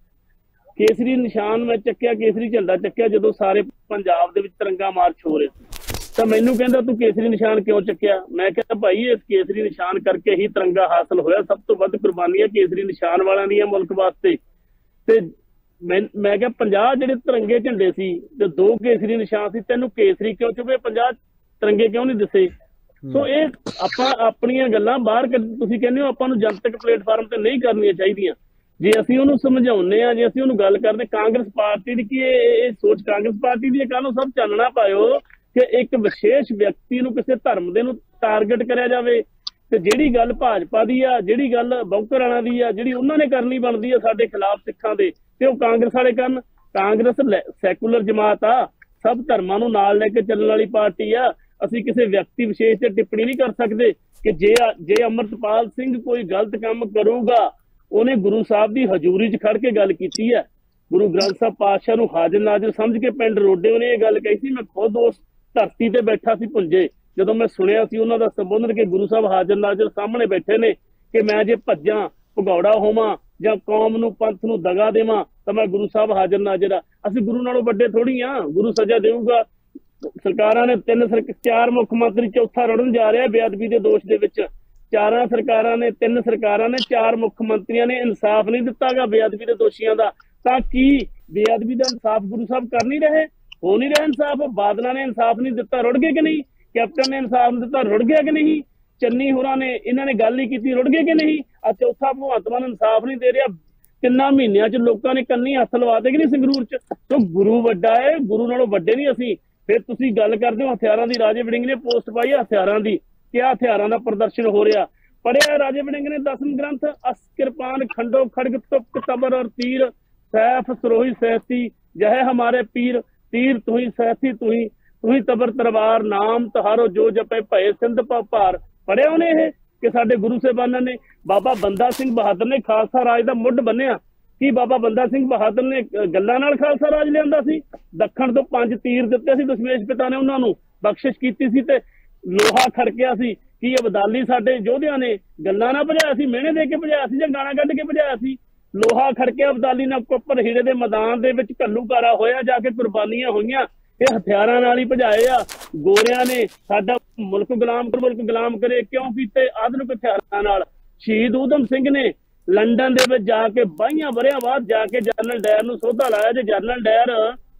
ਕੇਸਰੀ ਨਿਸ਼ਾਨ ਮੈਂ ਚੱਕਿਆ, ਕੇਸਰੀ ਝੰਡਾ ਚੱਕਿਆ ਜਦੋਂ ਸਾਰੇ ਪੰਜਾਬ ਦੇ ਵਿੱਚ ਤਿਰੰਗਾ ਮਾਰਚ ਹੋ ਰਹੇ ਸੀ, ਤਾਂ ਮੈਨੂੰ ਕਹਿੰਦਾ ਤੂੰ ਕੇਸਰੀ ਨਿਸ਼ਾਨ ਕਿਉਂ ਚੱਕਿਆ? ਮੈਂ ਕਿਹਾ ਭਾਈ ਇਸ ਕੇਸਰੀ ਨਿਸ਼ਾਨ ਕਰਕੇ ਹੀ ਤਿਰੰਗਾ ਹਾਸਲ ਹੋਇਆ। ਸਭ ਤੋਂ ਵੱਧ ਕੁਰਬਾਨੀਆਂ ਕੇਸਰੀ ਨਿਸ਼ਾਨ ਵਾਲਿਆਂ ਦੀਆਂ ਮੁਲਕ ਵਾਸਤੇ। ਤੇ ਮੈਂ ਮੈਂ ਕਿਹਾ ਪੰਜਾਹ ਜਿਹੜੇ ਤਿਰੰਗੇ ਝੰਡੇ ਸੀ ਤੇ ਦੋ ਕੇਸਰੀ ਨਿਸ਼ਾਨ ਸੀ, ਤੈਨੂੰ ਕੇਸਰੀ ਕਿਉਂ ਚੁਭੇ, ਪੰਜਾਹ ਤਿਰੰਗੇ ਕਿਉਂ ਨਹੀਂ ਦਿਸੇ? ਸੋ ਇਹ ਆਪਾਂ ਆਪਣੀਆਂ ਗੱਲਾਂ ਬਾਹਰ, ਤੁਸੀਂ ਕਹਿੰਦੇ ਹੋ ਆਪਾਂ ਨੂੰ ਜਨਤਕ ਪਲੇਟਫਾਰਮ ਤੇ ਨਹੀਂ ਕਰਨੀਆਂ ਚਾਹੀਦੀਆਂ। ਜੇ ਅਸੀਂ ਉਹਨੂੰ ਸਮਝਾਉਂਦੇ ਆ, ਜੇ ਅਸੀਂ ਉਹਨੂੰ ਗੱਲ ਕਰਦੇ, ਕਾਂਗਰਸ ਪਾਰਟੀ ਦੀ ਕੀ ਇਹ ਸੋਚ ਕਾਂਗਰਸ ਪਾਰਟੀ ਦੀ ਕੱਲ ਨੂੰ ਸਭ ਚਾਨਣਾ ਪਾਇਓ ਕਿ ਇੱਕ ਵਿਸ਼ੇਸ਼ ਵਿਅਕਤੀ ਨੂੰ ਕਿਸੇ ਧਰਮ ਦੇ ਨੂੰ ਟਾਰਗੇਟ ਕਰਿਆ ਜਾਵੇ। ਤੇ ਜਿਹੜੀ ਗੱਲ ਭਾਜਪਾ ਦੀ ਆ, ਜਿਹੜੀ ਗੱਲ ਬੌਕਰ ਵਾਲਾ ਦੀ ਆ, ਜਿਹੜੀ ਉਹਨਾਂ ਨੇ ਕਰਨੀ ਬਣਦੀ ਆ ਸਾਡੇ ਖਿਲਾਫ ਸਿੱਖਾਂ ਦੇ, ਤੇ ਉਹ ਕਾਂਗਰਸ ਵਾਲੇ ਕਰਨ। ਕਾਂਗਰਸ ਸੈਕੂਲਰ ਜਮਾਤ ਆ, ਸਭ ਧਰਮਾਂ ਨੂੰ ਨਾਲ ਲੈ ਕੇ ਚੱਲਣ ਵਾਲੀ ਪਾਰਟੀ ਆ। ਅਸੀਂ ਕਿਸੇ ਵਿਅਕਤੀ ਵਿਸ਼ੇਸ਼ ਤੇ ਟਿੱਪਣੀ ਨਹੀਂ ਕਰ ਸਕਦੇ ਕਿ ਜੇ ਜੇ ਅਮਰਤਪਾਲ ਸਿੰਘ ਕੋਈ ਗਲਤ ਕੰਮ ਕਰੂਗਾ, ਉਹਨੇ ਗੁਰੂ ਸਾਹਿਬ ਦੀ ਹਜ਼ੂਰੀ 'ਚ ਖੜ ਕੇ ਗੱਲ ਕੀਤੀ ਹੈ। ਗੁਰੂ ਗ੍ਰੰਥ ਸਾਹਿਬ ਪਾਤਸ਼ਾਹ ਨੂੰ ਹਾਜ਼ਰ ਨਾਜ਼ਰ ਸਮਝ ਕੇ ਪਿੰਡ ਰੋਡੇ ਉਹਨੇ ਇਹ ਗੱਲ ਕਹੀ ਸੀ। ਮੈਂ ਖੁਦ ਉਸ ਧਰਤੀ ਤੇ ਬੈਠਾ ਸੀ ਪੁੰਜੇ, ਜਦੋਂ ਮੈਂ ਸੁਣਿਆ ਸੀ ਉਹਨਾਂ ਦਾ ਸੰਬੋਧਨ ਕਿ ਗੁਰੂ ਸਾਹਿਬ ਹਾਜ਼ਰ ਨਾਜ਼ਰ ਸਾਹਮਣੇ ਬੈਠੇ ਨੇ ਕਿ ਮੈਂ ਜੇ ਭੱਜਾਂ ਭਗੌੜਾ ਹੋਵਾਂ ਜਾਂ ਕੌਮ ਨੂੰ ਪੰਥ ਨੂੰ ਦਗਾ ਦੇਵਾਂ ਤਾਂ ਮੈਂ ਗੁਰੂ ਸਾਹਿਬ ਹਾਜ਼ਰ ਨਾਜ਼ਰ ਆ। ਅਸੀਂ ਗੁਰੂ ਨਾਲੋਂ ਵੱਡੇ ਥੋੜੀ ਆ, ਗੁਰੂ ਸਜ਼ਾ ਦੇਊਗਾ। ਸਰਕਾਰਾਂ ਨੇ ਤਿੰਨ ਚਾਰ ਮੁੱਖ ਮੰਤਰੀ, ਚੌਥਾ ਰੜਨ ਜਾ ਰਿਹਾ ਬੇਅਦਬੀ ਦੇ ਦੋਸ਼ ਦੇ ਵਿੱਚ। ਚਾਰਾਂ ਸਰਕਾਰਾਂ ਨੇ, ਤਿੰਨ ਸਰਕਾਰਾਂ ਨੇ, ਚਾਰ ਮੁੱਖ ਮੰਤਰੀਆਂ ਨੇ ਇਨਸਾਫ ਨਹੀਂ ਦਿੱਤਾਗਾ ਬੇਅਦਬੀ ਦੇ ਦੋਸ਼ੀਆਂ ਦਾ। ਤਾਂ ਕੀ ਬੇਅਦਬੀ ਦਾ ਇਨਸਾਫ ਗੁਰੂ ਸਾਹਿਬ ਕਰ ਨਹੀਂ ਰਹੇ? ਹੋ ਨਹੀਂ ਰਿਹਾ ਇਨਸਾਫ? ਬਾਦਲਾਂ ਨੇ ਇਨਸਾਫ ਨਹੀਂ ਦਿੱਤਾ, ਰੁੜ ਗਏ ਕਿ ਨਹੀਂ? ਕੈਪਟਨ ਨੇ ਇਨਸਾਫ ਨਹੀਂ ਦਿੱਤਾ, ਰੁੜ ਗਿਆ ਕਿ ਨਹੀਂ? ਚੰਨੀ ਹੋਰਾਂ ਨੇ, ਇਹਨਾਂ ਨੇ ਗੱਲ ਹੀ ਕੀਤੀ, ਰੁੜ ਗਏ ਕਿ ਨਹੀਂ? ਆ ਚੌਥਾ ਭਗਵੰਤ ਮਾਨ ਇਨਸਾਫ ਨਹੀਂ ਦੇ ਰਿਹਾ। ਤਿੰਨਾਂ ਮਹੀਨਿਆਂ 'ਚ ਲੋਕਾਂ ਨੇ ਕੰਨੀ ਹੱਥ ਲਵਾ ਦੇ ਕਿ ਨਹੀਂ ਸੰਗਰੂਰ 'ਚ? ਤੋ ਗੁਰੂ ਵੱਡਾ ਹੈ, ਗੁਰੂ ਨਾਲੋਂ ਵੱਡੇ ਨਹੀਂ ਅਸੀਂ। ਫਿਰ ਤੁਸੀਂ ਗੱਲ ਕਰਦੇ ਹੋ ਹਥਿਆਰਾਂ ਦੀ। ਰਾਜੇ ਵੜਿੰਗ ਨੇ ਪੋਸਟ ਪਾਈ ਹੈ ਹਥਿਆਰਾਂ ਦੀ, ਕਿਹਾ ਹਥਿਆਰਾਂ ਦਾ ਪ੍ਰਦਰਸ਼ਨ ਹੋ ਰਿਹਾ। ਪੜਿਆ ਰਾਜੇ ਵੜਿੰਗ ਨੇ ਦਸਮ ਗ੍ਰੰਥ, ਅਸ ਕਿਰਪਾਨ ਖੰਡੋ ਖੜਗ ਤੁਕ ਤਬਰ ਔਰ ਤੀਰ, ਸੈਫ ਸਰੋਹੀ ਸਹਿਤੀ ਜਹ ਹਮਾਰੇ ਪੀਰ, ਤੀਰ ਤੁਹੀ ਸਹਿਤੀ ਤੁਹੀ ਤੁਹੀ ਤਬਰ ਤਲਵਾਰ, ਨਾਮ ਤੁਹਾਰੋ ਜੋ ਜਪੇ ਭਏ ਸਿੰਧ ਪਾ ਭਾਰ। ਪੜਿਆ ਉਹਨੇ ਇਹ ਕਿ ਸਾਡੇ ਗੁਰੂ ਸਾਹਿਬਾਨਾਂ ਨੇ, ਬਾਬਾ ਬੰਦਾ ਸਿੰਘ ਬਹਾਦਰ ਨੇ ਖਾਲਸਾ ਰਾਜ ਦਾ ਮੁੱਢ ਬੰਨਿਆ। ਕੀ ਬਾਬਾ ਬੰਦਾ ਸਿੰਘ ਬਹਾਦਰ ਨੇ ਗੱਲਾਂ ਨਾਲ ਖਾਲਸਾ ਰਾਜ ਲਿਆਂਦਾ ਸੀ? ਦੱਖਣ ਤੋਂ ਪੰਜ ਤੀਰ ਦਿੱਤੇ ਸੀ ਦਸ਼ਮੇਸ਼ ਪਿਤਾ ਨੇ, ਉਹਨਾਂ ਨੂੰ ਬਖਸ਼ਿਸ਼ ਕੀਤੀ ਸੀ ਤੇ ਲੋਹਾ ਖੜਕਿਆ ਸੀ। ਕੀ ਅਬਦਾਲੀ ਸਾਡੇ ਯੋਧਿਆਂ ਨੇ ਗੱਲਾਂ ਨਾਲ ਭਜਾਇਆ ਸੀ, ਮਿਹਣੇ ਦੇ ਕੇ ਭਜਾਇਆ ਸੀ ਜਾਂ ਗਾਣਾ ਕੱਢ ਕੇ ਭਜਾਇਆ ਸੀ? ਲੋਹਾ ਖੜਕਿਆ ਅਬਦਾਲੀ ਨਾਲ, ਕੋਪਰ ਹੀਰੇ ਦੇ ਮੈਦਾਨ ਦੇ ਵਿੱਚ ਘੱਲੂਘਾਰਾ ਹੋਇਆ, ਜਾ ਕੇ ਕੁਰਬਾਨੀਆਂ ਹੋਈਆਂ। ਇਹ ਹਥਿਆਰਾਂ ਨਾਲ ਹੀ ਭਜਾਏ ਆ। ਗੋਰਿਆਂ ਨੇ ਸਾਡਾ ਮੁਲਕ ਗੁਲਾਮ ਮੁਲਕ ਗੁਲਾਮ ਕਰੇ ਕਿਉਂ ਕੀਤੇ? ਆਧੁਨਿਕ ਹਥਿਆਰਾਂ ਨਾਲ। ਸ਼ਹੀਦ ਊਧਮ ਸਿੰਘ ਨੇ ਲੰਡਨ ਦੇ ਵਿੱਚ ਜਾ ਕੇ ਬਾਈਆਂ ਵਰਿਆਂ ਬਾਅਦ ਜਾ ਕੇ ਜਨਰਲ ਡਾਇਰ ਨੂੰ ਸੋਧਾ ਲਾਇਆ। ਜੇ ਜਨਰਲ ਡਾਇਰ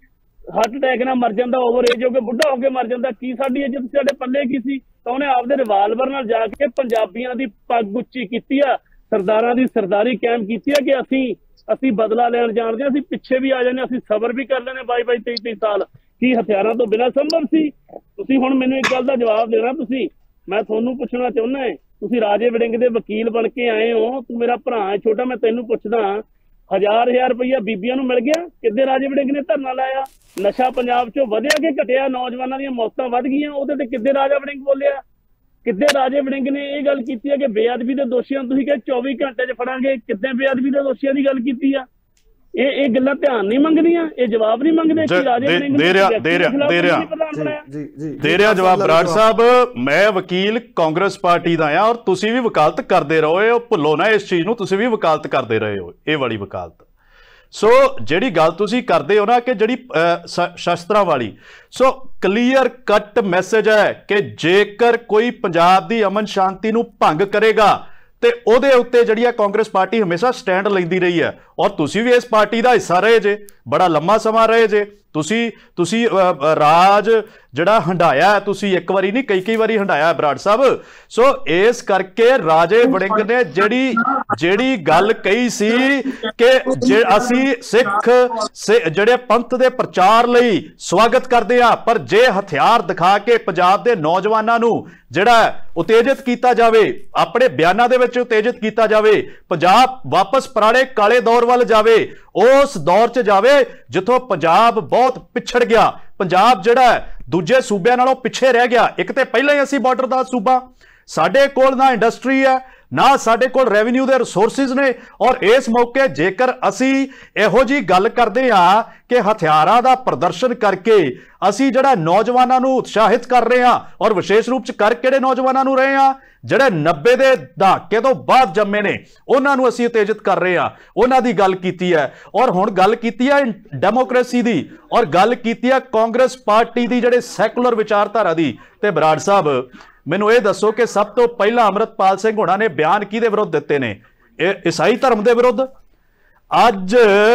ਹਾਰਟ ਅਟੈਕ ਨਾਲ ਮਰ ਜਾਂਦਾ, ਓਵਰ ਏਜ ਹੋ ਕੇ ਬੁੱਢਾ ਹੋ ਕੇ ਮਰ ਜਾਂਦਾ, ਕੀ ਸਾਡੀ ਇੱਜ਼ਤ ਸਾਡੇ ਪੱਲੇ ਕੀ ਸੀ? ਤਾਂ ਉਹਨੇ ਆਪਦੇ ਰਿਵਾਲਵਰ ਨਾਲ ਜਾ ਕੇ ਪੰਜਾਬੀਆਂ ਦੀ ਪੱਗ ਉੱਚੀ ਕੀਤੀ ਆ, ਸਰਦਾਰਾਂ ਦੀ ਸਰਦਾਰੀ ਕਾਇਮ ਕੀਤੀ ਆ ਕਿ ਅਸੀਂ ਅਸੀਂ ਬਦਲਾ ਲੈਣ ਜਾਣਦੇ, ਅਸੀਂ ਪਿੱਛੇ ਵੀ ਆ ਜਾਂਦੇ, ਅਸੀਂ ਸਬਰ ਵੀ ਕਰ ਲੈਣੇ ਬਾਈ ਬਾਈ ਤੇਈ ਤੇਈ ਸਾਲ। ਕੀ ਹਥਿਆਰਾਂ ਤੋਂ ਬਿਨਾਂ ਸੰਭਵ ਸੀ? ਤੁਸੀਂ ਹੁਣ ਮੈਨੂੰ ਇੱਕ ਗੱਲ ਦਾ ਜਵਾਬ ਦੇਣਾ। ਤੁਸੀਂ ਮੈਂ ਤੁਹਾਨੂੰ ਪੁੱਛਣਾ ਚਾਹੁੰਦਾ ਹੈ, ਤੁਸੀਂ ਰਾਜੇ ਵੜਿੰਗ ਦੇ ਵਕੀਲ ਬਣ ਕੇ ਆਏ ਹੋ, ਤੂੰ ਮੇਰਾ ਭਰਾ ਹੈ ਛੋਟਾ, ਮੈਂ ਤੈਨੂੰ ਪੁੱਛਦਾ ਹਜ਼ਾਰ ਹਜ਼ਾਰ ਰੁਪਈਆ ਬੀਬੀਆਂ ਨੂੰ ਮਿਲ ਗਿਆ? ਕਿੱਦੇ ਰਾਜੇ ਵੜਿੰਗ ਨੇ ਧਰਨਾ ਲਾਇਆ? ਨਸ਼ਾ ਪੰਜਾਬ 'ਚੋਂ ਵਧਿਆ ਕਿ ਘਟਿਆ? ਨੌਜਵਾਨਾਂ ਦੀਆਂ ਮੌਤਾਂ ਵੱਧ ਗਈਆਂ, ਉਹਦੇ ਤੇ ਕਿੱਦੇ ਰਾਜਾ ਵੜਿੰਗ ਬੋਲਿਆ? ਕਿੱਦੇ ਰਾਜੇ ਵੜਿੰਗ ਨੇ ਇਹ ਗੱਲ ਕੀਤੀ ਹੈ ਕਿ ਬੇਅਦਬੀ ਦੇ ਦੋਸ਼ੀਆਂ ਨੂੰ ਤੁਸੀਂ ਕਿਹਾ ਚੌਵੀ ਘੰਟੇ 'ਚ ਫੜਾਂਗੇ? ਕਿੱਦੇ ਬੇਅਦਬੀ ਦੇ ਦੋਸ਼ੀਆਂ ਦੀ ਗੱਲ ਕੀਤੀ ਆ? ਇਹ ਇਹ ਗੱਲਾਂ ਧਿਆਨ ਨਹੀਂ ਮੰਗਦੀਆਂ, ਇਹ ਜਵਾਬ ਨਹੀਂ ਮੰਗਦੇ ਕਿ ਰਾਜੇ ਵੜਿੰਗ ਦੇ ਰਿਹਾ ਦੇ ਰਿਹਾ ਦੇ ਰਿਹਾ ਜੀ ਜੀ ਦੇ ਰਿਹਾ ਜਵਾਬ। ਬਰਾੜ ਸਾਹਿਬ, ਮੈਂ ਵਕੀਲ ਕਾਂਗਰਸ ਪਾਰਟੀ ਦਾ ਆ ਔਰ ਤੁਸੀਂ ਵੀ ਵਕਾਲਤ ਕਰਦੇ ਰਹੇ ਹੋ, ਭੁੱਲੋ ਨਾ ਇਸ ਚੀਜ਼ ਨੂੰ, ਤੁਸੀਂ ਵੀ ਵਕਾਲਤ ਕਰਦੇ ਰਹੇ ਹੋ, ਇਹ ਵਾਲੀ ਵਕਾਲਤ। ਸੋ ਜਿਹੜੀ ਗੱਲ ਤੁਸੀਂ ਕਰਦੇ ਹੋ ਨਾ ਕਿ ਜਿਹੜੀ ਸ਼ਸਤਰਾਂ ਵਾਲੀ, ਸੋ ਕਲੀਅਰ ਕੱਟ ਮੈਸੇਜ ਹੈ ਕਿ ਜੇਕਰ ਕੋਈ ਪੰਜਾਬ ਦੀ ਅਮਨ ਸ਼ਾਂਤੀ ਨੂੰ ਭੰਗ ਕਰੇਗਾ ਤੇ ਉਹਦੇ ਉੱਤੇ ਜਿਹੜੀ ਆ ਕਾਂਗਰਸ ਪਾਰਟੀ ਹਮੇਸ਼ਾ ਸਟੈਂਡ ਲੈਂਦੀ ਰਹੀ ਹੈ। ਔਰ ਤੁਸੀਂ ਵੀ ਇਸ ਪਾਰਟੀ ਦਾ ਹਿੱਸਾ ਰਹੇ ਜੇ, ਬੜਾ ਲੰਮਾ ਸਮਾਂ ਰਹੇ ਜੇ। ਤੁਸੀਂ ਤੁਸੀਂ ਰਾਜ ਜਿਹੜਾ ਹੰਡਾਇਆ, ਤੁਸੀਂ ਇੱਕ ਵਾਰੀ ਨਹੀਂ ਕਈ ਕਈ ਵਾਰੀ ਹੰਡਾਇਆ ਬਰਾੜ ਸਾਹਿਬ। ਸੋ ਇਸ ਕਰਕੇ ਰਾਜੇ ਵੜਿੰਗ ਨੇ ਜਿਹੜੀ ਜਿਹੜੀ ਗੱਲ ਕਹੀ ਸੀ ਕਿ ਜੇ ਅਸੀਂ ਸਿੱਖ ਜਿਹੜੇ ਪੰਥ ਦੇ ਪ੍ਰਚਾਰ ਲਈ ਸਵਾਗਤ ਕਰਦੇ ਆ, ਪਰ ਜੇ ਹਥਿਆਰ ਦਿਖਾ ਕੇ ਪੰਜਾਬ ਦੇ ਨੌਜਵਾਨਾਂ ਨੂੰ ਜਿਹੜਾ ਉਤੇਜਿਤ ਕੀਤਾ ਜਾਵੇ, ਆਪਣੇ ਬਿਆਨਾਂ ਦੇ ਵਿੱਚ ਉਤੇਜਿਤ ਕੀਤਾ ਜਾਵੇ, ਪੰਜਾਬ ਵਾਪਸ ਪੁਰਾਣੇ ਕਾਲੇ ਦੌਰ ਵੱਲ ਜਾਵੇ, ਉਸ ਦੌਰ 'ਚ ਜਾਵੇ ਜਿੱਥੋਂ ਪੰਜਾਬ ਬਹੁਤ ਪਿਛੜ ਗਿਆ, ਪੰਜਾਬ ਜਿਹੜਾ ਦੂਜੇ ਸੂਬਿਆਂ ਨਾਲੋਂ ਪਿੱਛੇ ਰਹਿ ਗਿਆ। ਇੱਕ ਤੇ ਪਹਿਲਾਂ ਹੀ ਅਸੀਂ ਬਾਰਡਰ ਦਾ ਸੂਬਾ, ਸਾਡੇ ਕੋਲ ਨਾ ਇੰਡਸਟਰੀ ਹੈ, ਨਾ ਸਾਡੇ ਕੋਲ ਰੈਵਨਿਊ ਦੇ ਰਿਸੋਰਸਿਸ ਨੇ। ਔਰ ਇਸ ਮੌਕੇ ਜੇਕਰ ਅਸੀਂ ਇਹੋ ਜੀ ਗੱਲ ਕਰਦੇ ਹਾਂ ਕਿ ਹਥਿਆਰਾਂ ਦਾ ਪ੍ਰਦਰਸ਼ਨ ਕਰਕੇ ਅਸੀਂ ਜਿਹੜਾ ਨੌਜਵਾਨਾਂ ਨੂੰ ਉਤਸ਼ਾਹਿਤ ਕਰ ਰਹੇ ਹਾਂ, ਔਰ ਵਿਸ਼ੇਸ਼ ਰੂਪ 'ਚ ਕਰ ਕਿਹੜੇ ਨੌਜਵਾਨਾਂ ਨੂੰ ਰਹੇ ਹਾਂ? ਜਿਹੜੇ ਨੱਬੇ ਦੇ ਦਹਾਕੇ ਤੋਂ ਬਾਅਦ ਜੰਮੇ ਨੇ, ਉਹਨਾਂ ਨੂੰ ਅਸੀਂ ਉਤੇਜਿਤ ਕਰ ਰਹੇ ਹਾਂ, ਉਹਨਾਂ ਦੀ ਗੱਲ ਕੀਤੀ ਹੈ। ਔਰ ਹੁਣ ਗੱਲ ਕੀਤੀ ਹੈ ਡੈਮੋਕ੍ਰੇਸੀ ਦੀ, ਔਰ ਗੱਲ ਕੀਤੀ ਹੈ ਕਾਂਗਰਸ ਪਾਰਟੀ ਦੀ ਜਿਹੜੇ ਸੈਕੂਲਰ ਵਿਚਾਰਧਾਰਾ ਦੀ। ਤੇ ਬਰਾੜ ਸਾਹਿਬ, ਮੈਨੂੰ ਇਹ ਦੱਸੋ ਕਿ ਸਭ ਤੋਂ ਪਹਿਲਾਂ ਅੰਮ੍ਰਿਤਪਾਲ ਸਿੰਘ ਹੋਣਾ ਨੇ ਬਿਆਨ ਕਿਹਦੇ ਵਿਰੁੱਧ ਦਿੱਤੇ ਨੇ? ਇਹ ਈਸਾਈ ਧਰਮ ਦੇ ਵਿਰੁੱਧ। ਅੱਜ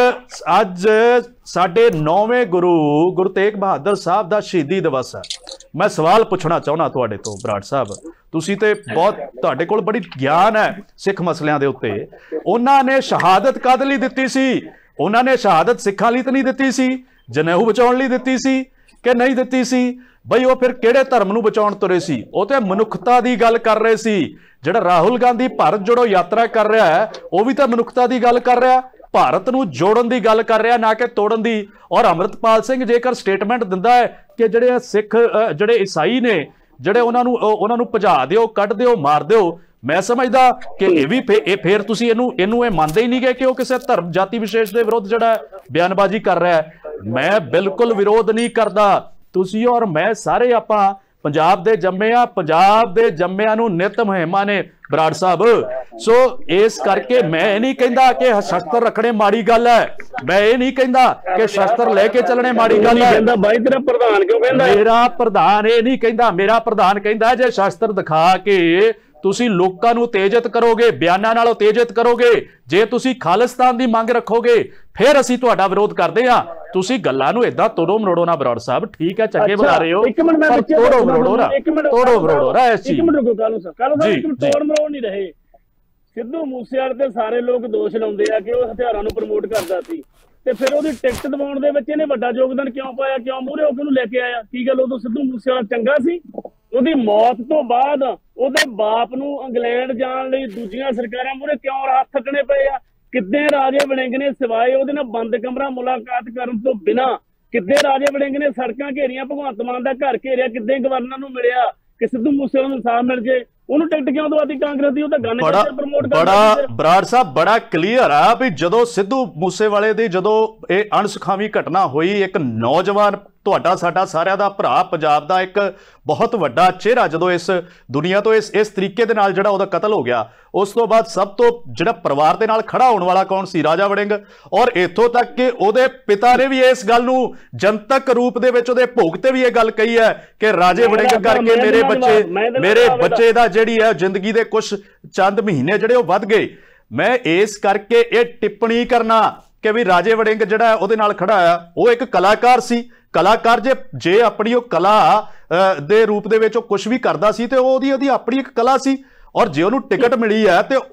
ਅੱਜ ਸਾਡੇ ਨੌਵੇਂ ਗੁਰੂ ਗੁਰੂ ਤੇਗ ਬਹਾਦਰ ਸਾਹਿਬ ਦਾ ਸ਼ਹੀਦੀ ਦਿਵਸ ਹੈ। ਮੈਂ ਸਵਾਲ ਪੁੱਛਣਾ ਚਾਹੁੰਦਾ ਤੁਹਾਡੇ ਤੋਂ ਬਰਾੜ ਸਾਹਿਬ, ਤੁਸੀਂ ਤੇ ਬਹੁਤ, ਤੁਹਾਡੇ ਕੋਲ ਬੜੀ ਗਿਆਨ ਹੈ ਸਿੱਖ ਮਸਲਿਆਂ ਦੇ ਉੱਤੇ। ਉਹਨਾਂ ਨੇ ਸ਼ਹਾਦਤ ਕਾਹਦੇ ਲਈ ਦਿੱਤੀ ਸੀ? ਉਹਨਾਂ ਨੇ ਸ਼ਹਾਦਤ ਸਿੱਖਾਂ ਲਈ ਤਾਂ ਨਹੀਂ ਦਿੱਤੀ ਸੀ, ਜਨੇਊ ਬਚਾਉਣ ਲਈ ਦਿੱਤੀ ਸੀ ਕਿ ਨਹੀਂ ਦਿੱਤੀ ਸੀ? ਬਈ ਉਹ ਫਿਰ ਕਿਹੜੇ ਧਰਮ ਨੂੰ ਬਚਾਉਣ ਤੁਰੇ ਸੀ? ਉਹ ਤੇ ਮਨੁੱਖਤਾ ਦੀ ਗੱਲ ਕਰ ਰਹੇ ਸੀ। ਜਿਹੜਾ ਰਾਹੁਲ ਗਾਂਧੀ ਭਾਰਤ ਜੋੜੋ ਯਾਤਰਾ ਕਰ ਰਿਹਾ ਹੈ, ਉਹ ਵੀ ਤਾਂ ਮਨੁੱਖਤਾ ਦੀ ਗੱਲ ਕਰ ਰਿਹਾ, ਭਾਰਤ ਨੂੰ ਜੋੜਨ ਦੀ ਗੱਲ ਕਰ ਰਿਹਾ, ਨਾ ਕਿ ਤੋੜਨ ਦੀ। ਔਰ ਅੰਮ੍ਰਿਤਪਾਲ ਸਿੰਘ ਜੇਕਰ ਸਟੇਟਮੈਂਟ ਦਿੰਦਾ ਹੈ ਕਿ ਜਿਹੜੇ ਸਿੱਖ ਜਿਹੜੇ ਈਸਾਈ ਨੇ, ਜਿਹੜੇ ਉਹਨਾਂ ਨੂੰ ਉਹਨਾਂ ਨੂੰ ਭਜਾ ਦਿਓ, ਕੱਢ ਦਿਓ, ਮਾਰ ਦਿਓ, ਮੈਂ ਸਮਝਦਾ ਕਿ ਇਹ ਵੀ ਇਹ ਫੇਰ ਤੁਸੀਂ ਇਹਨੂੰ ਇਹਨੂੰ ਇਹ ਮੰਨਦੇ ਹੀ ਨਹੀਂ ਗਏ ਕਿ ਉਹ ਕਿਸੇ ਧਰਮ ਜਾਤੀ ਵਿਸ਼ੇਸ਼ ਦੇ ਵਿਰੁੱਧ ਜਿਹੜਾ ਬਿਆਨਬਾਜ਼ੀ ਕਰ ਰਿਹਾ ਹੈ। ਮੈਂ ਬਿਲਕੁਲ ਵਿਰੋਧ ਨਹੀਂ ਕਰਦਾ। ਤੁਸੀਂ ਔਰ ਮੈਂ ਸਾਰੇ ਆਪਾਂ ਪੰਜਾਬ ਦੇ ਜੰਮੇ ਆ, ਪੰਜਾਬ ਦੇ ਜੰਮਿਆਂ ਨੂੰ ਨਿਤ ਮੁਹਿੰਮਾਂ ਨੇ ਬਰਾੜ ਸਾਹਿਬ। ਸੋ ਇਸ ਕਰਕੇ ਮੈਂ ਇਹ ਨਹੀਂ ਕਹਿੰਦਾ ਕਿ ਸ਼ਸਤਰ ਰੱਖਣੇ ਮਾੜੀ ਗੱਲ ਹੈ, ਮੈਂ ਇਹ ਨਹੀਂ ਕਹਿੰਦਾ ਕਿ ਸ਼ਸਤਰ ਲੈ ਕੇ ਚੱਲਣੇ ਮਾੜੀ ਗੱਲ ਹੈ। ਬਾਈ ਤੇਰਾ ਪ੍ਰਧਾਨ ਕਿਉਂ ਕਹਿੰਦਾ? ਮੇਰਾ ਪ੍ਰਧਾਨ ਇਹ ਨਹੀਂ ਕਹਿੰਦਾ, ਮੇਰਾ ਪ੍ਰਧਾਨ ਕਹਿੰਦਾ ਜੇ ਸ਼ਸਤਰ ਦਿਖਾ ਕੇ ਤੁਸੀਂ ਲੋਕਾਂ ਨੂੰ ਉਤੇਜਿਤ ਕਰੋਗੇ, ਬਿਆਨਾਂ ਨਾਲ ਉਤੇਜਿਤ ਕਰੋਗੇ, ਜੇ ਤੁਸੀਂ ਖਾਲਿਸਤਾਨ ਦੀ ਮੰਗ ਰੱਖੋਗੇ, ਫਿਰ ਅਸੀਂ ਤੁਹਾਡਾ ਵਿਰੋਧ ਕਰਦੇ ਹਾਂ। ਤੁਸੀਂ ਗੱਲਾਂ ਨੂੰ ਏਦਾਂ ਤੋੜੋ ਮਰੋੜੋ ਨਾ ਬਰਾੜ ਸਾਹਿਬ, ਠੀਕ ਹੈ ਚੰਗੇ ਬਣਾ ਰਹੇ ਹੋ, ਪਰ ਤੋੜੋ ਮਰੋੜੋ ਨਾ, ਤੋੜੋ ਮਰੋੜੋ ਨਾ ਇਸ ਚੀਜ਼। ਇੱਕ ਮਿੰਟ ਰੁਕੋ ਕਾਲੂ ਸਾਹਿਬ, ਕਾਲੂ ਸਾਹਿਬ ਇੱਕ ਮਿੰਟ, ਤੋੜ ਮਰੋੜ ਨਹੀਂ ਰਹੇ। ਸਿੱਧੂ ਮੂਸੇਵਾਲੇ ਤੇ ਸਾਰੇ ਲੋਕ ਦੋਸ਼ ਲਾਉਂਦੇ ਆ ਕਿ ਉਹ ਹਥਿਆਰਾਂ ਨੂੰ ਪ੍ਰਮੋਟ ਕਰਦਾ ਸੀ, ਤੇ ਫਿਰ ਉਹਦੀ ਟਿਕਟ ਦਿਵਾਉਣ ਦੇ ਵਿੱਚ ਇਹਨੇ ਵੱਡਾ ਯੋਗਦਾਨ ਕਿਉਂ ਪਾਇਆ? ਕਿਉਂ ਮੂਹਰੇ ਹੋ ਕੇ ਉਹਨੂੰ ਲੈ ਕੇ ਆਇਆ? ਕੀ ਗੱਲ ਉਦੋਂ ਸਿੱਧੂ ਮੂਸੇਵਾਲਾ ਚੰਗਾ ਸੀ? ਉਹਦੀ ਮੌਤ ਤੋਂ ਬਾਅਦ ਉਹਦੇ ਬਾਪ ਨੂੰ ਇੰਗਲੈਂਡ ਜਾਣ ਲਈ ਦੂਜੀਆਂ ਸਰਕਾਰਾਂ ਮੂਹਰੇ ਕਿਉਂ ਹੱਥ ਥੱਕਣੇ ਪਏ ਆ? ਕਿੱਦੇ ਰਾਜੇ ਵੜਿੰਗ ਨੇ ਸਿਵਾਏ ਉਹਦੇ ਨਾਲ ਬੰਦ ਕਮਰਾ ਮੁਲਾਕਾਤ ਕਰਨ ਤੋਂ ਬਿਨਾਂ, ਕਿੱਦੇ ਰਾਜੇ ਵੜਿੰਗ ਨੇ ਸੜਕਾਂ ਘੇਰੀਆਂ, ਭਗਵੰਤ ਮਾਨ ਦਾ ਘਰ ਘੇਰਿਆ, ਕਿੱਦੇ ਗਵਰਨਰ ਨੂੰ ਮਿਲਿਆ ਕਿ ਸਿੱਧੂ ਮੂਸੇਵਾਲੇ ਨੂੰ ਇਨਸਾਫ ਮਿਲ ਜੇ? ਉਹਨੂੰ ਟਿਕਟ ਕਿਉਂ ਦਵਾਤੀ ਕਾਂਗਰਸ ਦੀ? ਉਹ ਤਾਂ ਗਨ ਪ੍ਰਮੋਟ ਕਰਦਾ। ਬੜਾ ਬਰਾੜ ਸਾਹਿਬ ਬੜਾ ਕਲੀਅਰ ਆ ਵੀ ਜਦੋਂ ਸਿੱਧੂ ਮੂਸੇਵਾਲੇ ਦੀ ਜਦੋਂ ਇਹ ਅਣਸੁਖਾਵੀ ਘਟਨਾ ਹੋਈ, ਇੱਕ ਨੌਜਵਾਨ ਤੁਹਾਡਾ ਸਾਡਾ ਸਾਰਿਆਂ ਦਾ ਭਰਾ, ਪੰਜਾਬ ਦਾ ਇੱਕ ਬਹੁਤ ਵੱਡਾ ਚਿਹਰਾ ਜਦੋਂ ਇਸ ਦੁਨੀਆ ਤੋਂ ਇਸ ਇਸ ਤਰੀਕੇ ਦੇ ਨਾਲ ਜਿਹੜਾ ਉਹਦਾ ਕਤਲ ਹੋ ਗਿਆ, ਉਸ ਤੋਂ ਬਾਅਦ ਸਭ ਤੋਂ ਜਿਹੜਾ ਪਰਿਵਾਰ ਦੇ ਨਾਲ ਖੜਾ ਹੋਣ ਵਾਲਾ ਕੌਣ ਸੀ? ਰਾਜਾ ਵੜਿੰਗ। ਔਰ ਇੱਥੋਂ ਤੱਕ ਕਿ ਉਹਦੇ ਪਿਤਾ ਨੇ ਵੀ ਇਸ ਗੱਲ ਨੂੰ ਜਨਤਕ ਰੂਪ ਦੇ ਵਿੱਚ ਉਹਦੇ ਭੋਗ ਤੇ ਵੀ ਇਹ ਗੱਲ ਕਹੀ ਹੈ ਕਿ ਰਾਜੇ ਵੜਿੰਗ ਕਰਕੇ ਮੇਰੇ ਬੱਚੇ ਮੇਰੇ ਬੱਚੇ ਦਾ ਜਿਹੜੀ ਹੈ ਜ਼ਿੰਦਗੀ ਦੇ ਕੁਝ ਚੰਦ ਮਹੀਨੇ ਜਿਹੜੇ ਉਹ ਵੱਧ ਗਏ। ਮੈਂ ਇਸ ਕਰਕੇ ਇਹ ਟਿੱਪਣੀ ਕਰਨਾ ਕਿ ਵੀ ਰਾਜੇ ਵੜਿੰਗ ਜਿਹੜਾ ਉਹਦੇ ਨਾਲ ਖੜਾ ਆ, ਉਹ ਇੱਕ ਕਲਾਕਾਰ ਸੀ। ਕਲਾਕਾਰ ਜੇ ਜੇ ਆਪਣੀ ਉਹ ਕਲਾ ਦੇ ਰੂਪ ਦੇ ਵਿੱਚ ਉਹ ਕੁਝ ਵੀ ਕਰਦਾ ਸੀ ਤੇ ਉਹਦੀ ਉਹਦੀ ਆਪਣੀ ਇੱਕ ਕਲਾ ਸੀ। ਔਰ ਜੇ ਉਹਨੂੰ ਟਿਕਟ ਮਿਲੀ ਹੈ ਤੇ ਉਹ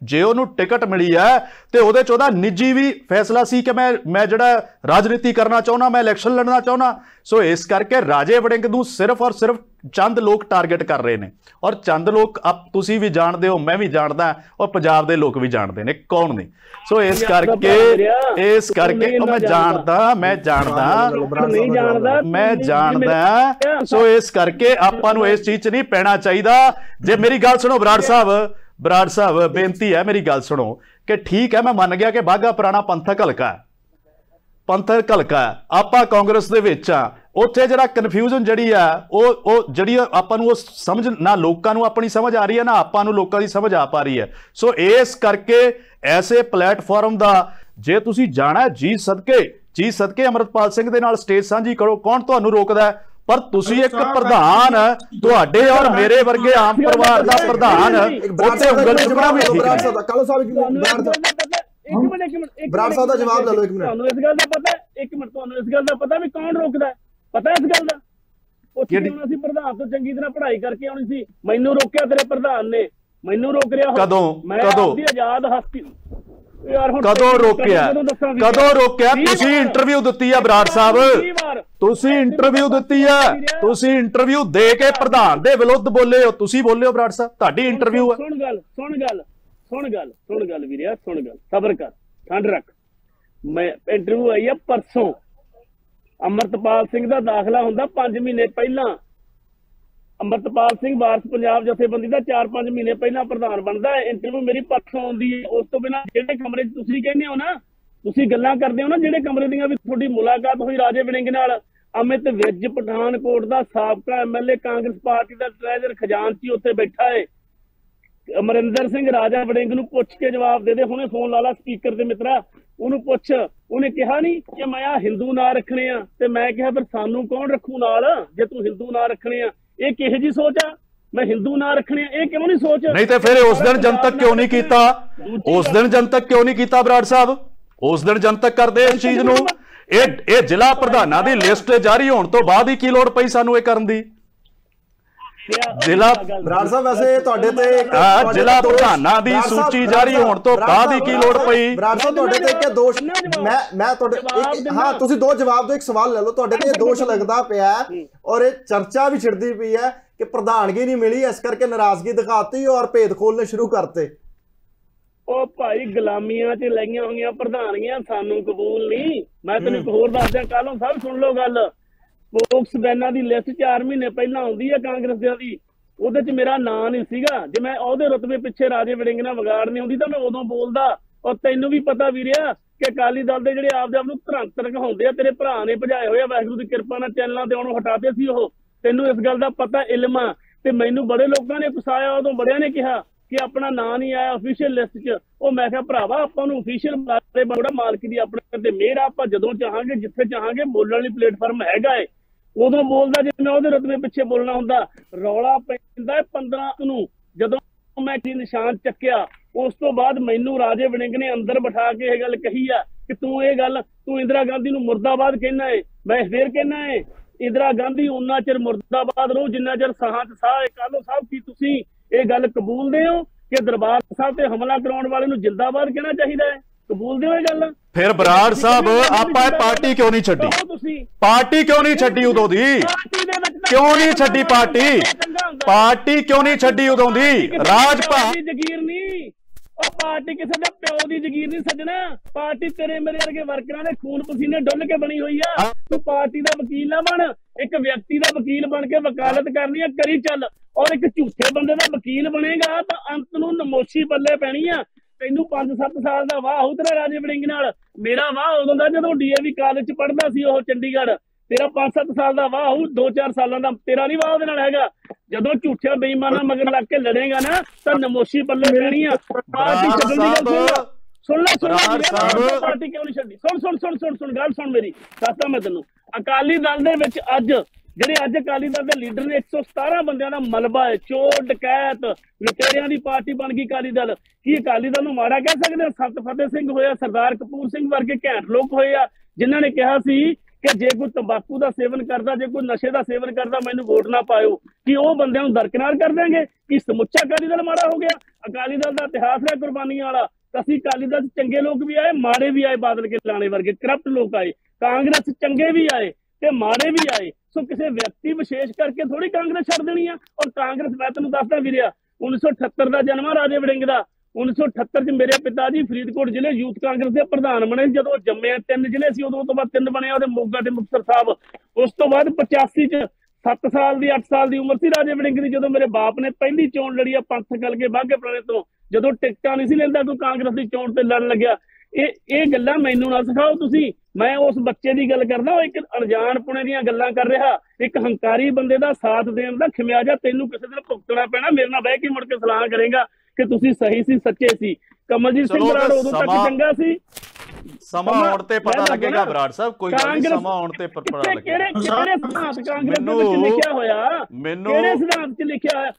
जे ਉਹਨੂੰ ਟਿਕਟ ਮਿਲੀ ਹੈ ਤੇ ਉਹਦੇ ਚ ਉਹਦਾ ਨਿੱਜੀ ਵੀ ਫੈਸਲਾ ਸੀ ਕਿ ਮੈਂ ਮੈਂ ਜਿਹੜਾ ਰਾਜਨੀਤੀ ਕਰਨਾ ਚਾਹੁੰਦਾ, ਮੈਂ ਇਲੈਕਸ਼ਨ ਲੜਨਾ ਚਾਹੁੰਦਾ। ਸੋ ਇਸ ਕਰਕੇ ਰਾਜੇ ਵੜਿੰਗ ਨੂੰ ਸਿਰਫ ਔਰ ਸਿਰਫ ਚੰਦ ਲੋਕ ਟਾਰਗੇਟ ਕਰ ਰਹੇ ਨੇ, ਔਰ ਚੰਦ ਲੋਕ ਤੁਸੀਂ ਵੀ ਜਾਣਦੇ ਹੋ, ਮੈਂ ਵੀ ਜਾਣਦਾ, ਔਰ ਪੰਜਾਬ ਦੇ ਲੋਕ ਵੀ ਜਾਣਦੇ ਨੇ ਕੌਣ ਨੇ। ਸੋ ਇਸ ਕਰਕੇ ਇਸ ਕਰਕੇ ਮੈਂ ਜਾਣਦਾ ਮੈਂ ਜਾਣਦਾ ਮੈਂ ਜਾਣਦਾ ਸੋ ਇਸ ਕਰਕੇ ਆਪਾਂ ਨੂੰ ਇਸ ਚੀਜ਼ 'ਚ ਨਹੀਂ ਪੈਣਾ ਚਾਹੀਦਾ। ਜੇ ਮੇਰੀ ਗੱਲ ਸੁਣੋ ਬਰਾੜ ਸਾਹਿਬ, ਬਰਾੜ ਸਾਹਿਬ ਬੇਨਤੀ ਹੈ ਮੇਰੀ ਗੱਲ ਸੁਣੋ ਕਿ ਠੀਕ ਹੈ ਮੈਂ ਮੰਨ ਗਿਆ ਕਿ ਬਾਘਾ ਪੁਰਾਣਾ ਪੰਥਕ ਹਲਕਾ ਹੈ, ਪੰਥਕ ਹਲਕਾ ਆਪਾਂ ਕਾਂਗਰਸ ਦੇ ਵਿੱਚ ਆ, ਉੱਥੇ ਜਿਹੜਾ ਕਨਫਿਊਜ਼ਨ ਜਿਹੜੀ ਆ ਉਹ ਉਹ ਜਿਹੜੀ ਆਪਾਂ ਨੂੰ ਉਹ ਸਮਝ ਨਾ ਲੋਕਾਂ ਨੂੰ ਆਪਣੀ ਸਮਝ ਆ ਰਹੀ ਹੈ ਨਾ ਆਪਾਂ ਨੂੰ ਲੋਕਾਂ ਦੀ ਸਮਝ ਆ ਪਾ ਰਹੀ ਹੈ। ਸੋ ਇਸ ਕਰਕੇ ਐਸੇ ਪਲੇਟਫਾਰਮ ਦਾ ਜੇ ਤੁਸੀਂ ਜਾਣਾ ਜੀ ਸਦਕੇ ਜੀ ਸਦਕੇ ਅਮਰਤਪਾਲ ਸਿੰਘ ਦੇ ਨਾਲ ਸਟੇਜ ਸਾਂਝੀ ਕਰੋ, ਕੌਣ ਤੁਹਾਨੂੰ ਰੋਕਦਾ? ਪਰ ਤੁਸੀਂ ਇੱਕ ਪ੍ਰਧਾਨ ਤੁਹਾਡੇ ਔਰ ਮੇਰੇ ਵਰਗੇ ਆਮ ਪਰਿਵਾਰ ਦਾ ਪ੍ਰਧਾਨ ਉੱਥੇ ਉਂਗਲ ਚੁੱਕਣਾ ਵੀ ਠੀਕ ਹੈ। ਕਾਲੋ ਸਾਹਿਬ ਇੱਕ ਮਿੰਟ ਇੱਕ ਮਿੰਟ ਬਰਾੜ ਸਾਹਿਬ ਦਾ ਜਵਾਬ ਲੈ ਲਓ ਇੱਕ ਮਿੰਟ। ਤੁਹਾਨੂੰ ਇਸ ਗੱਲ ਦਾ ਪਤਾ, ਇੱਕ ਮਿੰਟ ਤੁਹਾਨੂੰ ਇਸ ਗੱਲ ਦਾ ਪਤਾ ਵੀ ਕੌਣ ਰੋਕਦਾ? ਪਤਾ ਇਸ ਗੱਲ ਦਾ? ਉੱਥੇ ਆਉਣਾ ਸੀ ਪ੍ਰਧਾਨ ਤੋਂ ਚੰਗੀ ਤਰ੍ਹਾਂ ਪੜ੍ਹਾਈ ਕਰਕੇ ਆਉਣੀ ਸੀ, ਮੈਨੂੰ ਰੋਕਿਆ ਤੇਰੇ ਪ੍ਰਧਾਨ ਨੇ, ਮੈਨੂੰ ਰੋਕ ਰਿਹਾ। ਕਦੋਂ ਕਦੋਂ ਆਜ਼ਾਦ ਹਸਤੀ ਯਾਰ ਹੁਣ ਕਦੋਂ ਰੋਕਿਆ ਕਦੋਂ ਰੋਕਿਆ? ਤੁਸੀਂ ਇੰਟਰਵਿਊ ਦਿੱਤੀ ਆ ਬਰਾੜ ਸਾਹਿਬ, ਤੁਸੀਂ ਇੰਟਰਵਿਊ ਦਿੱਤੀ ਆ, ਤੁਸੀਂ ਇੰਟਰਵਿਊ ਦੇ ਕੇ ਪ੍ਰਧਾਨ ਦੇ ਵਿਰੁੱਧ ਬੋਲੇ ਹੋ, ਤੁਸੀਂ ਬੋਲੇ ਹੋ ਬਰਾੜ ਸਾਹਿਬ, ਤੁਹਾਡੀ ਇੰਟਰਵਿਊ ਆ। ਸੁਣ ਗੱਲ ਸੁਣ ਗੱਲ ਸੁਣ ਗੱਲ ਸੁਣ ਗੱਲ ਵੀਰਿਆ ਸੁਣ ਗੱਲ, ਸਬਰ ਕਰ, ਠੰਡ ਰੱਖ। ਮੈਂ ਇੰਟਰਵਿਊ ਆਈ ਆ ਪਰਸੋਂ, ਅਮਰਤਪਾਲ ਸਿੰਘ ਦਾ ਦਾਖਲਾ ਹੁੰਦਾ ਪੰਜ ਮਹੀਨੇ ਪਹਿਲਾਂ, ਅਮਰਤਪਾਲ ਸਿੰਘ ਵਾਰਸ ਪੰਜਾਬ ਜਥੇਬੰਦੀ ਦਾ ਚਾਰ ਪੰਜ ਮਹੀਨੇ ਪਹਿਲਾਂ ਪ੍ਰਧਾਨ ਬਣਦਾ ਹੈ। ਇੰਟਰਵਿਊ ਮੇਰੀ ਪਰਸੋਂ ਆਉਂਦੀ ਹੈ। ਉਸ ਤੋਂ ਬਿਨਾਂ ਜਿਹੜੇ ਕਮਰੇ 'ਚ ਤੁਸੀਂ ਕਹਿੰਦੇ ਹੋ ਨਾ, ਤੁਸੀਂ ਗੱਲਾਂ ਕਰਦੇ ਹੋ ਨਾ ਜਿਹੜੇ ਕਮਰੇ ਦੀਆਂ ਵੀ ਤੁਹਾਡੀ ਮੁਲਾਕਾਤ ਹੋਈ ਰਾਜੇ ਵੜਿੰਗ ਨਾਲ, ਅਮਿਤ ਵਿਜ ਪਠਾਨਕੋਟ ਦਾ ਸਾਬਕਾ ਐਮਐਲਏ ਕਾਂਗਰਸ ਪਾਰਟੀ ਦਾ ਟ੍ਰੈਜਰ ਖਜ਼ਾਨਚੀ ਉੱਥੇ ਬੈਠਾ ਹੈ। ਅਮਰਿੰਦਰ ਸਿੰਘ ਰਾਜਾ ਵੜਿੰਗ ਨੂੰ ਪੁੱਛ ਕੇ ਜਵਾਬ ਦੇ ਦੇ, ਹੁਣੇ ਫੋਨ ਲਾ ਲਾ ਸਪੀਕਰ ਤੇ ਮਿੱਤਰਾ, ਉਹਨੂੰ ਪੁੱਛ। ਉਹਨੇ ਕਿਹਾ ਨਹੀਂ ਕਿ ਮੈਂ ਆ ਹਿੰਦੂ ਨਾਂ ਰੱਖਣੇ ਆ, ਤੇ ਮੈਂ ਕਿਹਾ ਫਿਰ ਸਾਨੂੰ ਕੌਣ ਰੱਖੂ ਨਾਲ ਜੇ ਤੂੰ ਹਿੰਦੂ ਨਾਂ ਰੱਖਣੇ ਆ? ਇਹ ਕਿਹੋ ਜੀ ਸੋਚ ਆ, ਮੈਂ ਹਿੰਦੂ ਨਾਂ ਰੱਖਣੇ ਆ, ਇਹ ਕਿਉਂ ਨਹੀਂ ਸੋਚ? ਨਹੀਂ ਤੇ ਫਿਰ ਉਸ ਦਿਨ ਜਨਤਕ ਕਿਉਂ ਨਹੀਂ ਕੀਤਾ? ਉਸ ਦਿਨ ਜਨਤਕ ਕਿਉਂ ਨਹੀਂ ਕੀਤਾ ਬਰਾੜ ਸਾਹਿਬ? ਉਸ ਦਿਨ ਜਨਤਕ ਕਰਦੇ ਇਸ ਚੀਜ਼ ਨੂੰ। ਇਹ ਇਹ ਜ਼ਿਲ੍ਹਾ ਪ੍ਰਧਾਨਾਂ ਦੀ ਲਿਸਟ ਜਾਰੀ ਹੋਣ ਤੋਂ ਬਾਅਦ ਹੀ ਕੀ ਲੋੜ ਪਈ ਸਾਨੂੰ ਇਹ ਕਰਨ ਦੀ? ਜ਼ਿਲ੍ਹਾ ਬਰਾੜ ਸਾਹਿਬ ਵੈਸੇ ਤੁਹਾਡੇ ਤੇ ਜ਼ਿਲ੍ਹਾ ਪ੍ਰਧਾਨਾਂ ਦੀ ਸੂਚੀ ਜਾਰੀ ਹੋਣ ਤੋਂ ਬਾਅਦ ਹੀ ਕੀ ਲੋੜ ਪਈ? ਬਰਾੜ ਸਾਹਿਬ ਤੁਹਾਡੇ ਤੇ ਇੱਕ ਦੋਸ਼ ਮੈਂ ਮੈਂ ਤੁਹਾਡੇ ਹਾਂ ਤੁਸੀਂ ਦੋ ਜਵਾਬ ਦਿਓ, ਇੱਕ ਸਵਾਲ ਲੈ ਲਓ। ਤੁਹਾਡੇ ਤੇ ਇਹ ਦੋਸ਼ ਲੱਗਦਾ ਪਿਆ ਔਰ ਇਹ ਚਰਚਾ ਵੀ ਛਿੜਦੀ ਪਈ ਹੈ ਕਿ ਪ੍ਰਧਾਨਗੀ ਨਹੀਂ ਮਿਲੀ, ਇਸ ਕਰਕੇ ਨਾਰਾਜ਼ਗੀ ਦਿਖਾਤੀ ਔਰ ਭੇਦ ਖੋਲਣੇ ਸ਼ੁਰੂ ਕਰਤੇ। ਉਹ ਭਾਈ ਗੁਲਾਮੀਆਂ 'ਚ ਲਈਆਂ ਹੋਈਆਂ ਪ੍ਰਧਾਨਗੀਆਂ ਸਾਨੂੰ ਕਬੂਲ ਨਹੀਂ। ਮੈਂ ਤੈਨੂੰ ਇੱਕ ਹੋਰ ਦੱਸ ਦਿਆਂ, ਕੱਲੋਂ ਸਭ ਸੁਣ ਲਓ ਗੱਲ। ਸਪੋਕਸ ਬੈਨਾਂ ਦੀ ਲਿਸਟ ਚਾਰ ਮਹੀਨੇ ਪਹਿਲਾਂ ਆਉਂਦੀ ਹੈ ਕਾਂਗਰਸ ਦੀ, ਉਹਦੇ 'ਚ ਮੇਰਾ ਨਾਂ ਨਹੀਂ ਸੀਗਾ। ਜੇ ਮੈਂ ਉਹਦੇ ਰੁਤਬੇ ਪਿੱਛੇ ਰਾਜੇ ਵੜਿੰਗ ਨਾਲ ਵਿਗਾੜ ਨਹੀਂ ਹੁੰਦੀ ਤਾਂ ਮੈਂ ਉਦੋਂ ਬੋਲਦਾ। ਔਰ ਤੈਨੂੰ ਵੀ ਪਤਾ ਵੀਰਿਆ ਕਿ ਅਕਾਲੀ ਦਲ ਦੇ ਜਿਹੜੇ ਆਪਦੇ ਆਪ ਨੂੰ ਧਰੰਤਰ ਕਹਾਉਂਦੇ ਆ, ਤੇਰੇ ਭਰਾ ਨੇ ਭਜਾਏ ਹੋਏ ਆ, ਵਾਹਿਗੁਰੂ ਦੀ ਕਿਰਪਾ ਨਾਲ ਚੈਨਲਾਂ ਤੇ ਉਹਨੂੰ ਹਟਾਤੇ ਸੀ ਉਹ। ਤੈਨੂੰ ਇਸ ਗੱਲ ਦਾ ਪਤਾ, ਇਲਮ ਆ। ਤੇ ਮੈਨੂੰ ਬੜੇ ਲੋਕਾਂ ਨੇ ਫਸਾਇਆ, ਉਦੋਂ ਬੜਿਆਂ ਨੇ ਕਿਹਾ ਕਿ ਆਪਣਾ ਨਾਂ ਨਹੀਂ ਆਇਆ ਅਫੀਸ਼ੀਅਲ ਲਿਸਟ 'ਚ। ਉਹ ਮੈਂ ਕਿਹਾ ਭਰਾਵਾ ਆਪਾਂ ਨੂੰ ਅਫੀਸ਼ੀਅਲ ਬੁਲਾਰੇ ਬੜਾ ਮਾਲਕ ਦੀ ਆਪਣੇ ਤੇ ਮਿਹਰ ਆ, ਆਪਾਂ ਜਦੋਂ ਚਾਹਾਂਗੇ ਜਿੱਥੇ ਚਾਹਾਂਗੇ ਬੋਲਣ ਲਈ ਪਲੇਟਫਾਰਮ ਹੈਗਾ ਏ, ਉਦੋਂ ਬੋਲਦਾ। ਜੇ ਮੈਂ ਉਹਦੇ ਰੁਤਬੇ ਪਿੱਛੇ ਬੋਲਣਾ ਹੁੰਦਾ, ਰੌਲਾ ਪੈਂਦਾ ਪੰਦਰਾਂ ਨੂੰ ਜਦੋਂ ਮੈਂ ਕੀ ਨਿਸ਼ਾਨ ਚੱਕਿਆ। ਉਸ ਤੋਂ ਬਾਅਦ ਮੈਨੂੰ ਰਾਜੇ ਵੜਿੰਗ ਨੇ ਅੰਦਰ ਬਿਠਾ ਕੇ ਇਹ ਗੱਲ ਕਹੀ ਆ ਕਿ ਤੂੰ ਇਹ ਗੱਲ ਤੂੰ ਇੰਦਰਾ ਗਾਂਧੀ ਨੂੰ ਮੁਰਦਾਬਾਦ ਕਹਿਣਾ ਏ। ਮੈਂ ਫੇਰ ਕਹਿਣਾ ਏ ਇੰਦਰਾ ਗਾਂਧੀ ਉਨਾ ਚਿਰ ਮੁਰਦਾਬਾਦ ਰਹੂ ਜਿੰਨਾ ਚਿਰ ਸਾਹਾਂ 'ਚ ਸਾਹ ਏ। ਕਾਲੋ ਸਾਹਿਬ ਕੀ ਤੁਸੀਂ ਇਹ ਗੱਲ ਕਬੂਲਦੇ ਹੋ ਕਿ ਦਰਬਾਰ ਸਾਹਿਬ ਤੇ ਹਮਲਾ ਕਰਾਉਣ ਵਾਲੇ ਨੂੰ ਜਿੰਦਾਬਾਦ ਕਹਿਣਾ ਚਾਹੀਦਾ ਹੈ? ਕਬੂਲਦੇ ਹੋ ਇਹ ਗੱਲ? ਫਿਰ ਬਰਾੜ ਸਾਹਿਬ ਆਪਾਂ ਪਾਰਟੀ ਕਿਉਂ ਨਹੀਂ ਛੱਡੀ? ਪਾਰਟੀ ਕਿਉਂ ਨਹੀਂ ਛੱਡੀ ਉਦੋਂ ਦੀ? ਕਿਉਂ ਨਹੀਂ ਛੱਡੀ ਪਾਰਟੀ? ਪਾਰਟੀ ਕਿਉਂ ਨਹੀਂ ਛੱਡੀ ਉਦੋਂ ਦੀ? ਰਾਜ ਭਾਗ ਜਗੀਰ ਨਹੀਂ, ਉਹ ਪਾਰਟੀ ਕਿਸੇ ਦੇ ਪਿਓ ਦੀ ਜਗੀਰ ਨਹੀਂ ਸੱਜਣਾ। ਪਾਰਟੀ ਤੇਰੇ ਮੇਰੇ ਵਰਗੇ ਵਰਕਰਾਂ ਦੇ ਖੂਨ ਪਸੀਨੇ ਡੁੱਲ ਕੇ ਬਣੀ ਹੋਈ ਆ। ਤੂੰ ਪਾਰਟੀ ਦਾ ਵਕੀਲ ਨਾ ਬਣ, ਇੱਕ ਵਿਅਕਤੀ ਦਾ ਵਕੀਲ ਬਣ ਕੇ ਵਕਾਲਤ ਕਰਨੀ ਆ, ਕਰੀ ਚੱਲ। ਔਰ ਇੱਕ ਝੂਠੇ ਬੰਦੇ ਦਾ ਵਕੀਲ ਬਣੇਗਾ ਤਾਂ ਅੰਤ ਨੂੰ ਨਮੋਸ਼ੀ ਪੱਲੇ ਪੈਣੀ ਆ। ਤੈਨੂੰ ਪੰਜ ਸੱਤ ਸਾਲ ਦਾ ਵਾਹ ਹੋਊ ਤੇਰਾ ਰਾਜੇ ਵੜਿੰਗ ਨਾਲ, ਮੇਰਾ ਵਾਹ ਉਦੋਂ ਦਾ ਜਦੋਂ ਡੀਏਵੀ ਕਾਲਜ 'ਚ ਪੜ੍ਹਦਾ ਸੀ ਉਹ ਚੰਡੀਗੜ੍ਹ। ਤੇਰਾ ਪੰਜ ਸੱਤ ਸਾਲ ਦਾ ਵਾਹ ਹੋਊ, ਦੋ ਚਾਰ ਸਾਲਾਂ ਦਾ ਤੇਰਾ ਨਹੀਂ ਵਾਹ ਉਹਦੇ ਨਾਲ ਹੈਗਾ। ਜਦੋਂ ਝੂਠਿਆਂ ਬੇਈਮਾਨਾਂ ਮਗਰ ਲੱਗ ਕੇ ਲੜੇਗਾ ਨਾ ਤਾਂ ਨਮੋਸ਼ੀ ਪੱਲੇ ਪੈਣੀ ਆ। ਪਾਰਟੀ ਛੱਡਣ ਦੀ ਗੱਲ ਸੁਣ ਲੈ ਸੁਣ ਲੈ ਪਾਰਟੀ ਕਿਉਂ ਨਹੀਂ ਛੱਡੀ? ਸੁਣ ਸੁਣ ਸੁਣ ਸੁਣ ਸੁਣ ਗੱਲ ਸੁਣ ਮੇਰੀ, ਦੱਸਦਾ ਮੈਂ ਤੈਨੂੰ। ਅਕਾਲੀ ਦਲ ਦੇ ਵਿੱਚ ਅੱਜ ਜਿਹੜੇ ਅੱਜ ਅਕਾਲੀ ਦਲ ਦੇ ਲੀਡਰ ਨੇ ਇੱਕ ਸੌ ਸਤਾਰਾਂ ਬੰਦਿਆਂ ਦਾ ਮਲਬਾ ਹੈ। ਚੋਰ ਡਕੈਤ ਲੁਟੇਰਿਆਂ ਦੀ ਪਾਰਟੀ ਬਣ ਗਈ ਅਕਾਲੀ ਦਲ। ਕੀ ਅਕਾਲੀ ਦਲ ਨੂੰ ਮਾੜਾ ਕਹਿ ਸਕਦੇ? ਸੰਤ ਫਤਿਹ ਸਿੰਘ ਹੋਇਆ, ਸਰਦਾਰ ਕਪੂਰ ਸਿੰਘ ਵਰਗੇ ਘੈਂਟ ਲੋਕ ਹੋਏ ਆ ਜਿਨ੍ਹਾਂ ਨੇ ਕਿਹਾ ਸੀ ਕਿ ਜੇ ਕੋਈ ਤੰਬਾਕੂ ਦਾ ਸੇਵਨ ਕਰਦਾ, ਜੇ ਕੋਈ ਨਸ਼ੇ ਦਾ ਸੇਵਨ ਕਰਦਾ, ਮੈਨੂੰ ਵੋਟ ਨਾ ਪਾਇਓ। ਕਿ ਉਹ ਬੰਦਿਆਂ ਨੂੰ ਦਰਕਿਨਾਰ ਕਰ ਦੇਣਗੇ? ਕਿ ਸਮੁੱਚਾ ਅਕਾਲੀ ਦਲ ਮਾੜਾ ਹੋ ਗਿਆ? ਅਕਾਲੀ ਦਲ ਦਾ ਇਤਿਹਾਸ ਹੈ ਕੁਰਬਾਨੀਆਂ ਵਾਲਾ। ਅਸੀਂ ਅਕਾਲੀ ਦਲ 'ਚ ਚੰਗੇ ਲੋਕ ਵੀ ਆਏ, ਮਾੜੇ ਵੀ ਆਏ, ਬਾਦਲ ਕੇ ਲਾਣੇ ਵਰਗੇ ਕਰਪਟ ਲੋਕ ਆਏ, ਕਾਂਗਰਸ ਚੰਗੇ ਵੀ ਆਏ ਤੇ ਮਾੜੇ ਵੀ ਆਏ। ਸੋ ਕਿਸੇ ਵਿਅਕਤੀ ਵਿਸ਼ੇਸ਼ ਕਰਕੇ ਥੋੜੀ ਕਾਂਗਰਸ ਛੱਡ ਦੇਣੀ ਆ। ਔਰ ਕਾਂਗਰਸ ਮੈਂ ਤੈਨੂੰ ਦੱਸਦਾ ਵੀਰਿਆ, ਉੱਨੀ ਸੌ ਅਠੱਤਰ ਦਾ ਜਨਮ ਆ ਰਾਜੇ ਵੜਿੰਗ ਦਾ। ਉੱਨੀ ਸੌ ਅਠੱਤਰ 'ਚ ਮੇਰੇ ਪਿਤਾ ਜੀ ਫਰੀਦਕੋਟ ਜ਼ਿਲ੍ਹੇ ਯੂਥ ਕਾਂਗਰਸ ਦੇ ਪ੍ਰਧਾਨ ਬਣੇ। ਜਦੋਂ ਜੰਮੇ ਤਿੰਨ ਜ਼ਿਲ੍ਹੇ ਸੀ, ਉਦੋਂ ਤੋਂ ਬਾਅਦ ਤਿੰਨ ਬਣੇ ਉਹਦੇ ਮੋਗਾ ਤੇ ਮੁਕਤਸਰ ਸਾਹਿਬ। ਉਸ ਤੋਂ ਬਾਅਦ ਪਚਾਸੀ 'ਚ ਸੱਤ ਸਾਲ ਦੀ ਅੱਠ ਸਾਲ ਦੀ ਉਮਰ ਸੀ ਰਾਜੇ ਵੜਿੰਗ ਦੀ, ਜਦੋਂ ਮੇਰੇ ਬਾਪ ਨੇ ਪਹਿਲੀ ਚੋਣ ਲੜੀ ਆ ਪੰਥ ਗੱਲ ਕੇ ਬਾਘੇ ਪੁਰਾਣੇ ਤੋਂ, ਜਦੋਂ ਟਿਕਟਾਂ ਨਹੀਂ ਸੀ ਲੈਂਦਾ ਕੋਈ ਕਾਂਗਰਸ ਦੀ ਚੋਣ ਤੇ ਲੜਨ ਲੱਗਿਆ। ਇਹ ਇਹ ਗੱਲਾਂ ਮੈਨੂੰ ਨਾ ਸਿਖਾਓ ਤੁਸੀਂ। ਮੈਂ ਉਸ ਬੱਚੇ ਦੀ ਗੱਲ ਕਰਦਾ, ਉਹ ਇੱਕ ਅਣਜਾਣ ਪੁਣੇ ਦੀਆਂ ਗੱਲਾਂ ਕਰ ਰਿਹਾ। ਇੱਕ ਹੰਕਾਰੀ ਬੰਦੇ ਦਾ ਸਾਥ ਦੇਣ ਦਾ ਖਮਿਆਜਾ ਤੈਨੂੰ ਕਿਸੇ ਦਿਨ ਭੁਗਤਣਾ ਪੈਣਾ। ਮੇਰੇ ਨਾਲ ਬਹਿ ਕੇ ਮੁੜ ਕੇ ਸਲਾਹ ਕਰੇਗਾ ਕਿ ਤੁਸੀਂ ਸਹੀ ਸੀ, ਸੱਚੇ ਸੀ। ਕਮਲਜੀਤ ਸਿੰਘ ਬਰਾੜ ਉਦੋਂ ਤੱਕ ਚੰਗਾ ਸੀ, ਸਮਾਂ ਆਉਣ ਤੇ ਪਤਾ ਲੱਗੇਗਾ ਬਰਾੜ ਸਾਹਿਬ। ਕੋਈ ਗੱਲ ਨਹੀਂ, ਸਮਾਂ ਆਉਣ ਤੇ ਪਤਾ ਲੱਗੇਗਾ। ਕਿਹੜੇ ਕਿਹੜੇ ਸਿਧਾਂਤ ਕਾਂਗਰਸ ਦੇ ਵਿੱਚ ਲਿਖਿਆ ਹੋਇਆ? ਮੈਨੂੰ ਕਿਹੜੇ ਸਿਧਾਂਤ 'ਚ ਲਿਖਿਆ ਹੋਇਆ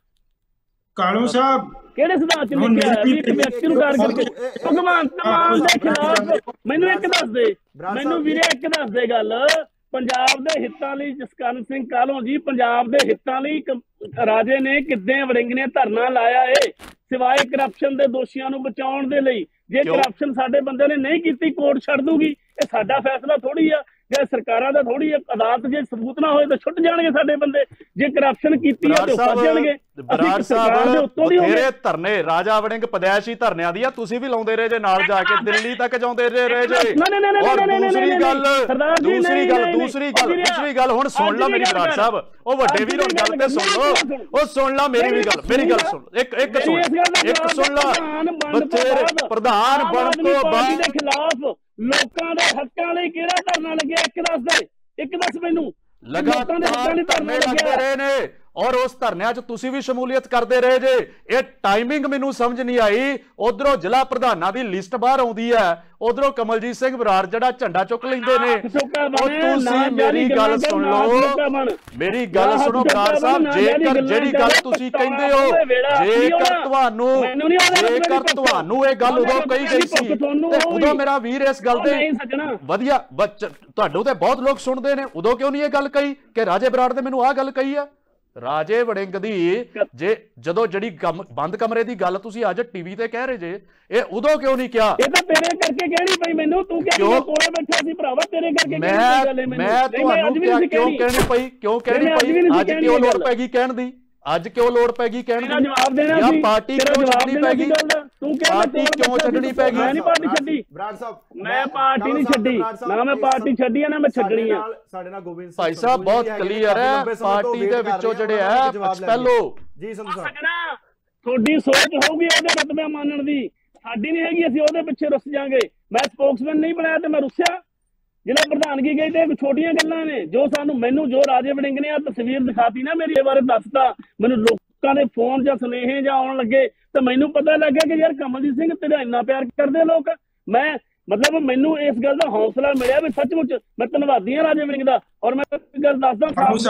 ਕਾਲੂ ਸਾਹਿਬ? ਕਿਹੜੇ ਸਿਧਾਂਤ 'ਚ ਲਿਖਿਆ ਹੋਇਆ ਵੀ ਇੱਕ ਵਿਅਕਤੀ ਨੂੰ ਕਾਰ ਕਰਕੇ ਭਗਵੰਤ ਮਾਨ ਦੇ ਖਿਲਾਫ? ਮੈਨੂੰ ਇੱਕ ਦੱਸ ਦੇ, ਮੈਨੂੰ ਵੀਰੇ ਇੱਕ ਦੱਸ ਦੇ ਗੱਲ। ਪੰਜਾਬ ਦੇ ਹਿੱਤਾਂ ਲਈ ਜਸਕਰਨ ਸਿੰਘ ਕਾਹਲੋਂ ਜੀ, ਪੰਜਾਬ ਦੇ ਹਿੱਤਾਂ ਲਈ ਰਾਜੇ ਨੇ ਕਿੱਦਾਂ ਵੜਿੰਗ ਨੇ ਧਰਨਾ ਲਾਇਆ ਏ, ਸਿਵਾਏ ਕਰਪਸ਼ਨ ਦੇ ਦੋਸ਼ੀਆਂ ਨੂੰ ਬਚਾਉਣ ਦੇ ਲਈ। ਜੇ ਕਰਪਸ਼ਨ ਸਾਡੇ ਬੰਦੇ ਨੇ ਨਹੀਂ ਕੀਤੀ, ਕੋਰਟ ਛੱਡ ਦੂਗੀ। ਇਹ ਸਾਡਾ ਫੈਸਲਾ ਥੋੜੀ ਆ, ਜਾਂ ਸਰਕਾਰਾਂ ਦਾ ਥੋੜੀ ਆ। ਅਦਾਲਤ ਜੇ ਸਬੂਤ ਨਾ ਹੋਏ ਤਾਂ ਛੁੱਟ ਜਾਣਗੇ ਸਾਡੇ ਬੰਦੇ। ਜੇ ਕਰਪਸ਼ਨ ਕੀਤੀ ਹੈ ਤਾਂ ਫਸ ਜਾਣਗੇ। ਬਰਾੜ ਸਾਹਿਬ ਬਥੇਰੇ ਧਰਨੇ ਰਾਜਾ ਵੜਿੰਗ ਪਦੈਸ਼ੀ ਧਰਨਿਆਂ ਦੀ ਆ, ਤੁਸੀਂ ਵੀ ਲਾਉਂਦੇ ਰਹੇ ਜੇ ਨਾਲ ਜਾ ਕੇ, ਦਿੱਲੀ ਤੱਕ ਜਾਂਦੇ ਰਹੇ ਜੇ। ਔਰ ਦੂਸਰੀ ਗੱਲ ਦੂਸਰੀ ਗੱਲ ਦੂਸਰੀ ਗੱਲ ਦੂਸਰੀ ਗੱਲ ਹੁਣ ਸੁਣ ਲਾ ਮੇਰੀ ਬਰਾੜ ਸਾਹਿਬ, ਉਹ ਵੱਡੇ ਵੀਰ ਹੁਣ ਗੱਲ ਤੇ ਸੁਣ ਲਓ। ਉਹ ਸੁਣ ਲਾ ਮੇਰੀ ਵੀ ਗੱਲ, ਮੇਰੀ ਗੱਲ ਸੁਣ, ਇੱਕ ਇੱਕ ਸੁਣ ਇੱਕ ਸੁਣ ਲਾ। ਬਥੇਰੇ ਪ੍ਰਧਾਨ ਬਣਨ ਤੋਂ ਬਾਅਦ ਦੇ ਖਿਲਾਫ ਲੋਕਾਂ ਦੇ ਹੱਕਾਂ ਲਈ ਕਿਹੜਾ ਧਰਨਾ ਲੱਗਿਆ? ਇੱਕ ਦੱਸ ਦੇ, ਇੱਕ ਦੱਸ ਮੈਨੂੰ। ਲਗਾਤਾਰ ਧਰਨੇ ਲੱਗਦੇ ਰਹੇ ਨੇ ਔਰ ਉਸ ਧਰਨਿਆਂ 'ਚ ਤੁਸੀਂ ਵੀ ਸ਼ਮੂਲੀਅਤ ਕਰਦੇ ਰਹੇ ਜੇ। ਇਹ ਟਾਈਮਿੰਗ ਮੈਨੂੰ ਸਮਝ ਨਹੀਂ ਆਈ। ਉਧਰੋਂ ਜ਼ਿਲ੍ਹਾ ਪ੍ਰਧਾਨਾਂ ਦੀ ਲਿਸਟ ਬਾਹਰ ਆਉਂਦੀ ਹੈ, ਉਧਰੋਂ ਕਮਲਜੀਤ ਸਿੰਘ ਬਰਾੜ ਜਿਹੜਾ ਝੰਡਾ ਚੁੱਕ ਲੈਂਦੇ ਨੇ। ਉਹ ਤੁਸੀਂ ਮੇਰੀ ਗੱਲ ਸੁਣ ਲਓ, ਮੇਰੀ ਗੱਲ ਸੁਣੋ ਬਰਾੜ ਸਾਹਿਬ। ਜੇਕਰ ਜਿਹੜੀ ਗੱਲ ਤੁਸੀਂ ਕਹਿੰਦੇ ਹੋ, ਜੇਕਰ ਤੁਹਾਨੂੰ ਜੇਕਰ ਤੁਹਾਨੂੰ ਇਹ ਗੱਲ ਉਦੋਂ ਕਹੀ ਗਈ ਸੀ ਤੇ ਉਦੋਂ ਮੇਰਾ ਵੀਰ ਇਸ ਗੱਲ ਦੇ ਵਧੀਆ ਤੁਹਾਨੂੰ ਤੇ ਬਹੁਤ ਲੋਕ ਸੁਣਦੇ ਨੇ, ਉਦੋਂ ਕਿਉਂ ਨਹੀਂ ਇਹ ਗੱਲ ਕਹੀ ਕਿ ਰਾਜੇ ਬਰਾੜ ਨੇ ਮੈਨੂੰ ਆਹ ਗੱਲ ਕਹੀ ਆ? ਰਾਜੇ ਵੜਿੰਗ ਦੀ ਜੇ ਜਦੋਂ ਜਿਹੜੀ ਬੰਦ ਕਮਰੇ ਦੀ ਗੱਲ ਤੁਸੀਂ ਅੱਜ ਟੀਵੀ ਤੇ ਕਹਿ ਰਹੇ ਜੇ, ਇਹ ਉਦੋਂ ਕਿਉਂ ਨਹੀਂ ਕਿਹਾ? ਇਹ ਤਾਂ ਤੇਰੇ ਕਰਕੇ ਕਹਿਣੀ ਪਈ ਮੈਨੂੰ। ਤੂੰ ਕਿਉਂ ਕੋਲੇ ਬੈਠਾ ਸੀ ਭਰਾਵਾ? ਤੇਰੇ ਕਰਕੇ ਮੈਂ ਮੈਂ ਤੁਹਾਨੂੰ ਕਿਉਂ ਕਹਿਣੀ ਪਈ? ਕਿਉਂ ਕਹਿਣੀ ਪਈ? ਅੱਜ ਕਿਉਂ ਲੋੜ ਪੈ ਗਈ ਕਹਿਣ ਦੀ? ਅੱਜ ਕਿਉਂ ਲੋੜ ਪੈ ਗਈ ਕਹਿਣ ਦੀ? ਜਵਾਬ ਦੇਣਾ ਜਾਂ ਪਾਰਟੀ ਕਿਉਂ ਛੱਡਣੀ ਪੈ ਗਈ? ਤੂੰ ਪਾਰਟੀ ਕਿਉਂ ਛੱਡਣੀ ਪੈ ਗਈ? ਮੈਂ ਨਹੀਂ ਪਾਰਟੀ ਛੱਡੀ ਬਰਾੜ ਸਾਹਿਬ, ਮੈਂ ਪਾਰਟੀ ਨਹੀਂ ਛੱਡੀ। ਨਾ ਮੈਂ ਪਾਰਟੀ ਛੱਡੀ ਆ ਨਾ ਮੈਂ ਛੱਡਣੀ ਆ। ਸਾਡੇ ਨਾਲ ਗੋਬਿੰਦ ਸਿੰਘ ਭਾਈ ਸਾਹਿਬ ਬਹੁਤ ਕਲੀਅਰ ਹੈ, ਪਾਰਟੀ ਦੇ ਵਿੱਚੋਂ ਜਿਹੜੇ ਆ ਪਹਿਲੋ ਜੀ ਸੰਧੂ ਸਾਹਿਬ ਤੁਹਾਡੀ ਸੋਚ ਹੋਊਗੀ ਉਹਦੇ ਰਤਬੇ ਮੰਨਣ ਦੀ, ਸਾਡੀ ਨਹੀਂ ਹੈਗੀ। ਅਸੀਂ ਉਹਦੇ ਪਿੱਛੇ ਰੁੱਸ ਜਾਾਂਗੇ। ਮੈਂ ਸਪੋਕਸਮੈਨ ਨਹੀਂ ਬਣਾਇਆ ਤੇ ਮੈਂ ਰੁੱਸਿਆ? ਜਿਹੜਾ ਪ੍ਰਧਾਨਗੀ ਗਈ ਤੇ ਛੋਟੀਆਂ ਗੱਲਾਂ ਨੇ ਜੋ ਸਾਨੂੰ ਮੈਨੂੰ ਜੋ ਰਾਜੇ ਵੜਿੰਗ ਨੇ ਆ ਤਸਵੀਰ ਦਿਖਾਤੀ ਨਾ ਮੇਰੀ, ਇਹ ਬਾਰੇ ਦੱਸਤਾ ਮੈਨੂੰ ਲੋਕਾਂ ਦੇ ਫੋਨ ਜਾਂ ਸੁਨੇਹੇ ਜਾਂ ਆਉਣ ਲੱਗੇ ਤਾਂ ਮੈਨੂੰ ਪਤਾ ਲੱਗਿਆ ਕਿ ਯਾਰ ਕਮਲਜੀਤ ਸਿੰਘ ਤੇਰਾ ਇੰਨਾ ਪਿਆਰ ਕਰਦੇ ਲੋਕ। ਮੈਂ ਮਤਲਬ ਮੈਨੂੰ ਇਸ ਗੱਲ ਦਾ ਹੌਸਲਾ ਮਿਲਿਆ ਵੀ ਸੱਚਮੁੱਚ ਮੈਂ ਧੰਨਵਾਦੀ ਹਾਂ ਰਾਜੇ ਵੜਿੰਗ ਦਾ। ਔਰ ਮੈਂ ਇੱਕ ਗੱਲ ਦੱਸਦਾ,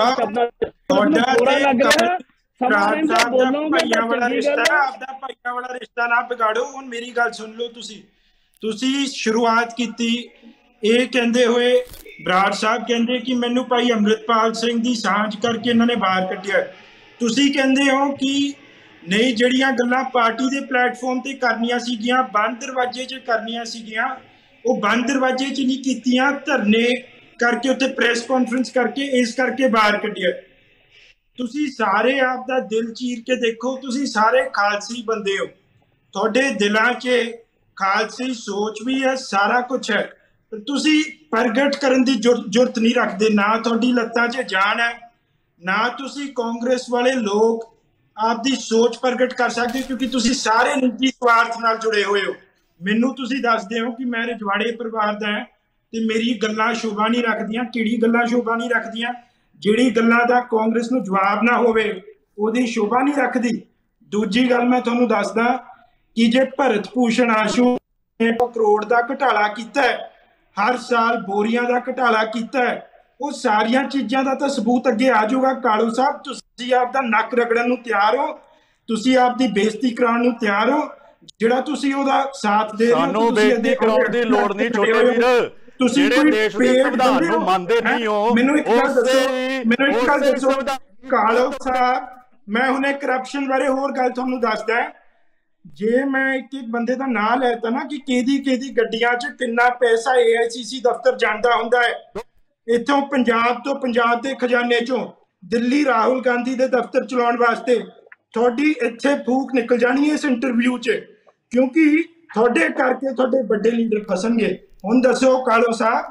ਲੱਗ ਰਿਹਾ ਭਾਈਆਂ ਵਾਲਾ ਰਿਸ਼ਤਾ ਆਪਦਾ ਭਾਈਆਂ ਵਾਲਾ ਰਿਸ਼ਤਾ ਨਾ ਵਿਗਾੜੋ। ਹੁਣ ਮੇਰੀ ਗੱਲ ਸੁਣ ਲਓ। ਤੁਸੀਂ ਤੁਸੀਂ ਸ਼ੁਰੂਆਤ ਕੀਤੀ ਇਹ ਕਹਿੰਦੇ ਹੋਏ, ਬਰਾੜ ਸਾਹਿਬ ਕਹਿੰਦੇ ਕਿ ਮੈਨੂੰ ਭਾਈ ਅੰਮ੍ਰਿਤਪਾਲ ਸਿੰਘ ਦੀ ਸਾਂਝ ਕਰਕੇ ਇਹਨਾਂ ਨੇ ਬਾਹਰ ਕੱਢਿਆ। ਤੁਸੀਂ ਕਹਿੰਦੇ ਹੋ ਕਿ ਨਹੀਂ, ਜਿਹੜੀਆਂ ਗੱਲਾਂ ਪਾਰਟੀ ਦੇ ਪਲੇਟਫਾਰਮ ਤੇ ਕਰਨੀਆਂ ਸੀਗੀਆਂ, ਬੰਦ ਦਰਵਾਜ਼ੇ 'ਚ ਕਰਨੀਆਂ ਸੀਗੀਆਂ, ਉਹ ਬੰਦ ਦਰਵਾਜ਼ੇ 'ਚ ਨਹੀਂ ਕੀਤੀਆਂ, ਧਰਨੇ ਕਰਕੇ ਉੱਥੇ ਪ੍ਰੈਸ ਕਾਨਫਰੰਸ ਕਰਕੇ ਇਸ ਕਰਕੇ ਬਾਹਰ ਕੱਢਿਆ। ਤੁਸੀਂ ਸਾਰੇ ਆਪ ਦਾ ਦਿਲ ਚੀਰ ਕੇ ਦੇਖੋ, ਤੁਸੀਂ ਸਾਰੇ ਖਾਲਸੀ ਬੰਦੇ ਹੋ, ਤੁਹਾਡੇ ਦਿਲਾਂ 'ਚ ਖਾਲਸੀ ਸੋਚ ਵੀ ਹੈ, ਸਾਰਾ ਕੁਝ ਹੈ। ਤੁਸੀਂ ਪ੍ਰਗਟ ਕਰਨ ਦੀ ਜ਼ਰੂਰਤ ਨਹੀਂ ਰੱਖਦੇ। ਨਾ ਤੁਹਾਡੀ ਲੱਤਾਂ 'ਚ ਜਾਨ ਹੈ, ਨਾ ਤੁਸੀਂ ਕਾਂਗਰਸ ਵਾਲੇ ਲੋਕ ਆਪਦੀ ਸੋਚ ਪ੍ਰਗਟ ਕਰ ਸਕਦੇ, ਕਿਉਂਕਿ ਤੁਸੀਂ ਸਾਰੇ ਨਿੱਜੀ ਸਵਾਰਥ ਨਾਲ ਜੁੜੇ ਹੋਏ ਹੋ। ਮੈਨੂੰ ਤੁਸੀਂ ਦੱਸਦੇ ਹੋ ਕਿ ਮੈਂ ਰਜਵਾੜੇ ਪਰਿਵਾਰ ਦਾ ਹਾਂ ਤੇ ਮੇਰੀ ਗੱਲਾਂ ਸ਼ੋਭਾ ਨਹੀਂ ਰੱਖਦੀਆਂ। ਕਿਹੜੀ ਗੱਲਾਂ ਸ਼ੋਭਾ ਨਹੀਂ ਰੱਖਦੀਆਂ? ਜਿਹੜੀ ਗੱਲਾਂ ਦਾ ਕਾਂਗਰਸ ਨੂੰ ਜਵਾਬ ਨਾ ਹੋਵੇ ਉਹਦੀ ਸ਼ੋਭਾ ਨਹੀਂ ਰੱਖਦੀ। ਦੂਜੀ ਗੱਲ ਮੈਂ ਤੁਹਾਨੂੰ ਦੱਸਦਾ ਕਿ ਜੇ ਭਰਤ ਭੂਸ਼ਣ ਆਸ਼ੂ ਨੇ ਕਰੋੜ ਦਾ ਘਟਾਲਾ ਕੀਤਾ ਹੈ, ਹਰ ਸਾਲ ਬੋਰੀਆਂ ਦਾ ਘਟਾਲਾ ਕੀਤਾ ਹੈ, ਉਹ ਸਾਰੀਆਂ ਚੀਜ਼ਾਂ ਦਾ ਤਾਂ ਸਬੂਤ ਅੱਗੇ ਆ ਜਾਊਗਾ। ਕਾਲੂ ਸਾਹਿਬ ਤੁਸੀਂ ਆਪ ਦਾ ਨੱਕ ਰਗੜਨ ਨੂੰ ਤਿਆਰ ਹੋ, ਤੁਸੀਂ ਆਪ ਦੀ ਬੇਇੱਜ਼ਤੀ ਕਰਾਉਣ ਨੂੰ ਤਿਆਰ ਹੋ। ਜਿਹੜਾ ਤੁਸੀਂ ਉਹਦਾ ਸਾਥ ਦੇ ਰਹੇ ਹੋ, ਸਾਨੂੰ ਬੇਇੱਜ਼ਤੀ ਕਰਾਉਣ ਦੀ ਲੋੜ ਨਹੀਂ ਛੋਟੇ ਵੀਰ। ਤੁਸੀਂ ਜਿਹੜੇ ਦੇਸ਼ ਦੇ ਸੰਵਿਧਾਨ ਨੂੰ ਮੰਨਦੇ ਨਹੀਂ ਹੋ, ਮੈਨੂੰ ਇੱਕ ਗੱਲ ਦੱਸੋ, ਮੈਨੂੰ ਇੱਕ ਗੱਲ ਦੱਸੋ। ਕਾਲੂ ਸਾਹਿਬ, ਮੈਂ ਹੁਣੇ ਕਰਪਸ਼ਨ ਬਾਰੇ ਹੋਰ ਗੱਲ ਤੁਹਾਨੂੰ ਦੱਸਦਾ। ਜੇ ਮੈਂ ਇੱਕ ਇੱਕ ਬੰਦੇ ਦਾ ਨਾਂ ਲੈਤਾ ਨਾ ਕਿ ਕਿਹਦੀ ਕਿਹਦੀ ਗੱਡੀਆਂ 'ਚ ਕਿੰਨਾ ਪੈਸਾ ਏ ਆਈ ਸੀ ਸੀ ਦਫ਼ਤਰ ਜਾਂਦਾ ਹੁੰਦਾ ਹੈ, ਇੱਥੋਂ ਪੰਜਾਬ ਤੋਂ ਪੰਜਾਬ ਦੇ ਖਜ਼ਾਨੇ 'ਚੋਂ ਦਿੱਲੀ ਰਾਹੁਲ ਗਾਂਧੀ ਦੇ ਦਫ਼ਤਰ ਚਲਾਉਣ ਵਾਸਤੇ ਤੁਹਾਡੀ ਇੱਥੇ ਫੂਕ ਨਿਕਲ ਜਾਣੀ ਹੈ ਇਸ ਇੰਟਰਵਿਊ 'ਚ, ਕਿਉਂਕਿ ਤੁਹਾਡੇ ਕਰਕੇ ਤੁਹਾਡੇ ਵੱਡੇ ਲੀਡਰ ਫਸਣਗੇ। ਹੁਣ ਦੱਸੋ ਕਾਲੋ ਸਾਹਿਬ।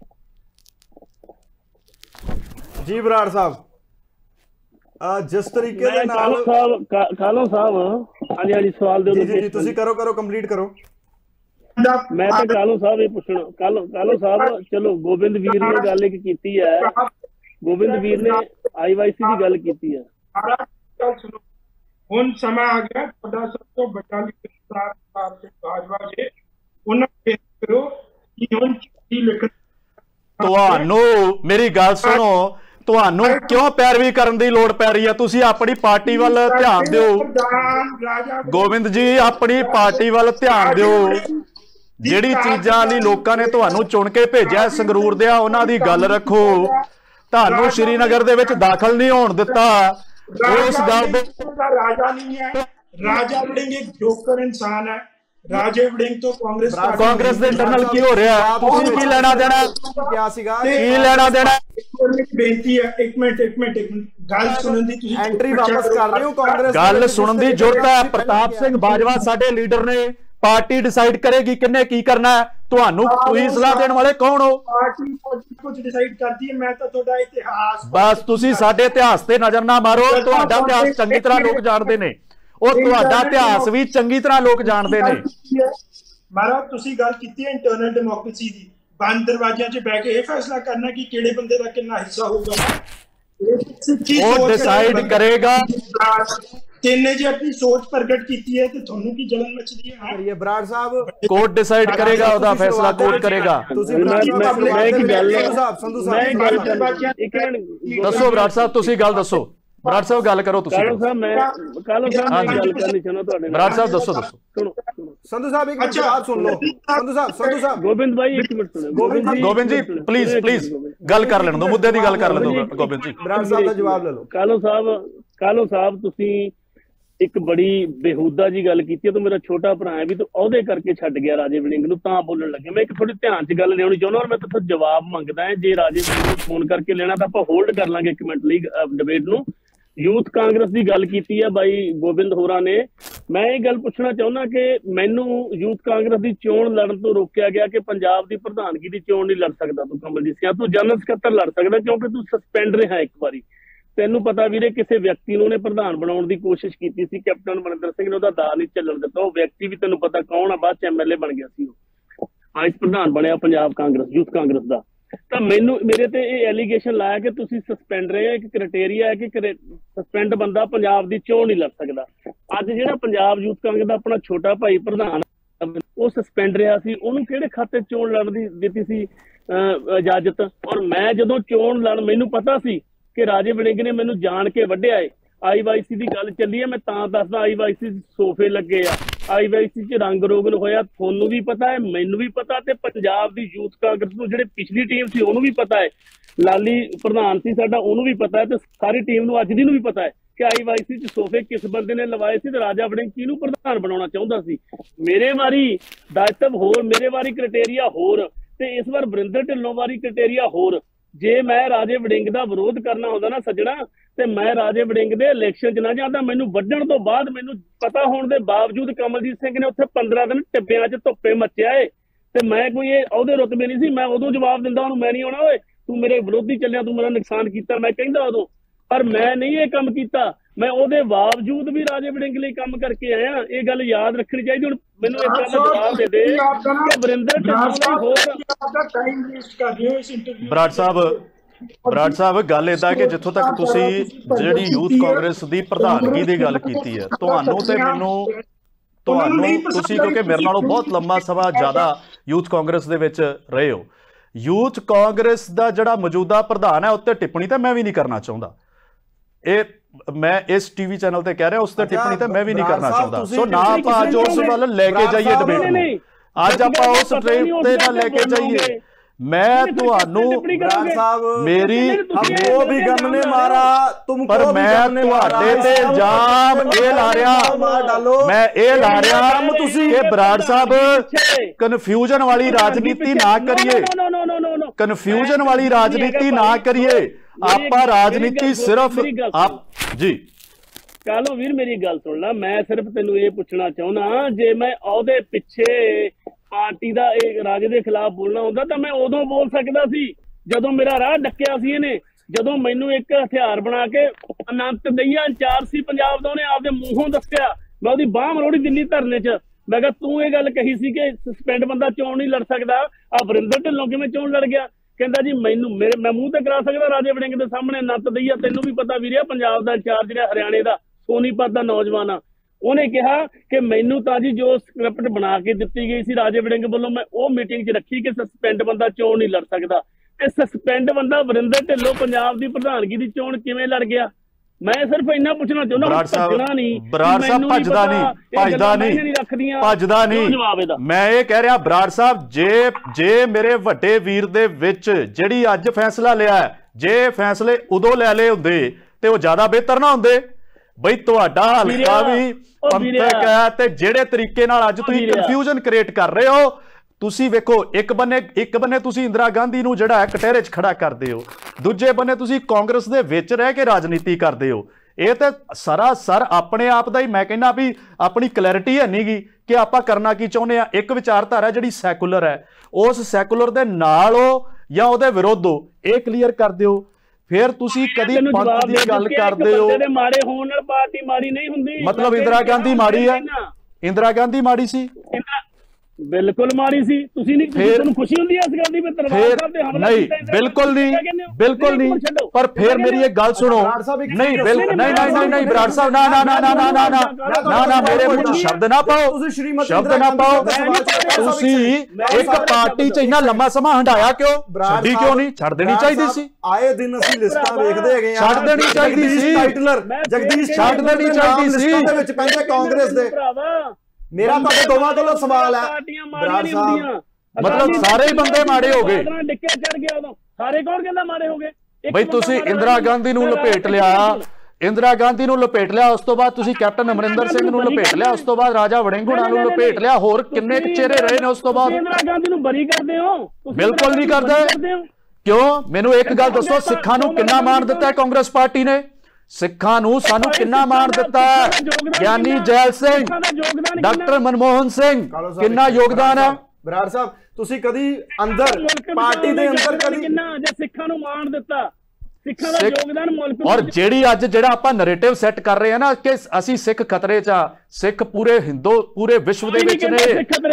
ਜੀ ਬਰਾੜ ਸਾਹਿਬ, ਜਿਸ ਤਰੀਕੇ ਦੇ ਨਾਲ ਕਾਲੋ ਸਾਹਿਬ ਕਾਲੋ ਸਾਹਿਬ ਹਾਂਜੀ ਹਾਂਜੀ ਸਵਾਲ ਦੇ ਜੀ ਜੀ ਤੁਸੀਂ ਕਰੋ ਕਰੋ ਕੰਪਲੀਟ ਕਰੋ। ਮੈਂ ਤਾਂ ਕਾਲੋ ਸਾਹਿਬ ਇਹ ਪੁੱਛਣਾ ਕਾਲੋ ਕਾਲੋ ਸਾਹਿਬ ਚਲੋ ਗੋਬਿੰਦ ਵੀਰ ਨੇ ਗੱਲ ਇੱਕ ਕੀਤੀ ਹੈ, ਗੋਬਿੰਦ ਵੀਰ ਨੇ ਆਈ ਵਾਈ ਸੀ ਦੀ ਗੱਲ ਕੀਤੀ ਹੈ। ਹੁਣ ਸਮਾਂ ਆ ਗਿਆ ਤੁਹਾਡਾ ਸਭ ਤੋਂ ਵੱਡਾ ਲੀਡਰ ਬਾਜਵਾ ਜੀ, ਉਹਨਾਂ ਨੂੰ ਕਰੋ ਕਿ ਹੁਣ ਕੀ ਲਿਖ ਤੁਹਾਨੂੰ ਮੇਰੀ ਗੱਲ ਸੁਣੋ, ਤੁਹਾਨੂੰ ਕਿਉਂ ਪੈਰਵੀ ਕਰਨ ਦੀ ਲੋੜ ਪੈ ਰਹੀ ਹੈ? ਤੁਸੀਂ ਆਪਣੀ ਪਾਰਟੀ ਵੱਲ ਧਿਆਨ ਦਿਓ ਗੋਬਿੰਦ ਜੀ, ਆਪਣੀ ਪਾਰਟੀ ਵੱਲ ਧਿਆਨ ਦਿਓ। ਜਿਹੜੀ ਚੀਜ਼ਾਂ ਲਈ ਲੋਕਾਂ ਨੇ ਤੁਹਾਨੂੰ ਚੁਣ ਕੇ ਭੇਜਿਆ ਸੰਗਰੂਰ ਦੇ, ਉਹਨਾਂ ਦੀ ਗੱਲ ਰੱਖੋ। ਤੁਹਾਨੂੰ ਸ਼੍ਰੀਨਗਰ ਦੇ ਵਿੱਚ ਦਾਖਲ ਨਹੀਂ ਹੋਣ ਦਿੱਤਾ, ਉਸ ਗੱਲ ਦੇ ਰਾਜਾ ਨਹੀਂ ਹੈ। ਰਾਜਾ ਵੜਿੰਗ ਇੱਕ ਜੋਕਰ ਇਨਸਾਨ ਹੈ। ਰਾਜੇ ਵੜਿੰਗ ਤੋਂ ਕਾਂਗਰਸ ਕਾਂਗਰਸ ਦੇ ਇੰਟਰਨਲ ਕੀ ਹੋ ਰਿਹਾ? ਤੁਸੀਂ ਕੀ ਲੈਣਾ ਦੇਣਾ? ਕਿਹਾ ਸੀਗਾ ਕੀ ਲੈਣਾ ਦੇਣਾ? ਬੇਨਤੀ ਹੈ, ਇੱਕ ਮਿੰਟ ਇੱਕ ਮਿੰਟ ਇੱਕ ਮਿੰਟ ਗੱਲ ਸੁਣਨ ਦੀ ਤੁਸੀਂ ਐਂਟਰੀ ਵਾਪਸ ਕਰ ਰਹੇ ਹੋ ਕਾਂਗਰਸ। ਗੱਲ ਸੁਣਨ ਦੀ ਜ਼ਰੂਰਤ ਹੈ। ਪ੍ਰਤਾਪ ਸਿੰਘ ਬਾਜਵਾ ਸਾਡੇ ਲੀਡਰ ਨੇ, ਪਾਰਟੀ ਡਿਸਾਈਡ ਕਰੇਗੀ ਕਿੰਨੇ ਕੀ ਕਰਨਾ ਹੈ। ਤੁਹਾਨੂੰ ਤੁਸੀਂ ਸਲਾਹ ਦੇਣ ਵਾਲੇ ਕੌਣ ਹੋ? ਪਾਰਟੀ ਕੁਝ ਡਿਸਾਈਡ ਕਰਦੀ ਹੈ। ਮੈਂ ਤਾਂ ਤੁਹਾਡਾ ਇਤਿਹਾਸ ਬਸ ਤੁਸੀਂ ਸਾਡੇ ਇਤਿਹਾਸ ਤੇ ਨਜ਼ਰ ਨਾ ਮਾਰੋ। ਤੁਹਾਡਾ ਇਤਿਹਾਸ ਚੰਗੀ ਤਰ੍ਹਾਂ ਲੋਕ ਜਾਣਦੇ ਨੇ, ਉਹ ਤੁਹਾਡਾ ਇਤਿਹਾਸ ਵੀ ਚੰਗੀ ਤਰ੍ਹਾਂ ਲੋਕ ਜਾਣਦੇ ਨੇ। ਮਹਾਰਾਜ ਤੁਸੀਂ ਗੱਲ ਕੀਤੀ ਹੈ ਇੰਟਰਨਲ ਡੈਮੋਕ੍ਰੇਸੀ ਦੀ, ਬੰਦ ਦਰਵਾਜ਼ਿਆਂ 'ਚ ਬਹਿ ਕੇ ਇਹ ਫੈਸਲਾ ਕਰਨਾ ਕਿ ਕਿਹੜੇ ਬੰਦੇ ਦਾ ਕਿੰਨਾ ਹਿੱਸਾ ਹੋਊਗਾ, ਉਹ ਡਿਸਾਈਡ ਕਰੇਗਾ। ਤਿੰਨੇ ਜੀ ਆਪਣੀ ਸੋਚ ਪ੍ਰਗਟ ਕੀਤੀ ਹੈ ਤੇ ਤੁਹਾਨੂੰ ਕੀ ਜਲਨ ਮਚਦੀ ਹੈ? ਬਰਾੜ ਸਾਹਿਬ ਕੋਰਟ ਡਿਸਾਈਡ ਕਰੇਗਾ, ਉਹਦਾ ਫੈਸਲਾ ਕੋਰਟ ਕਰੇਗਾ। ਤੁਸੀਂ ਦੱਸੋ ਬਰਾੜ ਸਾਹਿਬ, ਤੁਸੀਂ ਗੱਲ ਦੱਸੋ। ਬਰਾੜ ਸਾਹਿਬ ਗੱਲ ਕਰੋ ਤੁਸੀਂ। ਕਾਲੋ ਸਾਹਿਬ ਮੈਂ ਕਾਲੋ ਸਾਹਿਬ ਮੈਂ ਗੱਲ ਕਰਨੀ ਚਾਹੁੰਦਾ ਤੁਹਾਡੇ ਨਾਲ। ਬਰਾੜ ਸਾਹਿਬ ਦੱਸੋ ਦੱਸੋ। ਸੁਣੋ ਸੰਧੂ ਸਾਹਿਬ ਇੱਕ ਮਿੰਟ ਬਾਤ ਸੁਣ ਲਓ। ਸੰਧੂ ਸਾਹਿਬ ਸੰਧੂ ਸਾਹਿਬ ਗੋਬਿੰਦ ਭਾਈ ਇੱਕ ਮਿੰਟ ਸੁਣੋ। ਗੋਬਿੰਦ ਜੀ ਗੋਬਿੰਦ ਜੀ ਪਲੀਜ਼ ਪਲੀਜ਼ ਗੱਲ ਕਰ ਲੈਣ ਦਿਓ, ਮੁੱਦੇ ਦੀ ਗੱਲ ਕਰ ਲੈਣ ਦਿਓ ਗੋਬਿੰਦ ਜੀ। ਬਰਾੜ ਸਾਹਿਬ ਦਾ ਜਵਾਬ ਲੈ ਲਓ। ਕਾਲੋ ਸਾਹਿਬ ਕਾਲੋ ਸਾਹਿਬ ਤੁਸੀਂ ਇੱਕ ਬੜੀ ਬੇਹੂਦਾ ਜੀ ਗੱਲ ਕੀਤੀ ਹੈ। ਤੂੰ ਮੇਰਾ ਛੋਟਾ ਭਰਾ ਹੈ ਵੀ ਤੂੰ ਉਹਦੇ ਕਰਕੇ ਛੱਡ ਗਿਆ ਰਾਜੇ ਵੜਿੰਗ ਨੂੰ, ਤਾਂ ਬੋਲਣ ਲੱਗੇ। ਮੈਂ ਇੱਕ ਥੋੜੀ ਧਿਆਨ 'ਚ ਗੱਲ ਲਿਆਉਣੀ ਚਾਹੁੰਦਾ ਔਰ ਮੈਂ ਤੁਹਾਡੇ ਜਵਾਬ ਮੰਗਦਾ ਹੈ। ਜੇ ਰਾਜੇ ਵੜਿੰਗ ਨੂੰ ਫੋਨ ਕਰਕੇ ਲੈਣਾ ਤਾਂ ਆਪਾਂ ਹੋਲਡ ਕਰ ਲਾਂਗੇ ਇੱਕ ਮਿੰਟ ਲਈ ਡਿਬੇਟ ਨੂੰ। ਯੂਥ ਕਾਂਗਰਸ ਦੀ ਗੱਲ ਕੀਤੀ ਹੈ ਬਾਈ ਗੋਬਿੰਦ ਹੋਰਾਂ ਨੇ। ਮੈਂ ਇਹ ਗੱਲ ਪੁੱਛਣਾ ਚਾਹੁੰਦਾ ਕਿ ਮੈਨੂੰ ਯੂਥ ਕਾਂਗਰਸ ਦੀ ਚੋਣ ਲੜਨ ਤੋਂ ਰੋਕਿਆ ਗਿਆ ਕਿ ਪੰਜਾਬ ਦੀ ਪ੍ਰਧਾਨਗੀ ਦੀ ਚੋਣ ਨਹੀਂ ਲੜ ਸਕਦਾ ਤੂੰ ਕਮਲਜੀਤ ਸਿੰਘ, ਤੂੰ ਜਨਰਲ ਸਕੱਤਰ ਲੜ ਸਕਦਾ ਕਿਉਂਕਿ ਤੂੰ ਸਸਪੈਂਡ ਰਿਹਾ ਇੱਕ ਵਾਰੀ। ਤੈਨੂੰ ਪਤਾ ਵੀਰੇ ਕਿਸੇ ਵਿਅਕਤੀ ਨੂੰ ਉਹਨੇ ਪ੍ਰਧਾਨ ਬਣਾਉਣ ਦੀ ਕੋਸ਼ਿਸ਼ ਕੀਤੀ ਸੀ, ਕੈਪਟਨ ਅਮਰਿੰਦਰ ਸਿੰਘ ਨੇ ਉਹਦਾ ਦਾ ਨਹੀਂ ਚੱਲਣ ਦਿੱਤਾ। ਉਹ ਵਿਅਕਤੀ ਵੀ ਤੈਨੂੰ ਪਤਾ ਕੌਣ ਆ, ਬਾਅਦ ਚ ਐਮ ਐਲ ਏ ਬਣ ਗਿਆ ਸੀ, ਉਹ ਅੱਜ ਪ੍ਰਧਾਨ ਬਣਿਆ ਪੰਜਾਬ ਕਾਂਗਰਸ ਯੂਥ ਕਾਂਗਰਸ ਦਾ। ਤਾਂ ਮੈਨੂੰ ਮੇਰੇ ਤੇ ਇਹ ਐਲੀਗੇਸ਼ਨ ਲਾਇਆ ਕਿ ਤੁਸੀਂ ਸਸਪੈਂਡ ਰਹੇ ਹੋ। ਇੱਕ ਕ੍ਰਾਈਟੇਰੀਆ ਹੈ ਕਿ ਸਸਪੈਂਡ ਬੰਦਾ ਪੰਜਾਬ ਦੀ ਚੋਣ ਨਹੀਂ ਲੜ ਸਕਦਾ। ਅੱਜ ਜਿਹੜਾ ਪੰਜਾਬ ਯੂਥ ਕਾਂਗਰਸ ਦਾ ਆਪਣਾ ਛੋਟਾ ਭਾਈ ਪ੍ਰਧਾਨ ਉਹ ਸਸਪੈਂਡ ਰਿਹਾ ਸੀ, ਉਹਨੂੰ ਕਿਹੜੇ ਖਾਤੇ ਚੋਣ ਲੜਨ ਦੀ ਦਿੱਤੀ ਸੀ ਇਜਾਜ਼ਤ? ਔਰ ਮੈਂ ਜਦੋਂ ਚੋਣ ਲੜ ਮੈਨੂੰ ਪਤਾ ਸੀ ਕਿ ਰਾਜੇ ਵੜਿੰਗ ਨੇ ਮੈਨੂੰ ਜਾਣ ਕੇ ਵੱਢਿਆ ਏ। ਆਈ ਵਾਈ ਸੀ ਦੀ ਗੱਲ ਚੱਲੀ ਹੈ, ਮੈਂ ਤਾਂ ਦੱਸਦਾ। ਆਈ ਵਾਈ ਸੀ ਸੋਫੇ ਲੱਗੇ ਆ, ਆਈ ਵਾਈ ਸੀ 'ਚ ਰੰਗ ਰੋਗਨ ਹੋਇਆ, ਤੁਹਾਨੂੰ ਵੀ ਪਤਾ ਹੈ, ਮੈਨੂੰ ਵੀ ਪਤਾ, ਤੇ ਪੰਜਾਬ ਦੀ ਯੂਥ ਕਾਂਗਰਸ ਨੂੰ ਜਿਹੜੇ ਪਿਛਲੀ ਟੀਮ ਸੀ ਉਹਨੂੰ ਵੀ ਪਤਾ ਹੈ। ਲਾਲੀ ਪ੍ਰਧਾਨ ਸੀ ਸਾਡਾ, ਉਹਨੂੰ ਵੀ ਪਤਾ ਹੈ, ਤੇ ਸਾਰੀ ਟੀਮ ਨੂੰ ਅੱਜ ਦੀ ਨੂੰ ਵੀ ਪਤਾ ਹੈ ਕਿ ਆਈ ਵਾਈ ਸੀ 'ਚ ਸੋਫੇ ਕਿਸ ਬੰਦੇ ਨੇ ਲਵਾਏ ਸੀ ਤੇ ਰਾਜਾ ਵੜਿੰਗ ਕਿਹਨੂੰ ਪ੍ਰਧਾਨ ਬਣਾਉਣਾ ਚਾਹੁੰਦਾ ਸੀ। ਮੇਰੇ ਵਾਰੀ ਦਾਇਤਵ ਹੋਰ, ਮੇਰੇ ਵਾਰੀ ਕ੍ਰਾਈਟੇਰੀਆ ਹੋਰ, ਤੇ ਇਸ ਵਾਰ ਵਰਿੰਦਰ ਢਿੱਲੋਂ ਵਾਰੀ ਕ੍ਰਾਈਟੇਰੀਆ ਹੋਰ। ਜੇ ਮੈਂ ਰਾਜੇ ਵੜਿੰਗ ਦਾ ਵਿਰੋਧ ਕਰਨਾ ਹੁੰਦਾ ਨਾ ਸੱਜਣਾ, ਤੇ ਮੈਂ ਰਾਜੇ ਵੜਿੰਗ ਦੇ ਇਲੈਕਸ਼ਨ 'ਚ ਨਾ ਜਾਂਦਾ। ਮੈਨੂੰ ਵੱਢਣ ਤੋਂ ਬਾਅਦ ਮੈਨੂੰ ਪਤਾ ਹੋਣ ਦੇ ਬਾਵਜੂਦ ਕਮਲਜੀਤ ਸਿੰਘ ਨੇ ਉੱਥੇ ਪੰਦਰਾਂ ਦਿਨ ਟਿੱਬਿਆਂ 'ਚ ਧੁੱਪੇ ਮੱਚਿਆ ਏ, ਤੇ ਮੈਂ ਕੋਈ ਇਹ ਉਹਦੇ ਰੁਤਬੇ ਨਹੀਂ ਸੀ। ਮੈਂ ਉਦੋਂ ਜਵਾਬ ਦਿੰਦਾ ਉਹਨੂੰ, ਮੈਂ ਨਹੀਂ ਆਉਣਾ ਓਏ, ਤੂੰ ਮੇਰੇ ਵਿਰੋਧੀ ਚੱਲਿਆ, ਤੂੰ ਮੇਰਾ ਨੁਕਸਾਨ ਕੀਤਾ, ਮੈਂ ਕਹਿੰਦਾ ਉਦੋਂ। ਪਰ ਮੈਂ ਨਹੀਂ ਇਹ ਕੰਮ ਕੀਤਾ, ਮੈਂ ਉਹਦੇ ਬਾਵਜੂਦ ਵੀ ਰਾਜੇ ਵੜਿੰਗ ਲਈ ਕੰਮ ਕਰਕੇ ਆਇਆ। ਇਹ ਗੱਲ ਯਾਦ ਰੱਖਣੀ ਚਾਹੀਦੀ। ਹੁਣ ਮੈਨੂੰ ਇੱਕ ਗੱਲ ਦਾ ਜਵਾਬ ਦੇ ਦੇ ਕਿ ਵਰਿੰਦਰ ਢਿੱਲੋਂ ਹੋਰ ਬਰਾੜ ਸਾਹਿਬ ਬਰਾੜ ਸਾਹਿਬ ਗੱਲ ਏਦਾਂ ਕਿ ਜਿੱਥੋਂ ਤੱਕ ਤੁਸੀਂ ਜਿਹੜੀ ਯੂਥ ਕਾਂਗਰਸ ਦੀ ਪ੍ਰਧਾਨਗੀ ਦੀ ਗੱਲ ਕੀਤੀ ਹੈ, ਤੁਹਾਨੂੰ ਤੇ ਮੈਨੂੰ ਤੁਹਾਨੂੰ ਤੁਸੀਂ ਕਿਉਂਕਿ ਮੇਰੇ ਨਾਲੋਂ ਬਹੁਤ ਲੰਮਾ ਸਮਾਂ ਜ਼ਿਆਦਾ ਯੂਥ ਕਾਂਗਰਸ ਦੇ ਵਿੱਚ ਰਹੇ ਹੋ, ਯੂਥ ਕਾਂਗਰਸ ਦਾ ਜਿਹੜਾ ਮੌਜੂਦਾ ਪ੍ਰਧਾਨ ਹੈ ਉੱਤੇ ਟਿੱਪਣੀ ਤਾਂ ਮੈਂ ਵੀ ਨਹੀਂ ਕਰਨਾ ਚਾਹੁੰਦਾ। ਇਹ ਮੈਂ ਇਸ ਟੀਵੀ ਚੈਨਲ ਤੇ ਕਹਿ ਰਿਹਾ, ਉਸ ਤੇ ਟਿੱਪਣੀ ਤਾਂ ਮੈਂ ਵੀ ਨਹੀਂ ਕਰਨਾ ਚਾਹੁੰਦਾ। ਸੋ ਨਾ ਆਪਾਂ ਅੱਜ ਉਸ ਵੱਲ ਲੈ ਕੇ ਜਾਈਏ ਡਿਬੇਟ ਨੂੰ, ਅੱਜ ਆਪਾਂ ਉਸ ਟ੍ਰੇਨ ਤੇ ਨਾ ਲੈ ਕੇ ਜਾਈਏ। मैं ਤੁਹਾਨੂੰ ਬਰਾੜ ਸਾਹਿਬ ਮੇਰੀ हमको भी गम ने मारा तुमको पर भी मैं गम ने मारा ਤੁਹਾਡੇ ਤੇ ਇਲਜ਼ਾਮ ਇਹ ਲਾ ਰਿਹਾ ਮੈਂ ਇਹ ਲਾ ਰਿਹਾ ਕਿ ਬਰਾੜ ਸਾਹਿਬ ਕਨਫਿਊਜ਼ਨ ਵਾਲੀ ਰਾਜਨੀਤੀ ਨਾ ਕਰੀਏ ਕਨਫਿਊਜ਼ਨ ਵਾਲੀ ਰਾਜਨੀਤੀ ਨਾ ਕਰੀਏ ਆਪਾਂ ਰਾਜਨੀਤੀ ਸਿਰਫ ਆਪ ਜੀ ਕਾਲੋ ਵੀਰ ਮੇਰੀ ਗੱਲ ਸੁਣ ਲੈ ਮੈਂ ਸਿਰਫ ਤੈਨੂੰ ਇਹ ਪੁੱਛਣਾ ਚਾਹੁੰਦਾ ਜੇ ਮੈਂ ਉਹਦੇ ਪਿੱਛੇ ਪਾਰਟੀ ਦਾ ਇਹ ਰਾਜੇ ਦੇ ਖਿਲਾਫ ਬੋਲਣਾ ਹੁੰਦਾ ਤਾਂ ਮੈਂ ਉਦੋਂ ਬੋਲ ਸਕਦਾ ਸੀ ਜਦੋਂ ਮੇਰਾ ਰਾਹ ਡੱਕਿਆ ਸੀ ਇਹਨੇ ਜਦੋਂ ਮੈਨੂੰ ਇੱਕ ਹਥਿਆਰ ਬਣਾ ਕੇ ਅਨੰਤ ਦਈਆ ਇੰਚਾਰਜ ਸੀ ਪੰਜਾਬ ਦਾ ਉਹਨੇ ਆਪਦੇ ਮੂੰਹੋਂ ਦੱਸਿਆ ਮੈਂ ਉਹਦੀ ਬਾਂਹ ਮਰੋੜੀ ਦਿੱਲੀ ਧਰਨੇ 'ਚ ਮੈਂ ਕਿਹਾ ਤੂੰ ਇਹ ਗੱਲ ਕਹੀ ਸੀ ਕਿ ਸਸਪੈਂਡ ਬੰਦਾ ਚੋਣ ਨਹੀਂ ਲੜ ਸਕਦਾ ਆ ਵਰਿੰਦਰ ਢਿੱਲੋਂ ਕਿਵੇਂ ਚੋਣ ਲੜ ਗਿਆ ਕਹਿੰਦਾ ਜੀ ਮੈਨੂੰ ਮੇਰੇ ਮੈਂ ਮੂੰਹ ਤੇ ਕਰਾ ਸਕਦਾ ਰਾਜੇ ਵੜਿੰਗ ਦੇ ਸਾਹਮਣੇ ਅਨੰਤ ਦਈਆ ਤੈਨੂੰ ਵੀ ਪਤਾ ਵੀਰਿਆ ਪੰਜਾਬ ਦਾ ਇੰਚਾਰਜ ਜਿਹੜਾ ਹਰਿਆਣੇ ਦਾ ਸੋਨੀਪਤ ਦਾ ਨੌਜਵਾਨ ਆ ਉਹਨੇ ਕਿਹਾ ਕਿ ਮੈਨੂੰ ਤਾਂ ਜੀ ਜੋ ਸਕ੍ਰਿਪਟ ਬਣਾ ਕੇ ਦਿੱਤੀ ਗਈ ਸੀ ਰਾਜੇ ਵੜਿੰਗ ਵੱਲੋਂ ਮੈਂ ਉਹ ਮੀਟਿੰਗ 'ਚ ਰੱਖੀ ਕਿ ਸਸਪੈਂਡ ਬੰਦਾ ਚੋਣ ਨਹੀਂ ਲੜ ਸਕਦਾ ਤੇ ਸਸਪੈਂਡ ਬੰਦਾ ਵਰਿੰਦਰ ਢਿੱਲੋਂ ਪੰਜਾਬ ਦੀ ਪ੍ਰਧਾਨਗੀ ਦੀ ਚੋਣ ਕਿਵੇਂ ਲੜ ਗਿਆ ਮੈਂ ਸਿਰਫ ਇੰਨਾ ਪੁੱਛਣਾ ਚਾਹੁੰਦਾ ਭੱਜਣਾ ਨਹੀਂ ਬਰਾੜ ਸਾਹਿਬ ਭੱਜਦਾ ਨਹੀਂ ਭੱਜਦਾ ਨਹੀਂ ਭੱਜਦਾ ਨਹੀਂ ਮੈਂ ਇਹ ਕਹਿ ਰਿਹਾ ਬਰਾੜ ਸਾਹਿਬ ਜੇ ਜੇ ਮੇਰੇ ਵੱਡੇ ਵੀਰ ਦੇ ਵਿੱਚ ਜਿਹੜੀ ਅੱਜ ਫੈਸਲਾ ਲਿਆ ਜੇ ਫੈਸਲੇ ਉਦੋਂ ਲੈ ਲਏ ਹੁੰਦੇ ਤੇ ਉਹ ਜ਼ਿਆਦਾ ਬਿਹਤਰ ਨਾ ਹੁੰਦੇ ਬਈ ਤੁਹਾਡਾ ਹਲਕਾ ਵੀ ਪੰਥਕ ਹੈ ਤੇ ਜਿਹੜੇ ਤਰੀਕੇ ਨਾਲ ਅੱਜ ਤੁਸੀਂ ਕਨਫਿਊਜ਼ਨ ਕ੍ਰੀਏਟ ਕਰ ਰਹੇ ਹੋ ਤੁਸੀਂ ਵੇਖੋ ਇੱਕ ਬੰਨੇ ਇੱਕ ਬੰਨੇ ਤੁਸੀਂ ਇੰਦਰਾ ਗਾਂਧੀ ਨੂੰ ਜਿਹੜਾ ਹੈ ਕਟਹਿਰੇ 'ਚ ਖੜਾ ਕਰਦੇ ਹੋ ਦੂਜੇ ਬੰਨੇ ਤੁਸੀਂ ਕਾਂਗਰਸ ਦੇ ਵਿੱਚ ਰਹਿ ਕੇ ਰਾਜਨੀਤੀ ਕਰਦੇ ਹੋ ਇਹ ਤੇ ਸਰਾਸਰ ਆਪਣੇ ਆਪ ਦਾ ਹੀ ਮੈਂ ਕਹਿੰਦਾ ਵੀ ਆਪਣੀ ਕਲੈਰਿਟੀ ਹੈ ਨਹੀਂਗੀ ਕਿ ਆਪਾਂ ਕਰਨਾ ਕੀ ਚਾਹੁੰਦੇ ਆ ਇੱਕ ਵਿਚਾਰਧਾਰਾ ਜਿਹੜੀ ਸੈਕੂਲਰ ਹੈ ਉਸ ਸੈਕੂਲਰ ਦੇ ਨਾਲ ਹੋ ਜਾਂ ਉਹਦੇ ਵਿਰੁੱਧ ਹੋ ਇਹ ਕਲੀਅਰ ਕਰ ਦਿਓ ਫਿਰ ਤੁਸੀਂ ਕਦੀ ਪੰਥ ਦੀ ਗੱਲ ਕਰਦੇ ਹੋ ਮਾੜੇ ਹੋਣ ਨਾਲ ਪਾਰਟੀ ਮਾੜੀ ਨਹੀਂ ਹੁੰਦੀ ਮਤਲਬ ਇੰਦਰਾ ਗਾਂਧੀ ਮਾੜੀ ਹੈ ਇੰਦਰਾ ਗਾਂਧੀ ਮਾੜੀ ਸੀ ਬਿਲਕੁਲ ਮਾੜੀ ਸੀ ਤੁਸੀਂ ਨਹੀਂ ਤੁਹਾਨੂੰ ਖੁਸ਼ੀ ਹੁੰਦੀ ਹੈ ਇਸ ਗੱਲ ਦੀ ਵੀ ਤਲਵਾਰ ਸਾਹਿਬ ਤੇ ਹਮਲਾ ਕੀਤਾ ਨਹੀਂ ਬਿਲਕੁਲ ਨਹੀਂ ਬਿਲਕੁਲ ਨਹੀਂ ਪਰ ਫਿਰ ਮੇਰੀ ਇੱਕ ਗੱਲ ਸੁਣੋ ਨਹੀਂ ਬਿਲਕੁਲ ਨਹੀਂ ਨਹੀਂ ਨਹੀਂ ਬਰਾੜ ਸਾਹਿਬ ਨਾ ਨਾ ਨਾ ਨਾ ਨਾ ਨਾ ਨਾ ਨਾ ਮੇਰੇ ਮੂੰਹ 'ਚ ਸ਼ਬਦ ਨਾ ਪਾਓ ਸ਼ਬਦ ਨਾ ਪਾਓ ਤੁਸੀਂ ਇੱਕ ਪਾਰਟੀ 'ਚ ਇੰਨਾ ਲੰਮਾ ਸਮਾਂ ਹੰਡਾਇਆ ਕਿਉਂ ਛੱਡੀ ਕਿਉਂ ਨਹੀਂ ਛੱਡ ਦੇਣੀ ਚਾਹੀਦੀ ਸੀ ਆਏ ਦਿਨ ਅਸੀਂ ਲਿਸਟਾਂ ਵੇਖਦੇ ਹੈਗੇ ਆ ਛੱਡ ਦੇਣੀ ਚਾਹੀਦੀ ਸੀ ਟਾਈਟਲਰ ਜਗਦੀਸ਼ ਛੱਡ ਦੇਣੀ ਚਾਹੀਦੀ ਸੀ ਲਿਸਟਾਂ ਦੇ ਵਿੱਚ ਪੈਂਦੇ ਕਾਂਗਰਸ ਦੇ ਮੇਰਾ ਤੁਹਾਡੇ ਦੋਵਾਂ ਕੋਲੋਂ ਸਵਾਲ ਹੈ ਬਰਾੜ ਸਾਹਿਬ ਮਤਲਬ ਸਾਰੇ ਹੀ ਬੰਦੇ ਮਾੜੇ ਹੋ ਗਏ ਡਿੱਕੇ ਚੜ ਗਿਆ ਉਦੋਂ ਸਾਰੇ ਕੌਣ ਕਹਿੰਦਾ ਮਾੜੇ ਹੋ ਗਏ ਬਈ ਤੁਸੀਂ ਇੰਦਰਾ ਗਾਂਧੀ ਨੂੰ ਲਪੇਟ ਲਿਆ ਇੰਦਰਾ ਗਾਂਧੀ ਨੂੰ ਲਪੇਟ ਲਿਆ ਉਸ ਤੋਂ ਬਾਅਦ ਤੁਸੀਂ ਕੈਪਟਨ ਅਮਰਿੰਦਰ ਸਿੰਘ ਨੂੰ ਲਪੇਟ ਲਿਆ ਉਸ ਤੋਂ ਬਾਅਦ ਰਾਜਾ ਵੜਿੰਗ ਹੋਣਾ ਨੂੰ ਲਪੇਟ ਲਿਆ ਹੋਰ ਕਿੰਨੇ ਚਿਹਰੇ ਰਹੇ ਨੇ ਉਸ ਤੋਂ ਬਾਅਦ ਇੰਦਰਾ ਗਾਂਧੀ ਨੂੰ ਬਰੀ ਕਰਦੇ ਹੋ ਬਿਲਕੁਲ ਨਹੀਂ ਕਰਦੇ ਕਿਉਂ ਮੈਨੂੰ ਇੱਕ ਗੱਲ ਦੱਸੋ ਸਿੱਖਾਂ ਨੂੰ ਕਿੰਨਾ ਮਾਣ ਦਿੱਤਾ ਹੈ ਕਾਂਗਰਸ ਪਾਰਟੀ ਨੇ ਸਿੱਖਾਂ ਨੂੰ ਸਾਨੂੰ ਕਿੰਨਾ ਮਾਣ ਦਿੱਤਾ ਹੈ ਗਿਆਨੀ ਜੈਲ ਸਿੰਘ ਡਾਕਟਰ ਮਨਮੋਹਨ ਸਿੰਘ ਕਿੰਨਾ ਯੋਗਦਾਨ ਹੈ ਬਰਾੜ ਸਾਹਿਬ ਤੁਸੀਂ ਕਦੀ ਅੰਦਰ ਪਾਰਟੀ ਦੇ ਅੰਦਰ ਕਦੀ ਕਿੰਨਾ ਜੇ ਸਿੱਖਾਂ ਨੂੰ ਮਾਣ ਦਿੱਤਾ ਸਿੱਖਾਂ ਦਾ ਯੋਗਦਾਨ ਮੁਲਕ ਔਰ ਜਿਹੜੀ ਅੱਜ ਜਿਹੜਾ ਆਪਾਂ ਨੈਰੇਟਿਵ ਸੈੱਟ ਕਰ ਰਹੇ ਆ ਨਾ ਕਿ ਅਸੀਂ ਸਿੱਖ ਖਤਰੇ 'ਚ ਆ ਸਿੱਖ ਪੂਰੇ ਹਿੰਦੂ ਪੂਰੇ ਵਿਸ਼ਵ ਦੇ ਵਿੱਚ ਨੇ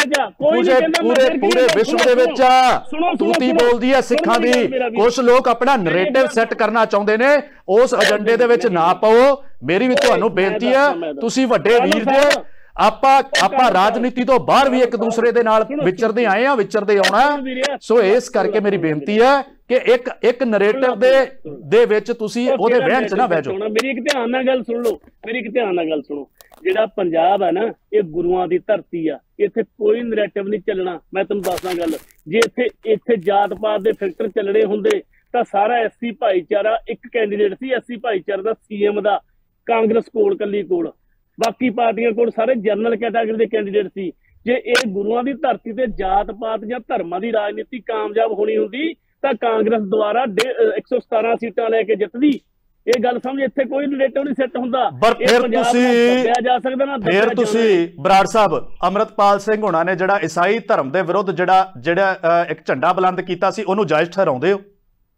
ਪੂਰੇ ਪੂਰੇ ਪੂਰੇ ਵਿਸ਼ਵ ਦੇ ਵਿੱਚ ਆ ਤੂਤੀ ਬੋਲਦੀ ਹੈ ਸਿੱਖਾਂ ਦੀ ਕੁਝ ਲੋਕ ਆਪਣਾ ਨੈਰੇਟਿਵ ਸੈੱਟ ਕਰਨਾ ਚਾਹੁੰਦੇ ਨੇ ਉਸ ਏਜੰਡੇ ਦੇ ਵਿੱਚ ਨਾ ਪਾਓ ਮੇਰੀ ਵੀ ਤੁਹਾਨੂੰ ਬੇਨਤੀ ਹੈ ਤੁਸੀਂ ਵੱਡੇ ਵੀਰ ਜੇ ਆਪਾਂ ਆਪਾਂ ਰਾਜਨੀਤੀ ਤੋਂ ਬਾਹਰ ਵੀ ਇੱਕ ਦੂਸਰੇ ਦੇ ਨਾਲ ਵਿਚਰਦੇ ਆਏ ਆ ਵਿਚਰਦੇ ਆਉਣਾ ਸੋ ਇਸ ਕਰਕੇ ਮੇਰੀ ਬੇਨਤੀ ਹੈ ਕਿ ਇੱਕ ਇੱਕ ਨੈਰੇਟਿਵ ਦੇ ਦੇ ਵਿੱਚ ਤੁਸੀਂ ਉਹਦੇ ਵਹਿਣ 'ਚ ਨਾ ਬਹਿ ਜਾਓ ਮੇਰੀ ਇੱਕ ਧਿਆਨ ਨਾਲ ਗੱਲ ਸੁਣ ਲਓ ਮੇਰੀ ਇੱਕ ਧਿਆਨ ਨਾਲ ਗੱਲ ਸੁਣੋ ਜਿਹੜਾ ਪੰਜਾਬ ਹੈ ਨਾ ਇਹ ਗੁਰੂਆਂ ਦੀ ਧਰਤੀ ਆ ਇੱਥੇ ਕੋਈ ਨੈਰੇਟਿਵ ਨਹੀਂ ਚੱਲਣਾ ਮੈਂ ਤੁਹਾਨੂੰ ਦੱਸਦਾ ਗੱਲ ਜੇ ਇੱਥੇ ਇੱਥੇ ਜਾਤ ਪਾਤ ਦੇ ਫਿਲਟਰ ਚੱਲਣੇ ਹੁੰਦੇ ਤਾਂ ਸਾਰਾ ਐਸਸੀ ਭਾਈਚਾਰਾ ਇੱਕ ਕੈਂਡੀਡੇਟ ਸੀ ਐਸਸੀ ਭਾਈਚਾਰੇ ਦਾ ਸੀਐਮ ਦਾ ਕਾਂਗਰਸ ਕੋਲ ਕੱਲੀ ਕੋਲ ਬਾਕੀ ਪਾਰਟੀਆਂ ਕੋਲ ਸਾਰੇ ਜਨਰਲ ਕੈਟਾਗਰੀ ਦੇ ਕੈਂਡੀਡੇਟ ਸੀ ਜੇ ਇਹ ਗੁਰੂਆਂ ਦੀ ਧਰਤੀ ਤੇ ਜਾਤ ਪਾਤ ਜਾਂ ਧਰਮਾਂ ਦੀ ਰਾਜਨੀਤੀ ਕਾਮਯਾਬ ਹੋਣੀ ਹੁੰਦੀ ਤਾਂ ਕਾਂਗਰਸ ਦੁਆਰਾ ਇੱਕ ਸੌ ਸਤਾਰਾਂ ਸੀਟਾਂ ਲੈ ਕੇ ਜਿੱਤਦੀ ਇਹ ਗੱਲ ਸਮਝ ਇੱਥੇ ਕੋਈ ਰਿਲੇਟਿਵ ਨਹੀਂ ਸੈੱਟ ਹੁੰਦਾ ਪਰ ਫਿਰ ਤੁਸੀਂ ਜਾ ਸਕਦਾ ਨਾ ਫਿਰ ਤੁਸੀਂ ਬਰਾੜ ਸਾਹਿਬ ਅਮਰਤਪਾਲ ਸਿੰਘ ਹੋਣਾ ਨੇ ਜਿਹੜਾ ਈਸਾਈ ਧਰਮ ਦੇ ਵਿਰੁੱਧ ਜਿਹੜਾ ਜਿਹੜਾ ਇੱਕ ਝੰਡਾ ਬੁਲੰਦ ਕੀਤਾ ਸੀ ਉਹਨੂੰ ਜਾਇਜ਼ ਠਹਿਰਾਉਂਦੇ ਹੋ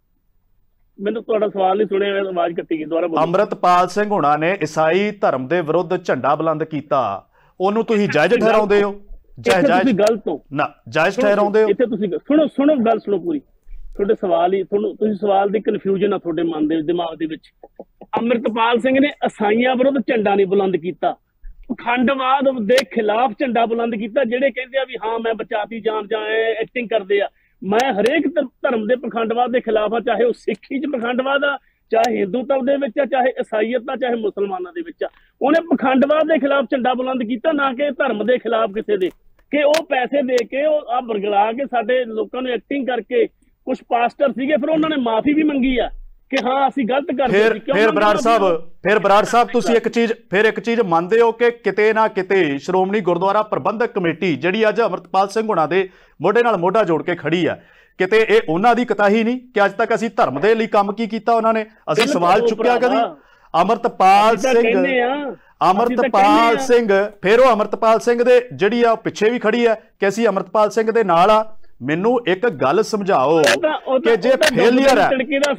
ਮੈਨੂੰ ਤੁਹਾਡਾ ਸਵਾਲ ਨਹੀਂ ਸੁਣਿਆ ਆਵਾਜ਼ ਕੱਟੀ ਗਈ ਦੁਬਾਰਾ ਬੋਲੋ ਅਮਰਤਪਾਲ ਸਿੰਘ ਹੋਣਾ ਨੇ ਈਸਾਈ ਧਰਮ ਦੇ ਵਿਰੁੱਧ ਝੰਡਾ ਬੁਲੰਦ ਕੀਤਾ ਉਹਨੂੰ ਤੁਸੀਂ ਜਾਇਜ਼ ਠਹਿਰਾਉਂਦੇ ਹੋ ਜਾਇਜ਼ ਗਲਤ ਹੋ ਨਾ ਜਾਇਜ਼ ਠਹਿਰਾਉਂਦੇ ਹੋ ਇੱਥੇ ਤੁਸੀਂ ਸੁਣੋ ਸੁਣੋ ਗੱਲ ਸੁਣੋ ਪੂਰੀ ਤੁਹਾਡੇ ਸਵਾਲ ਹੀ ਤੁਹਾਨੂੰ ਤੁਸੀਂ ਸਵਾਲ ਦੀ ਕਨਫਿਊਜ਼ਨ ਆ ਤੁਹਾਡੇ ਮਨ ਦੇ ਦਿਮਾਗ ਦੇ ਵਿੱਚ ਅਮਰਤਪਾਲ ਸਿੰਘ ਨੇ ਈਸਾਈਆਂ ਵਿਰੁੱਧ ਝੰਡਾ ਨਹੀਂ ਬੁਲੰਦ ਕੀਤਾ ਪਖੰਡਵਾਦ ਦੇ ਖਿਲਾਫ ਝੰਡਾ ਬੁਲੰਦ ਕੀਤਾ ਜਿਹੜੇ ਕਹਿੰਦੇ ਆ ਵੀ ਹਾਂ ਮੈਂ ਬਚਾਤੀ ਜਾਨ ਜਾਂ ਐਕਟਿੰਗ ਕਰਦੇ ਆ ਮੈਂ ਹਰੇਕ ਧਰਮ ਦੇ ਪਖੰਡਵਾਦ ਦੇ ਖਿਲਾਫ ਆ ਚਾਹੇ ਉਹ ਸਿੱਖੀ 'ਚ ਪਖੰਡਵਾਦ ਆ ਚਾਹੇ ਹਿੰਦੂਤਵ ਦੇ ਵਿੱਚ ਆ ਚਾਹੇ ਈਸਾਈਅਤ ਆ ਚਾਹੇ ਮੁਸਲਮਾਨਾਂ ਦੇ ਵਿੱਚ ਆ ਉਹਨੇ ਪਖੰਡਵਾਦ ਦੇ ਖਿਲਾਫ ਝੰਡਾ ਬੁਲੰਦ ਕੀਤਾ ਨਾ ਕਿ ਧਰਮ ਦੇ ਖਿਲਾਫ ਕਿਸੇ ਦੇ ਕਿ ਉਹ ਪੈਸੇ ਦੇ ਕੇ ਉਹ ਆ ਬਰਗਲਾ ਕੇ ਸਾਡੇ ਲੋਕਾਂ ਨੂੰ ਐਕਟਿੰਗ ਕਰਕੇ ਕੁਝ ਪਾਸਟਰ ਸੀਗੇ, ਫਿਰ ਉਹਨਾਂ ਨੇ ਮਾਫੀ ਵੀ ਮੰਗੀ ਆ ਕਿ ਹਾਂ ਅਸੀਂ ਗਲਤ ਕਰਦੇ ਫਿਰ ਫਿਰ ਬਰਾੜ ਸਾਹਿਬ ਫਿਰ ਬਰਾੜ ਸਾਹਿਬ ਤੁਸੀਂ ਇੱਕ ਚੀਜ਼ ਫਿਰ ਇੱਕ ਚੀਜ਼ ਮੰਨਦੇ ਹੋ ਕਿ ਕਿਤੇ ਨਾ ਕਿਤੇ ਸ਼੍ਰੋਮਣੀ ਗੁਰਦੁਆਰਾ ਪ੍ਰਬੰਧਕ ਕਮੇਟੀ ਜਿਹੜੀ ਅੱਜ ਅਮਰਤਪਾਲ ਸਿੰਘ ਹੁਣਾਂ ਦੇ ਮੋਢੇ ਨਾਲ ਮੋਢਾ ਜੋੜ ਕੇ ਖੜੀ ਆ, ਕਿਤੇ ਇਹ ਉਹਨਾਂ ਦੀ ਕਤਾਹੀ ਨਹੀਂ ਕਿ ਅੱਜ ਤੱਕ ਅਸੀਂ ਧਰਮ ਦੇ ਲਈ ਕੰਮ ਕੀ ਕੀਤਾ ਉਹਨਾਂ ਨੇ? ਅਸੀਂ ਸਵਾਲ ਚੁੱਕਿਆ ਕਦੀ? ਅਮਰਤਪਾਲ ਸਿੰਘ ਅਮਰਤਪਾਲ ਸਿੰਘ ਫਿਰ ਉਹ ਅਮਰਤਪਾਲ ਸਿੰਘ ਦੇ ਜਿਹੜੀ ਆ ਪਿੱਛੇ ਵੀ ਖੜੀ ਆ ਕਿ ਅਸੀਂ ਅਮਰਤਪਾਲ ਸਿੰਘ ਦੇ ਨਾਲ ਆ। ਮੈਨੂੰ ਇੱਕ ਗੱਲ ਸਮਝਾਓ ਕਿ ਜੇ ਫੇਲੀਅਰ ਹੈ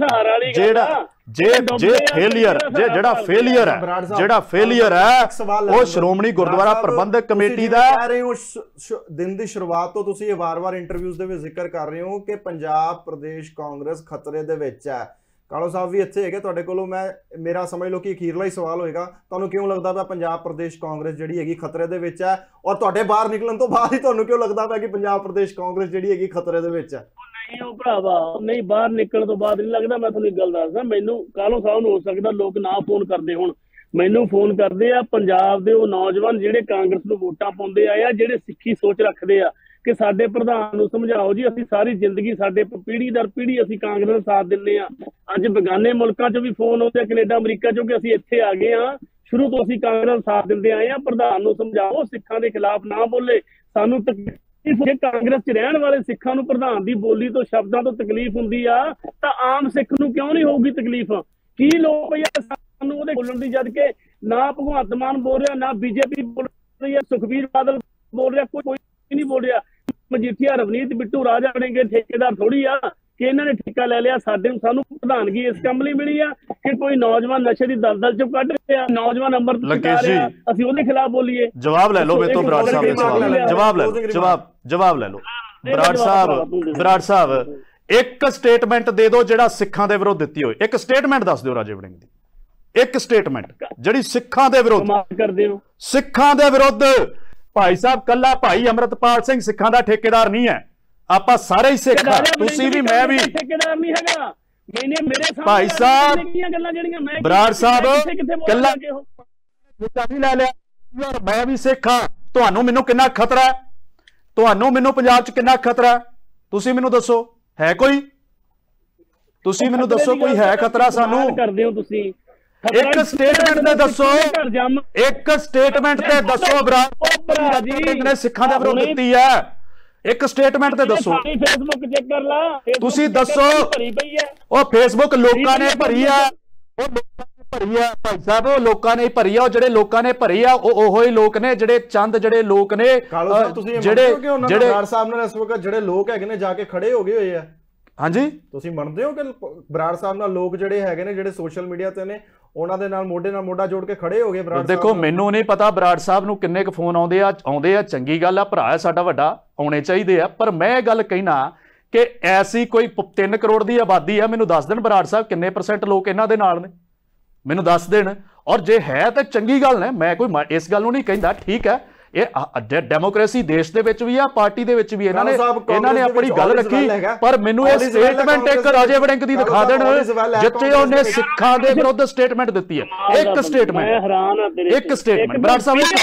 ਜਿਹੜਾ ਜੇ ਜੇ ਫੇਲੀਅਰ ਜੇ ਜਿਹੜਾ ਫੇਲੀਅਰ ਹੈ ਜਿਹੜਾ ਫੇਲੀਅਰ ਹੈ ਉਹ ਸ਼੍ਰੋਮਣੀ ਗੁਰਦੁਆਰਾ ਪ੍ਰਬੰਧਕ ਕਮੇਟੀ ਦਾ ਕਹਿ ਰਹੇ ਹੋ। ਦਿਨ ਦੀ ਸ਼ੁਰੂਆਤ ਤੋਂ ਤੁਸੀਂ ਇਹ ਵਾਰ-ਵਾਰ ਇੰਟਰਵਿਊਜ਼ ਦੇ ਵਿੱਚ ਜ਼ਿਕਰ ਕਰ ਰਹੇ ਹੋ ਕਿ ਪੰਜਾਬ ਪ੍ਰਦੇਸ਼ ਕਾਂਗਰਸ ਖਤਰੇ ਦੇ ਵਿੱਚ ਹੈ। ਕਾਲੋ ਸਾਹਿਬ ਵੀ ਇੱਥੇ ਹੈਗੇ ਤੁਹਾਡੇ ਕੋਲੋਂ, ਮੈਂ ਮੇਰਾ ਸਮਝ ਲਓ ਕਿ ਅਖੀਰਲਾ ਹੀ ਸਵਾਲ ਹੋਏਗਾ, ਤੁਹਾਨੂੰ ਕਿਉਂ ਲੱਗਦਾ ਪਿਆ ਪੰਜਾਬ ਪ੍ਰਦੇਸ਼ ਕਾਂਗਰਸ ਜਿਹੜੀ ਹੈਗੀ ਖਤਰੇ ਦੇ ਵਿੱਚ ਹੈ? ਔਰ ਤੁਹਾਡੇ ਬਾਹਰ ਨਿਕਲਣ ਤੋਂ ਬਾਅਦ ਹੀ ਤੁਹਾਨੂੰ ਕਿਉਂ ਲੱਗਦਾ ਪਿਆ ਕਿ ਪੰਜਾਬ ਪ੍ਰਦੇਸ਼ ਕਾਂਗਰਸ ਜਿਹੜੀ ਹੈਗੀ ਖਤਰੇ ਦੇ ਵਿੱਚ ਹੈ? ਨਹੀਂ ਉਹ ਭਰਾਵਾ ਨਹੀਂ, ਬਾਹਰ ਨਿਕਲਣ ਤੋਂ ਬਾਅਦ ਨਹੀਂ ਲੱਗਦਾ। ਮੈਂ ਤੁਹਾਨੂੰ ਇੱਕ ਗੱਲ ਦੱਸਦਾ, ਮੈਨੂੰ ਕਾਲੋ ਸਾਹਿਬ ਨੂੰ ਹੋ ਸਕਦਾ ਲੋਕ ਨਾ ਫੋਨ ਕਰਦੇ ਹੁਣ, ਮੈਨੂੰ ਫੋਨ ਕਰਦੇ ਆ ਪੰਜਾਬ ਦੇ ਉਹ ਨੌਜਵਾਨ ਜਿਹੜੇ ਕਾਂਗਰਸ ਨੂੰ ਵੋਟਾਂ ਪਾਉਂਦੇ ਆਏ ਆ, ਜਿਹੜੇ ਸਿੱਖੀ ਸੋਚ ਰੱਖਦੇ ਆ ਕਿ ਸਾਡੇ ਪ੍ਰਧਾਨ ਨੂੰ ਸਮਝਾਓ ਜੀ, ਅਸੀਂ ਸਾਰੀ ਜ਼ਿੰਦਗੀ ਸਾਡੇ ਪੀੜ੍ਹੀ ਦਰ ਪੀੜ੍ਹੀ ਅਸੀਂ ਕਾਂਗਰਸ ਦਾ ਸਾਥ ਦਿੰਦੇ ਆ। ਅੱਜ ਬੇਗਾਨੇ ਮੁਲਕਾਂ 'ਚ ਵੀ ਫੋਨ ਆਉਂਦੇ, ਕੈਨੇਡਾ ਅਮਰੀਕਾ 'ਚੋਂ, ਕਿ ਅਸੀਂ ਇੱਥੇ ਆ ਗਏ ਆ, ਸ਼ੁਰੂ ਤੋਂ ਅਸੀਂ ਕਾਂਗਰਸ ਦਾ ਸਾਥ ਦਿੰਦੇ ਆਏ ਆ। ਪ੍ਰਧਾਨ ਨੂੰ ਸਮਝਾਓ ਸਿੱਖਾਂ ਦੇ ਖਿਲਾਫ ਨਾ ਬੋਲੇ, ਸਾਨੂੰ ਤਕਲੀਫ ਜੇ ਕਾਂਗਰਸ 'ਚ ਰਹਿਣ ਵਾਲੇ ਸਿੱਖਾਂ ਨੂੰ ਪ੍ਰਧਾਨ ਦੀ ਬੋਲੀ ਤੋਂ ਸ਼ਬਦਾਂ ਤੋਂ ਤਕਲੀਫ ਹੁੰਦੀ ਆ ਤਾਂ ਆਮ ਸਿੱਖ ਨੂੰ ਕਿਉਂ ਨਹੀਂ ਹੋਊਗੀ ਤਕਲੀਫ? ਕੀ ਲੋਕ ਯਾਰ ਸਾਨੂੰ ਉਹਦੇ ਬੋਲਣ ਦੀ, ਜਦ ਕਿ ਨਾ ਭਗਵੰਤ ਮਾਨ ਬੋਲ ਰਿਹਾ, ਨਾ ਬੀਜੇਪੀ ਬੋਲ ਰਹੀ ਹੈ, ਸੁਖਬੀਰ ਬਾਦਲ ਬੋਲ ਰਿਹਾ, ਕੋਈ ਨਹੀਂ ਬੋਲ ਰਿਹਾ। ਮਜੀਠੀਆ, ਰਵਨੀਤ ਬਿੱਟੂ, ਰਾਜਾ ਵੜਿੰਗੇ ਠੇਕੇਦਾਰ ਥੋੜੀ ਆ ਕਿ ਇਹਨਾਂ ਨੇ ਠੇਕਾ ਲੈ ਲਿਆ, ਸਾਡੇ ਸਾਨੂੰ ਪ੍ਰਧਾਨਗੀ ਇਸ ਕੰਮ ਲਈ ਮਿਲੀ ਆ ਕਿ ਕੋਈ ਨੌਜਵਾਨ ਨਸ਼ੇ ਦੀ ਦਲਦਲ ਚੋਂ ਕੱਢ ਰਿਹਾ, ਨੌਜਵਾਨ ਅੰਮ੍ਰਿਤ ਛਕਾ ਰਿਹਾ, ਅਸੀਂ ਉਹਦੇ ਖਿਲਾਫ ਬੋਲੀਏ? ਜਵਾਬ ਲੈ ਲਓ ਮੇਰੇ ਤੋਂ ਬਰਾੜ ਸਾਹਿਬ ਦੇ ਸਵਾਲ, ਜਵਾਬ ਲੈ ਲਓ, ਜਵਾਬ ਜਵਾਬ ਲੈ ਲਓ ਬਰਾੜ ਸਾਹਿਬ। ਬਰਾੜ ਸਾਹਿਬ ਇੱਕ ਸਟੇਟਮੈਂਟ ਦੇ ਦਿਓ ਜਿਹੜਾ ਸਿੱਖਾਂ ਦੇ ਵਿਰੁੱਧ ਦਿੱਤੀ ਹੋਏ, ਇੱਕ ਸਟੇਟਮੈਂਟ ਦੱਸ ਦਿਓ ਰਾਜੇ ਵੜਿੰਗ ਦੀ, ਇੱਕ ਸਟੇਟਮੈਂਟ ਜਿਹੜੀ ਸਿੱਖਾਂ ਦੇ ਵਿਰੁੱਧ ਕਰਦੇ ਹੋ। ਸਿੱਖਾਂ ਦੇ ਵਿਰੁੱਧ ਭਾਈ ਸਾਹਿਬ, ਕੱਲਾ ਭਾਈ ਅਮਰਤਪਾਲ ਸਿੰਘ ਸਿੱਖਾਂ ਦਾ ਠੇਕੇਦਾਰ ਨਹੀਂ ਹੈ, ਆਪਾਂ ਸਾਰੇ ਹੀ ਸਿੱਖ ਆ, ਤੁਸੀਂ ਵੀ ਮੈਂ ਵੀ ਠੇਕੇਦਾਰ ਨਹੀਂ ਹੈਗਾ। ਮੈਨੇ ਮੇਰੇ ਭਾਈ ਸਾਹਿਬ ਗੱਲਾਂ ਜਿਹੜੀਆਂ ਮੈਂ ਬਰਾੜ ਸਾਹਿਬ ਕੱਲਾ ਨਹੀਂ ਲੈ ਲਿਆ ਯਾਰ, ਮੈਂ ਵੀ ਸਿੱਖ ਆ। ਤੁਹਾਨੂੰ ਮੈਨੂੰ ਕਿੰਨਾ ਖਤਰਾ ਹੈ? ਤੁਹਾਨੂੰ ਮੈਨੂੰ ਪੰਜਾਬ 'ਚ ਕਿੰਨਾ ਖਤਰਾ? ਤੁਸੀਂ ਮੈਨੂੰ ਦੱਸੋ, ਹੈ ਕੋਈ? ਤੁਸੀਂ ਮੈਨੂੰ ਦੱਸੋ ਕੋਈ ਹੈ ਖਤਰਾ ਸਾਨੂੰ? ਕਰਦੇ ਹੋ ਤੁਸੀਂ ਇੱਕ ਸਟੇਟਮੈਂਟ ਤੇ ਦੱਸੋ, ਇੱਕ ਸਟੇਟਮੈਂਟ ਤੇ ਦੱਸੋ ਬਰਾੜ ਜੀ ਨੇ ਸਿੱਖਾਂ ਦੇ ਵਿਰੁੱਧ ਦਿੱਤੀ ਹੈ, ਇੱਕ ਸਟੇਟਮੈਂਟ ਤੇ ਦੱਸੋ। ਫੇਸਬੁੱਕ ਚੈੱਕ ਕਰ ਲਾ, ਤੁਸੀਂ ਦੱਸੋ। ਉਹ ਫੇਸਬੁੱਕ ਲੋਕਾਂ ਨੇ ਭਰੀ ਆ, ਉਹ ਲੋਕਾਂ ਨੇ ਭਰੀ ਆ ਭਾਈ ਸਾਹਿਬ, ਉਹ ਲੋਕਾਂ ਨੇ ਭਰੀ ਆ, ਉਹ ਜਿਹੜੇ ਲੋਕਾਂ ਨੇ ਭਰੀ ਆ ਉਹ ਉਹੋ ਹੀ ਲੋਕ ਨੇ ਜਿਹੜੇ ਚੰਦ ਜਿਹੜੇ ਲੋਕ ਨੇ ਜਿਹੜੇ ਜਿਹੜੇ ਬਰਾੜ ਸਾਹਿਬ ਨਾਲ ਇਸ ਵਕਤ ਜਿਹੜੇ ਲੋਕ ਹੈਗੇ ਨੇ ਜਾ ਕੇ ਖੜੇ ਹੋ ਗਏ ਹੋਏ ਆ। ਹਾਂਜੀ, ਤੁਸੀਂ ਮੰਨਦੇ ਹੋ ਕਿ ਬਰਾੜ ਸਾਹਿਬ ਨਾਲ ਲੋਕ ਜਿਹੜੇ ਹੈਗੇ ਨੇ ਜਿਹੜੇ ਸੋਸ਼ਲ ਮੀਡੀਆ ਤੇ ਨੇ ਉਹਨਾਂ ਦੇ ਨਾਲ ਮੋਢੇ ਨਾਲ ਮੋਢਾ ਜੋੜ ਕੇ ਖੜੇ ਹੋ ਗਏ ਬਰਾੜ ਸਾਹਿਬ? ਦੇਖੋ ਮੈਨੂੰ ਨਹੀਂ ਪਤਾ ਬਰਾੜ ਸਾਹਿਬ ਨੂੰ ਕਿੰਨੇ ਕੁ ਫੋਨ ਆਉਂਦੇ ਆ, ਆਉਂਦੇ ਆ ਚੰਗੀ ਗੱਲ ਆ, ਭਰਾ ਹੈ ਸਾਡਾ ਵੱਡਾ, ਆਉਣੇ ਚਾਹੀਦੇ ਆ। ਪਰ ਮੈਂ ਇਹ ਗੱਲ ਕਹਿਣਾ ਕਿ ਐਸੀ ਕੋਈ ਤਿੰਨ ਕਰੋੜ ਦੀ ਆਬਾਦੀ ਆ, ਮੈਨੂੰ ਦੱਸ ਦੇਣ ਬਰਾੜ ਸਾਹਿਬ ਕਿੰਨੇ ਪਰਸੈਂਟ ਲੋਕ ਇਹਨਾਂ ਦੇ ਨਾਲ ਨੇ, ਮੈਨੂੰ ਦੱਸ ਦੇਣ। ਔਰ ਜੇ ਹੈ ਤਾਂ ਚੰਗੀ ਗੱਲ ਨੇ, ਮੈਂ ਕੋਈ ਇਸ ਗੱਲ ਨੂੰ ਨਹੀਂ ਕਹਿੰਦਾ, ਠੀਕ ਹੈ, ਇਹ ਡੈਮੋਕ੍ਰੇਸੀ ਦੇਸ਼ ਦੇ ਵਿੱਚ ਵੀ ਆ, ਪਾਰਟੀ ਦੇ ਵਿੱਚ ਵੀ ਇਹਨਾਂ ਨੇ ਇਹਨਾਂ ਨੇ ਆਪਣੀ ਗੱਲ ਰੱਖੀ। ਪਰ ਮੈਨੂੰ ਇਹ ਸਟੇਟਮੈਂਟ ਇੱਕ ਰਾਜੇ ਵੜਿੰਗ ਦੀ ਦਿਖਾ ਦੇਣ ਜਿੱਥੇ ਉਹਨੇ ਸਿੱਖਾਂ ਦੇ ਵਿਰੁੱਧ ਸਟੇਟਮੈਂਟ ਦਿੱਤੀ ਹੈ, ਇੱਕ ਸਟੇਟਮੈਂਟ, ਇੱਕ ਸਟੇਟਮੈਂਟ ਬਰਾੜ ਸਾਹਿਬ, ਇੱਕ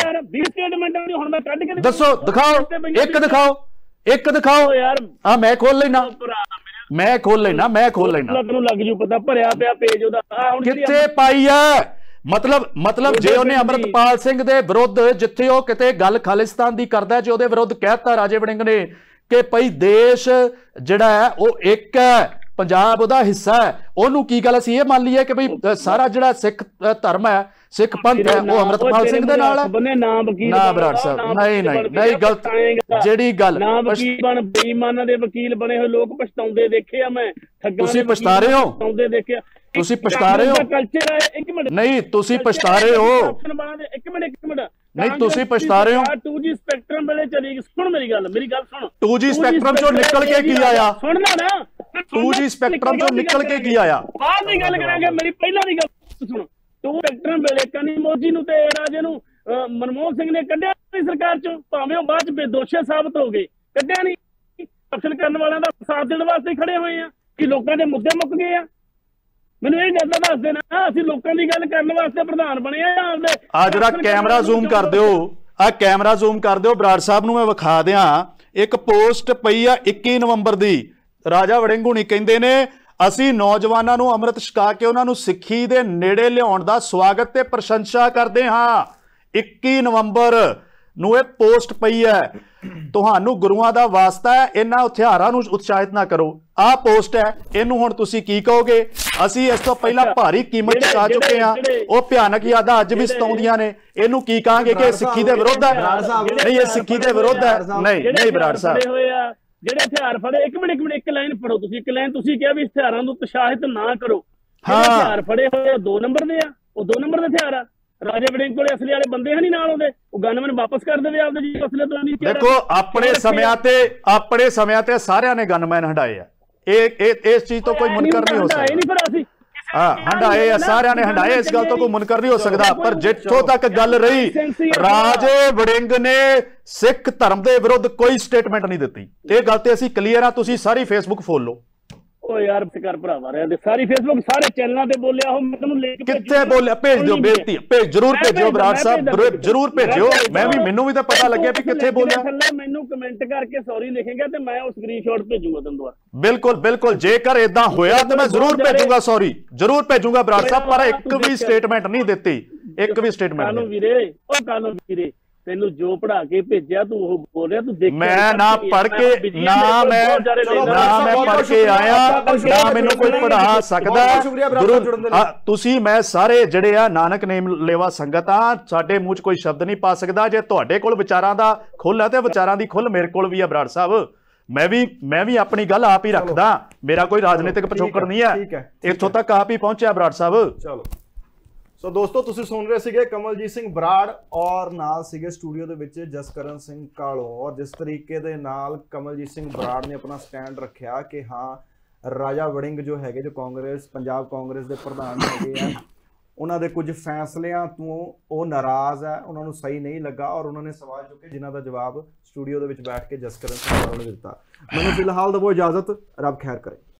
ਸਟੇਟਮੈਂਟ ਦੱਸੋ, ਦਿਖਾਓ, ਇੱਕ ਦਿਖਾਓ, ਇੱਕ ਦਿਖਾਓ ਯਾਰ। ਹਾਂ ਮੈਂ ਖੋਲ ਲੈਣਾ, ਮੈਂ ਖੋਲ ਲੈਣਾ, ਮੈਂ ਖੋਲ ਲੈਣਾ, ਲੱਗ ਜੂ ਪਤਾ ਭਰਿਆ ਪਿਆ ਪੇਜ ਉਹਦਾ ਕਿੱਥੇ ਪਾਈ ਆ। ਮਤਲਬ ਮਤਲਬ ਜੇ ਉਹਨੇ ਅਮਰਤਪਾਲ ਸਿੰਘ ਦੇ ਵਿਰੁੱਧ ਜਿੱਥੇ ਉਹ ਕਿਤੇ ਗੱਲ ਖਾਲਿਸਤਾਨ ਦੀ ਕਰਦਾ, ਜੇ ਉਹਦੇ ਵਿਰੁੱਧ ਕਹਿਤਾ ਰਾਜੇ ਵੜਿੰਗ ਨੇ ਕਿ ਭਈ ਦੇਸ਼ ਜਿਹੜਾ ਹੈ ਉਹ ਇੱਕ ਹੈ, ਪੰਜਾਬ ਉਹਦਾ ਹਿੱਸਾ ਹੈ, ਉਹਨੂੰ ਕੀ ਗੱਲ ਅਸੀਂ ਇਹ ਮੰਨ ਲਈਏ ਕਿ ਭਈ ਸਾਰਾ ਜਿਹੜਾ ਸਿੱਖ ਧਰਮ ਹੈ, ਸਿੱਖ ਪੰਥ ਹੈ, ਉਹ ਅਮਰਤਪਾਲ ਸਿੰਘ ਦੇ ਨਾਲ ਹੈ? ਨਾ ਬਰਾੜ ਸਾਹਿਬ, ਨਹੀਂ ਨਹੀਂ ਨਹੀਂ, ਗਲਤ ਜਿਹੜੀ ਗੱਲ। ਬੇਈਮਾਨਾਂ ਦੇ ਵਕੀਲ ਬਣੇ ਹੋਏ ਲੋਕ ਪਛਤਾਉਂਦੇ ਦੇਖੇ ਆ ਮੈਂ, ਤੁਸੀਂ ਪਛਤਾ ਰਹੇ ਹੋ, ਪਛਤਾਉਂਦੇ ਦੇਖਿਆ, ਤੁਸੀਂ ਪਛਤਾ ਰਹੇ ਹੋ, ਨਹੀਂ ਤੁਸੀਂ ਪਛਤਾ ਰਹੇ ਹੋ, ਇੱਕ ਮਿੰਟ ਇੱਕ ਮਿੰਟ ਨਹੀਂ ਤੁਸੀਂ ਪਛਤਾ ਰਹੇ ਹੋ। ਟੂ ਜੀ ਸਪੈਕਟਰਮ ਵੇਲੇ ਚਲੀ ਗਈ, ਸੁਣ ਮੇਰੀ ਗੱਲ, ਮੇਰੀ ਗੱਲ ਸੁਣ। ਟੂ ਜੀ ਸਪੈਕਟਰਮ ਚੋਂ ਨਿਕਲ ਕੇ ਕੀ ਆਇਆ? ਸੁਣਨਾ ਨਾ, ਟੂ ਜੀ ਸਪੈਕਟਰਮ ਚੋਂ ਨਿਕਲ ਕੇ ਕੀ ਆਇਆ? ਬਾਅਦ ਦੀ ਗੱਲ ਕਰਾਂਗੇ, ਮੇਰੀ ਪਹਿਲਾਂ ਦੀ ਗੱਲ ਸੁਣ। ਟੂ ਸਪੈਕਟਰਮ ਵੇਲੇ ਕਨੀ ਮੋਦੀ ਨੂੰ ਤੇ ਰਾਜੇ ਨੂੰ ਮਨਮੋਹਨ ਸਿੰਘ ਨੇ ਕੱਢਿਆ ਸਰਕਾਰ ਚੋਂ, ਭਾਵੇਂ ਉਹ ਬਾਅਦ ਚ ਬੇਦੋਸ਼ੀ ਸਾਬਤ ਹੋ ਗਏ, ਕੱਢਿਆ ਨਹੀਂ। ਕਰਪਸ਼ਨ ਕਰਨ ਵਾਲਿਆਂ ਦਾ ਸਾਥ ਦੇਣ ਵਾਸਤੇ ਖੜੇ ਹੋਏ ਆ ਕਿ ਲੋਕਾਂ ਦੇ ਮੁੱਦੇ ਮੁੱਕ ਗਏ ਆ? ਮੈਨੂੰ ਇਹ ਗੱਲ ਦੱਸ ਦੇਣਾ, ਅਸੀਂ ਲੋਕਾਂ ਦੀ ਗੱਲ ਕਰਨ ਵਾਸਤੇ ਪ੍ਰਧਾਨ ਬਣੇ ਆ। ਆ ਜਿਹੜਾ ਕੈਮਰਾ ਜ਼ੂਮ ਕਰ ਦਿਓ, ਆ ਕੈਮਰਾ ਜ਼ੂਮ ਕਰ ਦਿਓ, ਬਰਾੜ ਸਾਹਿਬ ਨੂੰ ਮੈਂ ਵਿਖਾ ਦਿਆਂ। ਇੱਕ ਪੋਸਟ ਪਈ ਆ ਇੱਕੀ ਨਵੰਬਰ ਦੀ, ਰਾਜਾ ਵੜਿੰਗ ਹੁਣੀ ਕਹਿੰਦੇ ਨੇ ਅਸੀਂ ਨੌਜਵਾਨਾਂ ਨੂੰ ਅੰਮ੍ਰਿਤ ਛਕਾ ਕੇ ਉਹਨਾਂ ਨੂੰ ਸਿੱਖੀ ਦੇ ਨੇੜੇ ਲਿਆਉਣ ਦਾ ਸਵਾਗਤ ਤੇ ਪ੍ਰਸ਼ੰਸਾ ਕਰਦੇ ਹਾਂ। ਇੱਕੀ ਨਵੰਬਰ ਨੂੰ ਇਹ ਪੋਸਟ ਪਈ ਹੈ। ਤੁਹਾਨੂੰ ਗੁਰੂਆਂ ਦਾ ਵਾਸਤਾ ਹੈ, ਇਹਨਾਂ ਹਥਿਆਰਾਂ ਨੂੰ ਉਤਸ਼ਾਹਿਤ ਨਾ ਕਰੋ। ਆਹ ਪੋਸਟ ਹੈ, ਇਹਨੂੰ ਹੁਣ ਤੁਸੀਂ ਕੀ ਕਹੋਗੇ? ਅਸੀਂ ਇਸ ਤੋਂ ਪਹਿਲਾਂ ਭਾਰੀ ਕੀਮਤ ਚੁਕਾ ਚੁੱਕੇ ਹਾਂ, ਉਹ ਭਿਆਨਕ ਯਾਦਾਂ ਅੱਜ ਵੀ ਸਤਾਉਂਦੀਆਂ ਨੇ। ਇਹਨੂੰ ਕੀ ਕਹਾਂਗੇ ਕਿ ਇਹ ਸਿੱਖੀ ਦੇ ਵਿਰੁੱਧ ਹੈ? ਨਹੀਂ, ਇਹ ਸਿੱਖੀ ਦੇ ਵਿਰੁੱਧ ਹੈ। ਨਹੀਂ ਨਹੀਂ ਬਰਾੜ ਸਾਹਿਬ, ਜਿਹੜੇ ਹਥਿਆਰ ਫੜੇ, ਇੱਕ ਮਿੰਟ ਇੱਕ ਮਿੰਟ ਇੱਕ ਲਾਈਨ ਪੜੋ ਤੁਸੀਂ, ਇੱਕ ਲਾਈਨ ਤੁਸੀਂ ਕਿਹਾ ਵੀ ਹਥਿਆਰਾਂ ਨੂੰ ਉਤਸ਼ਾਹਿਤ ਨਾ ਕਰੋ। ਹਾਂ, ਹਥਿਆਰ ਫੜੇ ਹੋਏ ਦੋ ਨੰਬਰ ਦੇ ਆ, ਉਹ ਦੋ ਨੰਬਰ ਦੇ ਹਥਿਆਰ ਆ। ਰਾਜਾ ਵੜਿੰਗ ਕੋਲੇ ਅਸਲੇ ਵਾਲੇ ਬੰਦੇ ਹਨ ਨਾਲ, ਉਹਦੇ ਉਹ ਗਨਮੈਨ ਵਾਪਸ ਕਰ ਦੇਵੇ ਆਪਦੇ ਜੀ ਅਸਲੇ ਤੋਂ। ਨਹੀਂ ਦੇਖੋ, ਆਪਣੇ ਸਮਿਆਂ ਤੇ ਆਪਣੇ ਸਮਿਆਂ ਤੇ ਸਾਰਿਆਂ ਨੇ ਗਨਮੈਨ ਹੰਡਾਏ ਆ। ਇਹ ਇਹ ਇਸ ਚੀਜ਼ ਤੋਂ ਕੋਈ ਮੁਨਕਰ ਨਹੀਂ ਹੋ ਸਕਦਾ। ਨਹੀਂ, ਪਰ ਅਸੀਂ ਹਾਂ, ਹੰਡਾਏ ਆ, ਸਾਰਿਆਂ ਨੇ ਹੰਡਾਏ, ਇਸ ਗੱਲ ਤੋਂ ਕੋਈ ਮੁਨਕਰ ਨਹੀਂ ਹੋ ਸਕਦਾ। ਪਰ ਜਿੱਥੋਂ ਤੱਕ ਗੱਲ ਰਹੀ, ਰਾਜੇ ਵੜਿੰਗ ਨੇ ਸਿੱਖ ਧਰਮ ਦੇ ਵਿਰੁੱਧ ਕੋਈ ਸਟੇਟਮੈਂਟ ਨਹੀਂ ਦਿੱਤੀ। ਇਹ ਗੱਲ ਤੇ ਅਸੀਂ ਕਲੀਅਰ ਆ। ਤੁਸੀਂ ਸਾਰੀ ਫੇਸਬੁੱਕ ਫੋਲ ਲਓ। ਓ ਯਾਰ ਕਰ ਭਰਾਵਾ ਰਿਆ ਦੇ ਸਾਰੀ ਫੇਸਬੁੱਕ ਸਾਰੇ ਚੈਨਲਾਂ ਤੇ ਬੋਲਿਆ। ਉਹ ਮੈਂ ਤੁਹਾਨੂੰ ਲਿੰਕ ਕਿੱਥੇ ਬੋਲਿਆ? ਭੇਜ ਦਿਓ, ਬੇਨਤੀ ਭੇਜ, ਜਰੂਰ ਭੇਜਿਓ ਬਰਾੜ ਸਾਹਿਬ, ਜਰੂਰ ਭੇਜਿਓ। ਮੈਂ ਵੀ ਮੈਨੂੰ ਵੀ ਤਾਂ ਪਤਾ ਲੱਗਿਆ ਵੀ ਕਿੱਥੇ ਬੋਲਿਆ। ਮੈਨੂੰ ਕਮੈਂਟ ਕਰਕੇ ਸੌਰੀ ਲਿਖੇਗਾ ਤੇ ਮੈਂ ਉਹ ਸਕਰੀਨਸ਼ਾਟ ਭੇਜੂਗਾ ਤੁਹਾਨੂੰ ਦੁਬਾਰਾ। ਬਿਲਕੁਲ ਬਿਲਕੁਲ, ਜੇਕਰ ਇਦਾਂ ਹੋਇਆ ਤਾਂ ਮੈਂ ਜ਼ਰੂਰ ਭੇਜੂਗਾ, ਸੌਰੀ ਜ਼ਰੂਰ ਭੇਜੂਗਾ ਬਰਾੜ ਸਾਹਿਬ। ਪਰ ਇੱਕ ਵੀ ਸਟੇਟਮੈਂਟ ਨਹੀਂ ਦਿੱਤੀ, ਇੱਕ ਵੀ ਸਟੇਟਮੈਂਟ ਨਹੀਂ। ਵੀਰੇ ਉਹ ਕਾਲੋ ਵੀਰੇ, ਤੈਨੂੰ ਜੋ ਪੜਾ ਕੇ ਭੇਜਿਆ ਤੂੰ ਉਹ ਬੋਲ ਰਿਹਾ, ਤੂੰ ਦੇਖ। ਮੈਂ ਨਾ ਪੜ ਕੇ ਨਾ ਮੈਂ ਨਾ ਮੈਂ ਪੜ ਕੇ ਆਇਆ, ਨਾ ਮੈਨੂੰ ਕੋਈ ਪੜਾ ਸਕਦਾ। ਗੁਰੂ ਤੁਸੀਂ ਮੈਂ ਸਾਰੇ ਜਿਹੜੇ ਆ ਨਾਨਕ ਨੇਮ ਲੇਵਾ ਸੰਗਤ ਆ, ਸਾਡੇ ਮੂੰਹ 'ਚ ਕੋਈ ਸ਼ਬਦ ਨਹੀਂ ਪਾ ਸਕਦਾ। ਜੇ ਤੁਹਾਡੇ ਕੋਲ ਵਿਚਾਰਾਂ ਦਾ ਖੁੱਲ ਹੈ ਤੇ ਵਿਚਾਰਾਂ ਦੀ ਖੁੱਲ ਮੇਰੇ ਕੋਲ ਵੀ ਆ ਬਰਾੜ ਸਾਹਿਬ। ਮੈਂ ਵੀ ਮੈਂ ਵੀ ਆਪਣੀ ਗੱਲ ਆਪ ਹੀ ਰੱਖਦਾ। ਮੇਰਾ ਕੋਈ ਰਾਜਨੀਤਿਕ ਪਿਛੋਕੜ ਨਹੀਂ ਹੈ। ਇੱਥੋਂ ਤੱਕ ਆਪ ਹੀ ਪਹੁੰਚਿਆ ਬਰਾੜ ਸਾਹਿਬ। ਚਲੋ, ਸੋ ਦੋਸਤੋ, ਤੁਸੀਂ ਸੁਣ ਰਹੇ ਸੀਗੇ ਕਮਲਜੀਤ ਸਿੰਘ ਬਰਾੜ ਔਰ ਨਾਲ ਸੀਗੇ ਸਟੂਡੀਓ ਦੇ ਵਿੱਚ ਜਸਕਰਨ ਸਿੰਘ ਕਾਲੋਂ। ਔਰ ਜਿਸ ਤਰੀਕੇ ਦੇ ਨਾਲ ਕਮਲਜੀਤ ਸਿੰਘ ਬਰਾੜ ਨੇ ਆਪਣਾ ਸਟੈਂਡ ਰੱਖਿਆ ਕਿ ਹਾਂ, ਰਾਜਾ ਵੜਿੰਗ ਜੋ ਹੈਗੇ, ਜੋ ਕਾਂਗਰਸ ਪੰਜਾਬ ਕਾਂਗਰਸ ਦੇ ਪ੍ਰਧਾਨ ਹੈਗੇ ਆ, ਉਹਨਾਂ ਦੇ ਕੁਝ ਫੈਸਲਿਆਂ ਤੋਂ ਉਹ ਨਾਰਾਜ਼ ਹੈ, ਉਹਨਾਂ ਨੂੰ ਸਹੀ ਨਹੀਂ ਲੱਗਾ ਔਰ ਉਹਨਾਂ ਨੇ ਸਵਾਲ ਚੁੱਕੇ ਜਿਨ੍ਹਾਂ ਦਾ ਜਵਾਬ ਸਟੂਡੀਓ ਦੇ ਵਿੱਚ ਬੈਠ ਕੇ ਜਸਕਰਨ ਸਿੰਘ ਕਾਲੋਂ ਨੇ ਦਿੱਤਾ। ਮੈਨੂੰ ਫਿਲਹਾਲ ਦਵੋ ਇਜਾਜ਼ਤ। ਰੱਬ ਖੈਰ ਕਰੇ।